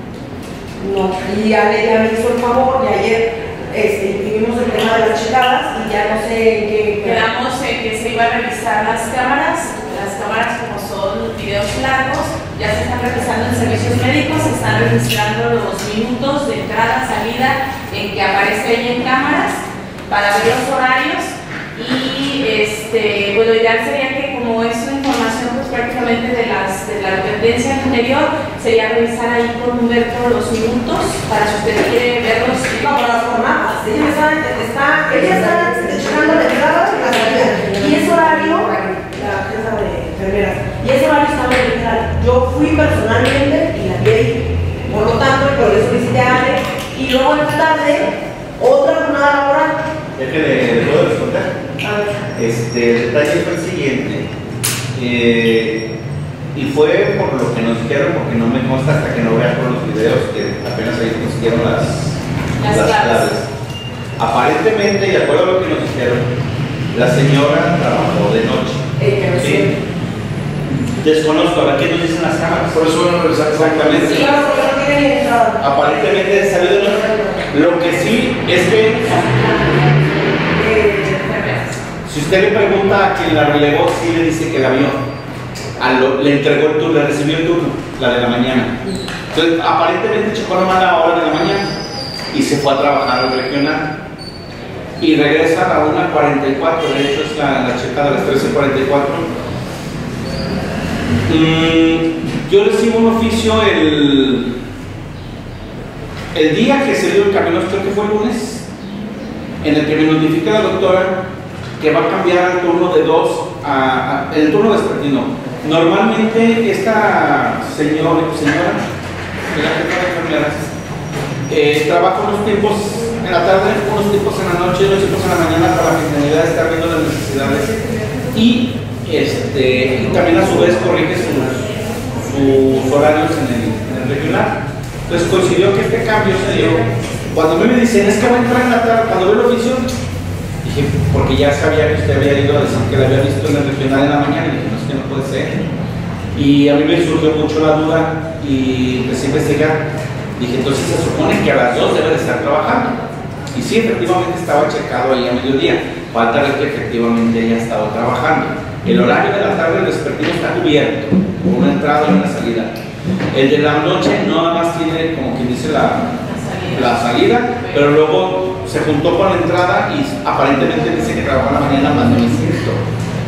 No, y ya le ya me hizo el favor y ayer este, imprimimos el tema de las checadas y ya no sé en qué. Quedamos en que se iba a revisar las cámaras. Las cámaras, como son videos largos, ya se están revisando en servicios médicos, se están registrando los minutos de entrada, salida, en que aparece ahí en cámaras para ver los horarios. Y este, bueno, ya sería que como es una información pues prácticamente de, las, de la dependencia anterior, sería revisar ahí con Humberto los minutos para si usted quiere verlos. No, para las jornadas. Ella está, está, ella está checando la entrada y la salida. Y ese horario, la jefa de enfermeras, y ese horario estaba en el general. Yo fui personalmente y la vi ahí. Por lo tanto, por eso solicité a Ale. Y luego en la tarde, otra jornada laboral. Ya que le, le puedo responder. Este, el detalle fue el siguiente. Eh, y fue por lo que nos dijeron, porque no me consta hasta que no vean por los videos que apenas ahí consiguieron las, Las las claves. claves. Aparentemente, y de acuerdo a lo que nos dijeron, la señora trabajó de noche. Eh, ¿Sí? Desconozco, a ver qué nos dicen las cámaras. Por eso van a revisar Exactamente. Sí, claro, porque no tiene ni entrada. Aparentemente salió de noche. Lo que sí es que si usted le pregunta a quien la relevó, sí le dice que la vio. A lo- le entregó el turno, le recibió el turno, la de la mañana. Entonces, aparentemente checó nomás la hora de la mañana y se fue a trabajar al regional. Y regresa a la una cuarenta y cuatro, de hecho es la, la checa de las trece cuarenta y cuatro. Mm, yo recibo un oficio el, el día que se dio el cambio, creo que fue el lunes, en el que me notifica la doctora que va a cambiar el turno de dos a, a el turno vespertino. Normalmente esta señora, señora de la jefa de enfermeras, eh, trabaja unos tiempos en la tarde, unos tiempos en la noche, unos tiempos en la mañana para la finalidad de estar viendo las necesidades y, este, y también a su vez corrige sus, sus horarios en el, en el regional. Entonces coincidió que este cambio se dio. Cuando a mí me dicen, es que va a entrar en la tarde, cuando veo el oficio, dije, porque ya sabía que usted había ido a decir que la había visto en el regional en la mañana, y dije, no, es que no puede ser. Y a mí me surgió mucho la duda y empecé a investigar. Dije, entonces se supone que a las dos debe de estar trabajando. Y sí, efectivamente estaba checado ahí a mediodía. Falta ver que efectivamente ella estaba trabajando. El horario de la tarde del vespertino está cubierto, con una entrada y una salida. El de la noche nada más tiene, como quien dice, la, la salida, pero luego se juntó con la entrada y aparentemente dice que trabaja en la mañana, más no es cierto.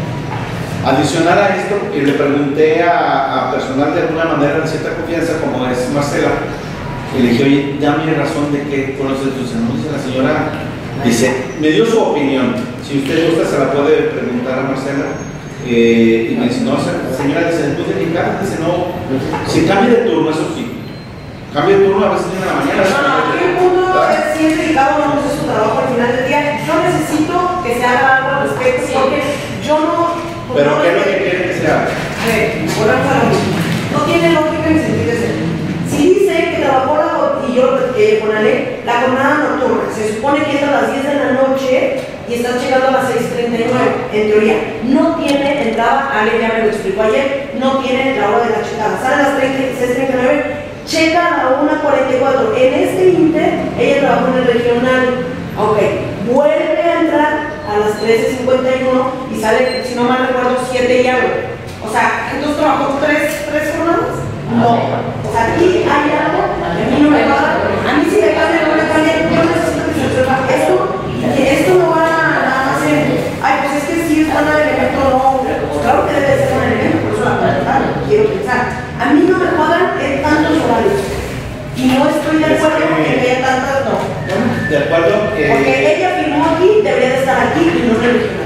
Adicional a esto, y le pregunté a, a personal de alguna manera de cierta confianza, como es Marcela, y le dije, oye, dame razón de que conoces tus anuncios. La señora dice, me dio su opinión. Si usted gusta, se la puede preguntar a Marcela. Eh, y me dice, no, señora, dice, después de mi casa, dice, no, si cambia de turno, eso sí. Cambia de turno a veces en la mañana. No, no, aquí el punto es si es dedicado o no es su trabajo al final del día. Yo necesito que se haga algo al respecto, sí, porque yo no. Pero no ¿qué es lo que quiere que se haga? A ver, volvamos a lo mismo. No tiene lógica ni sentido de ser. Si dice que trabajó la, y yo eh, con la ley, la jornada nocturna, se supone que es a las diez de la noche y estás llegando a las seis treinta y nueve, en teoría, no tiene entrada, Ale ya me lo explicó ayer, no tiene la hora de la checada, sale a las seis treinta y nueve, checa a la una cuarenta y cuatro, en este inter, ella trabajó en el regional, ok, vuelve a entrar a las trece cincuenta y uno y sale, si no mal recuerdo, siete y algo, o sea, entonces trabajó tres, tres jornadas. No, o sea, aquí hay algo que a mí no me va, a mí si me cambia, no me cambia, yo necesito que se resuelva esto, que esto no va nada más en, ay, pues es que si es un elemento, no, pues claro que debe ser un elemento, por eso la pregunta, quiero pensar. A mí no me cuadran en tantos horarios, y no estoy de acuerdo en que haya tantas, no. De acuerdo. Eh, Porque ella firmó aquí, debería de estar aquí y no en el regional.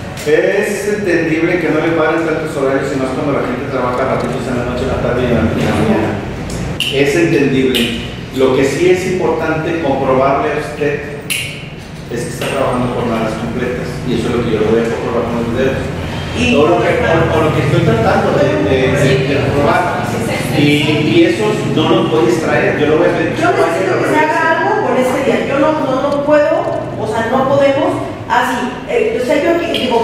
Es entendible que no le paguen tantos horarios, sino es cuando la gente trabaja ratitos en la noche, en la tarde y en la mañana. Es entendible. Lo que sí es importante comprobarle a usted es que está trabajando jornadas completas, y eso es lo que yo lo voy a comprobar con los dedos. O lo que, o, o lo que estoy tratando de, de, de, de comprobar. Y, y eso no lo puedes traer, yo lo voy a pedir. Yo necesito que se haga algo con este día. Yo no, no, no puedo, o sea, no podemos. Así, eh, o sea, yo aquí digo,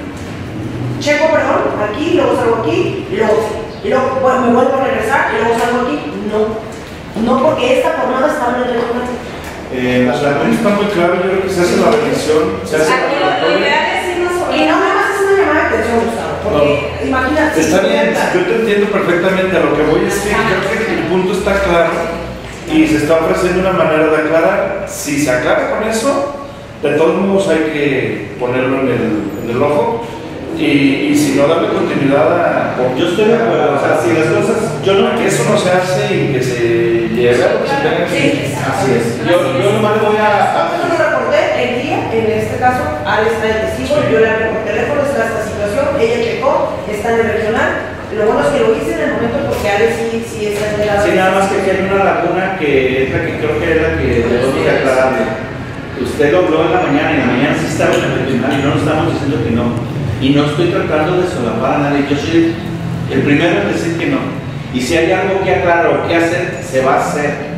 checo, perdón, aquí, luego salgo aquí, y luego, y luego bueno, me vuelvo a regresar, y luego salgo aquí. No, no porque esta jornada estaba en el regional. Eh, la regla está muy clara, yo creo que se hace la revisión, se hace Aquí la lo ideal es irnos sobre. Y no me haces una llamada de atención, Gustavo, porque no. Imagínate. Está bien, yo te entiendo perfectamente, a lo que voy es que creo que el punto está claro y se está ofreciendo una manera de aclarar. Si se aclara con eso, de todos modos hay que ponerlo en el, en el ojo y, y si no, darle continuidad a... Yo estoy de acuerdo, o sea, si las cosas... Yo no, que eso no se hace y que se lleve a lo que se tenga que... Sí, así es. Yo, yo nomás le voy a... Yo lo reporté el día, en este caso, Ale está en testigo, yo le reporté el teléfono, está esta situación, ella checó, está en el regional. Lo bueno es que lo hice en el momento porque Ale sí, sí está en el lado. Sí, nada más que aquí hay una laguna que es la que creo que es la que debemos de aclararle. Usted lo habló en la mañana y en la mañana sí estaba en el regional y no nos estamos diciendo que no. Y no estoy tratando de solapar a nadie. Yo soy el primero en decir que no. Y si hay algo que aclarar o que hacer, se va a hacer.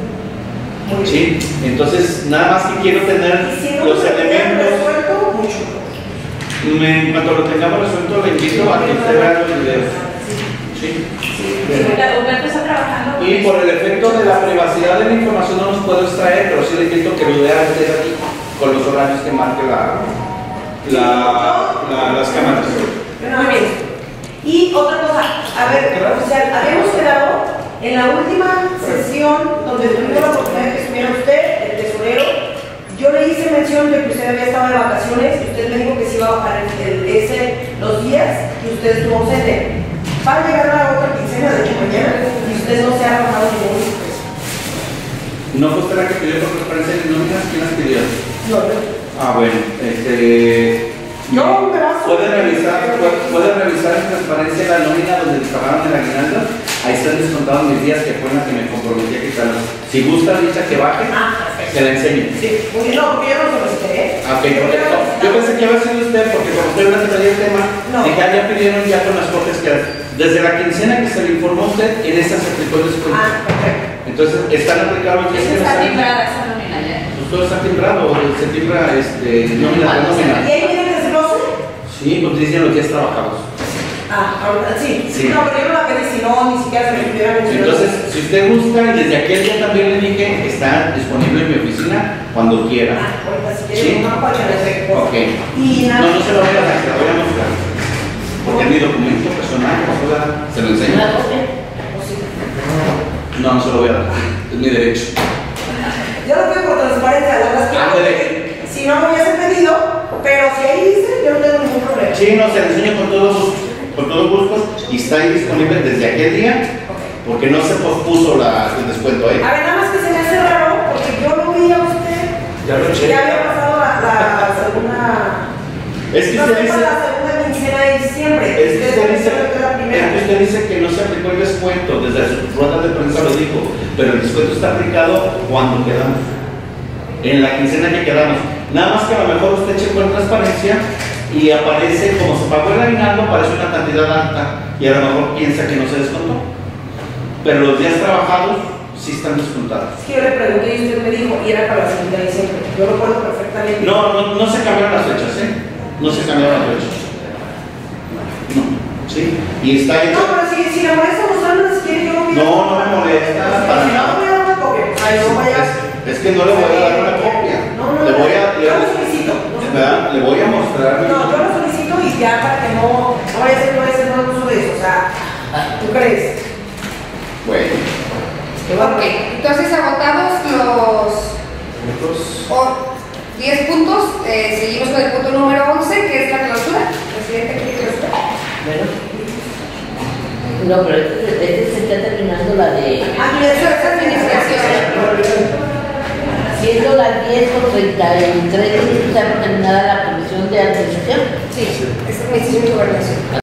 ¿Sí? Entonces, nada más que quiero tener si no los elementos. Resuelto, mucho. Me, cuando lo tengamos resuelto, le invito a que usted vea los videos. ¿Sí? Humberto está trabajando. Y por el efecto de la privacidad de la información no nos puedo extraer, pero sí le invito que lo vea usted aquí con los horarios que marque la, la, la, las cámaras. Muy bien. Y otra cosa, a ver, o sea, habíamos quedado En la última sesión, donde tuvimos la oportunidad de que estuviera usted, el tesorero, yo le hice mención de que usted había estado de vacaciones y usted me dijo que se iba a bajar el, ese, los días y usted estuvo ausente. Va a llegar la otra quincena, de hecho mañana, y usted no se ha bajado ningún peso. ¿No fue usted la que pidió por transparencia de nóminas? ¿Quién las pidió? No, no. Ah, bueno, este... No, me vas a- ¿Puede revisar, puede, puede revisar en transparencia la nómina donde trabajaron el aguinaldo? Ahí están descontados mis días que fue en la que me comprometí a quitarlos. Si gusta, dicha que baje, Ah, se la enseño. sí, muy bien, no, porque yo no lo solicité, ¿eh? Ah, ok, correcto. Yo pensé que iba a ser usted, porque como usted no traía el tema, No. dije, ah, ya pidieron ya con las copias que desde la quincena que se le informó a usted, en esa se aplicó el descuento. Ah, perfecto. Entonces, están aplicados los días que no Está saben. timbrada esa nómina ya. Pues todo está timbrado, se timbra este, nómina por ¿Y nómina. ahí viene el desglose? Sí, pues dicen los días trabajados. Ah, ahorita sí. Sí. No, pero yo no la pedí, si no, ni siquiera se me estuviera mencionando. Entonces, si usted gusta, y desde aquel día también le dije, está disponible en mi oficina cuando quiera. Ah, ahorita si Sí. quieres, no, para que le traiga. Ok. Y nada. No, no se lo voy a dar, se lo voy a mostrar. Porque es mi documento personal, o sea, se lo enseño. ¿Una copia? No, no se lo voy a dar, es mi derecho. Yo lo pido por transparencia, la verdad es que Ándale. si no me hubiese pedido, pero si ahí dice, yo no tengo ningún problema. Sí, no, se lo enseño con todos con todos gustos y está ahí disponible desde aquel día, porque no se pospuso la, el descuento, ¿eh? A ver, nada más que se me hace raro, porque yo lo vi a usted, Ya lo eché. ya había pasado la, la segunda, Es que no usted sé, dice... para la segunda quincena de diciembre. Es que usted dice, Usted dice la primera. es que usted dice que no se aplicó el descuento, desde su rueda de prensa lo dijo, pero el descuento está aplicado cuando quedamos, en la quincena que quedamos. Nada más que a lo mejor usted checó en transparencia y aparece, como se pagó el aguinaldo, aparece una cantidad alta y a lo mejor piensa que no se descontó. Pero los días trabajados sí están descontados. Es que yo le pregunté y usted me dijo, y era para la segunda de diciembre. Yo lo recuerdo perfectamente. No, no, no se cambiaron las fechas, ¿eh? No se cambiaron las fechas. No, sí. Y está hecho. No, pero si, si le molesta mostrarlo, si quiere, yo lo pido. No, no me molesta, para Si no, nada. me voy a dar una copia. Ay, no vaya. Es que no le voy a dar una copia. No, no, le voy a, le, yo lo solicito. ¿verdad? Le voy a mostrar. No, yo lo solicito y ya para que no, no vaya a ser, no vaya a ser mal uso de eso. O sea, ¿tú crees? Bueno. Ok, entonces agotados los o- diez puntos, eh, seguimos con el punto número once, que es la clausura. Presidente, ¿quiere clausura? Bueno. No, pero este, este se está terminando la de... Administración, esa administración. Siendo las diez con treinta y tres, está terminada la comisión de administración. Sí, es administración y gobernación.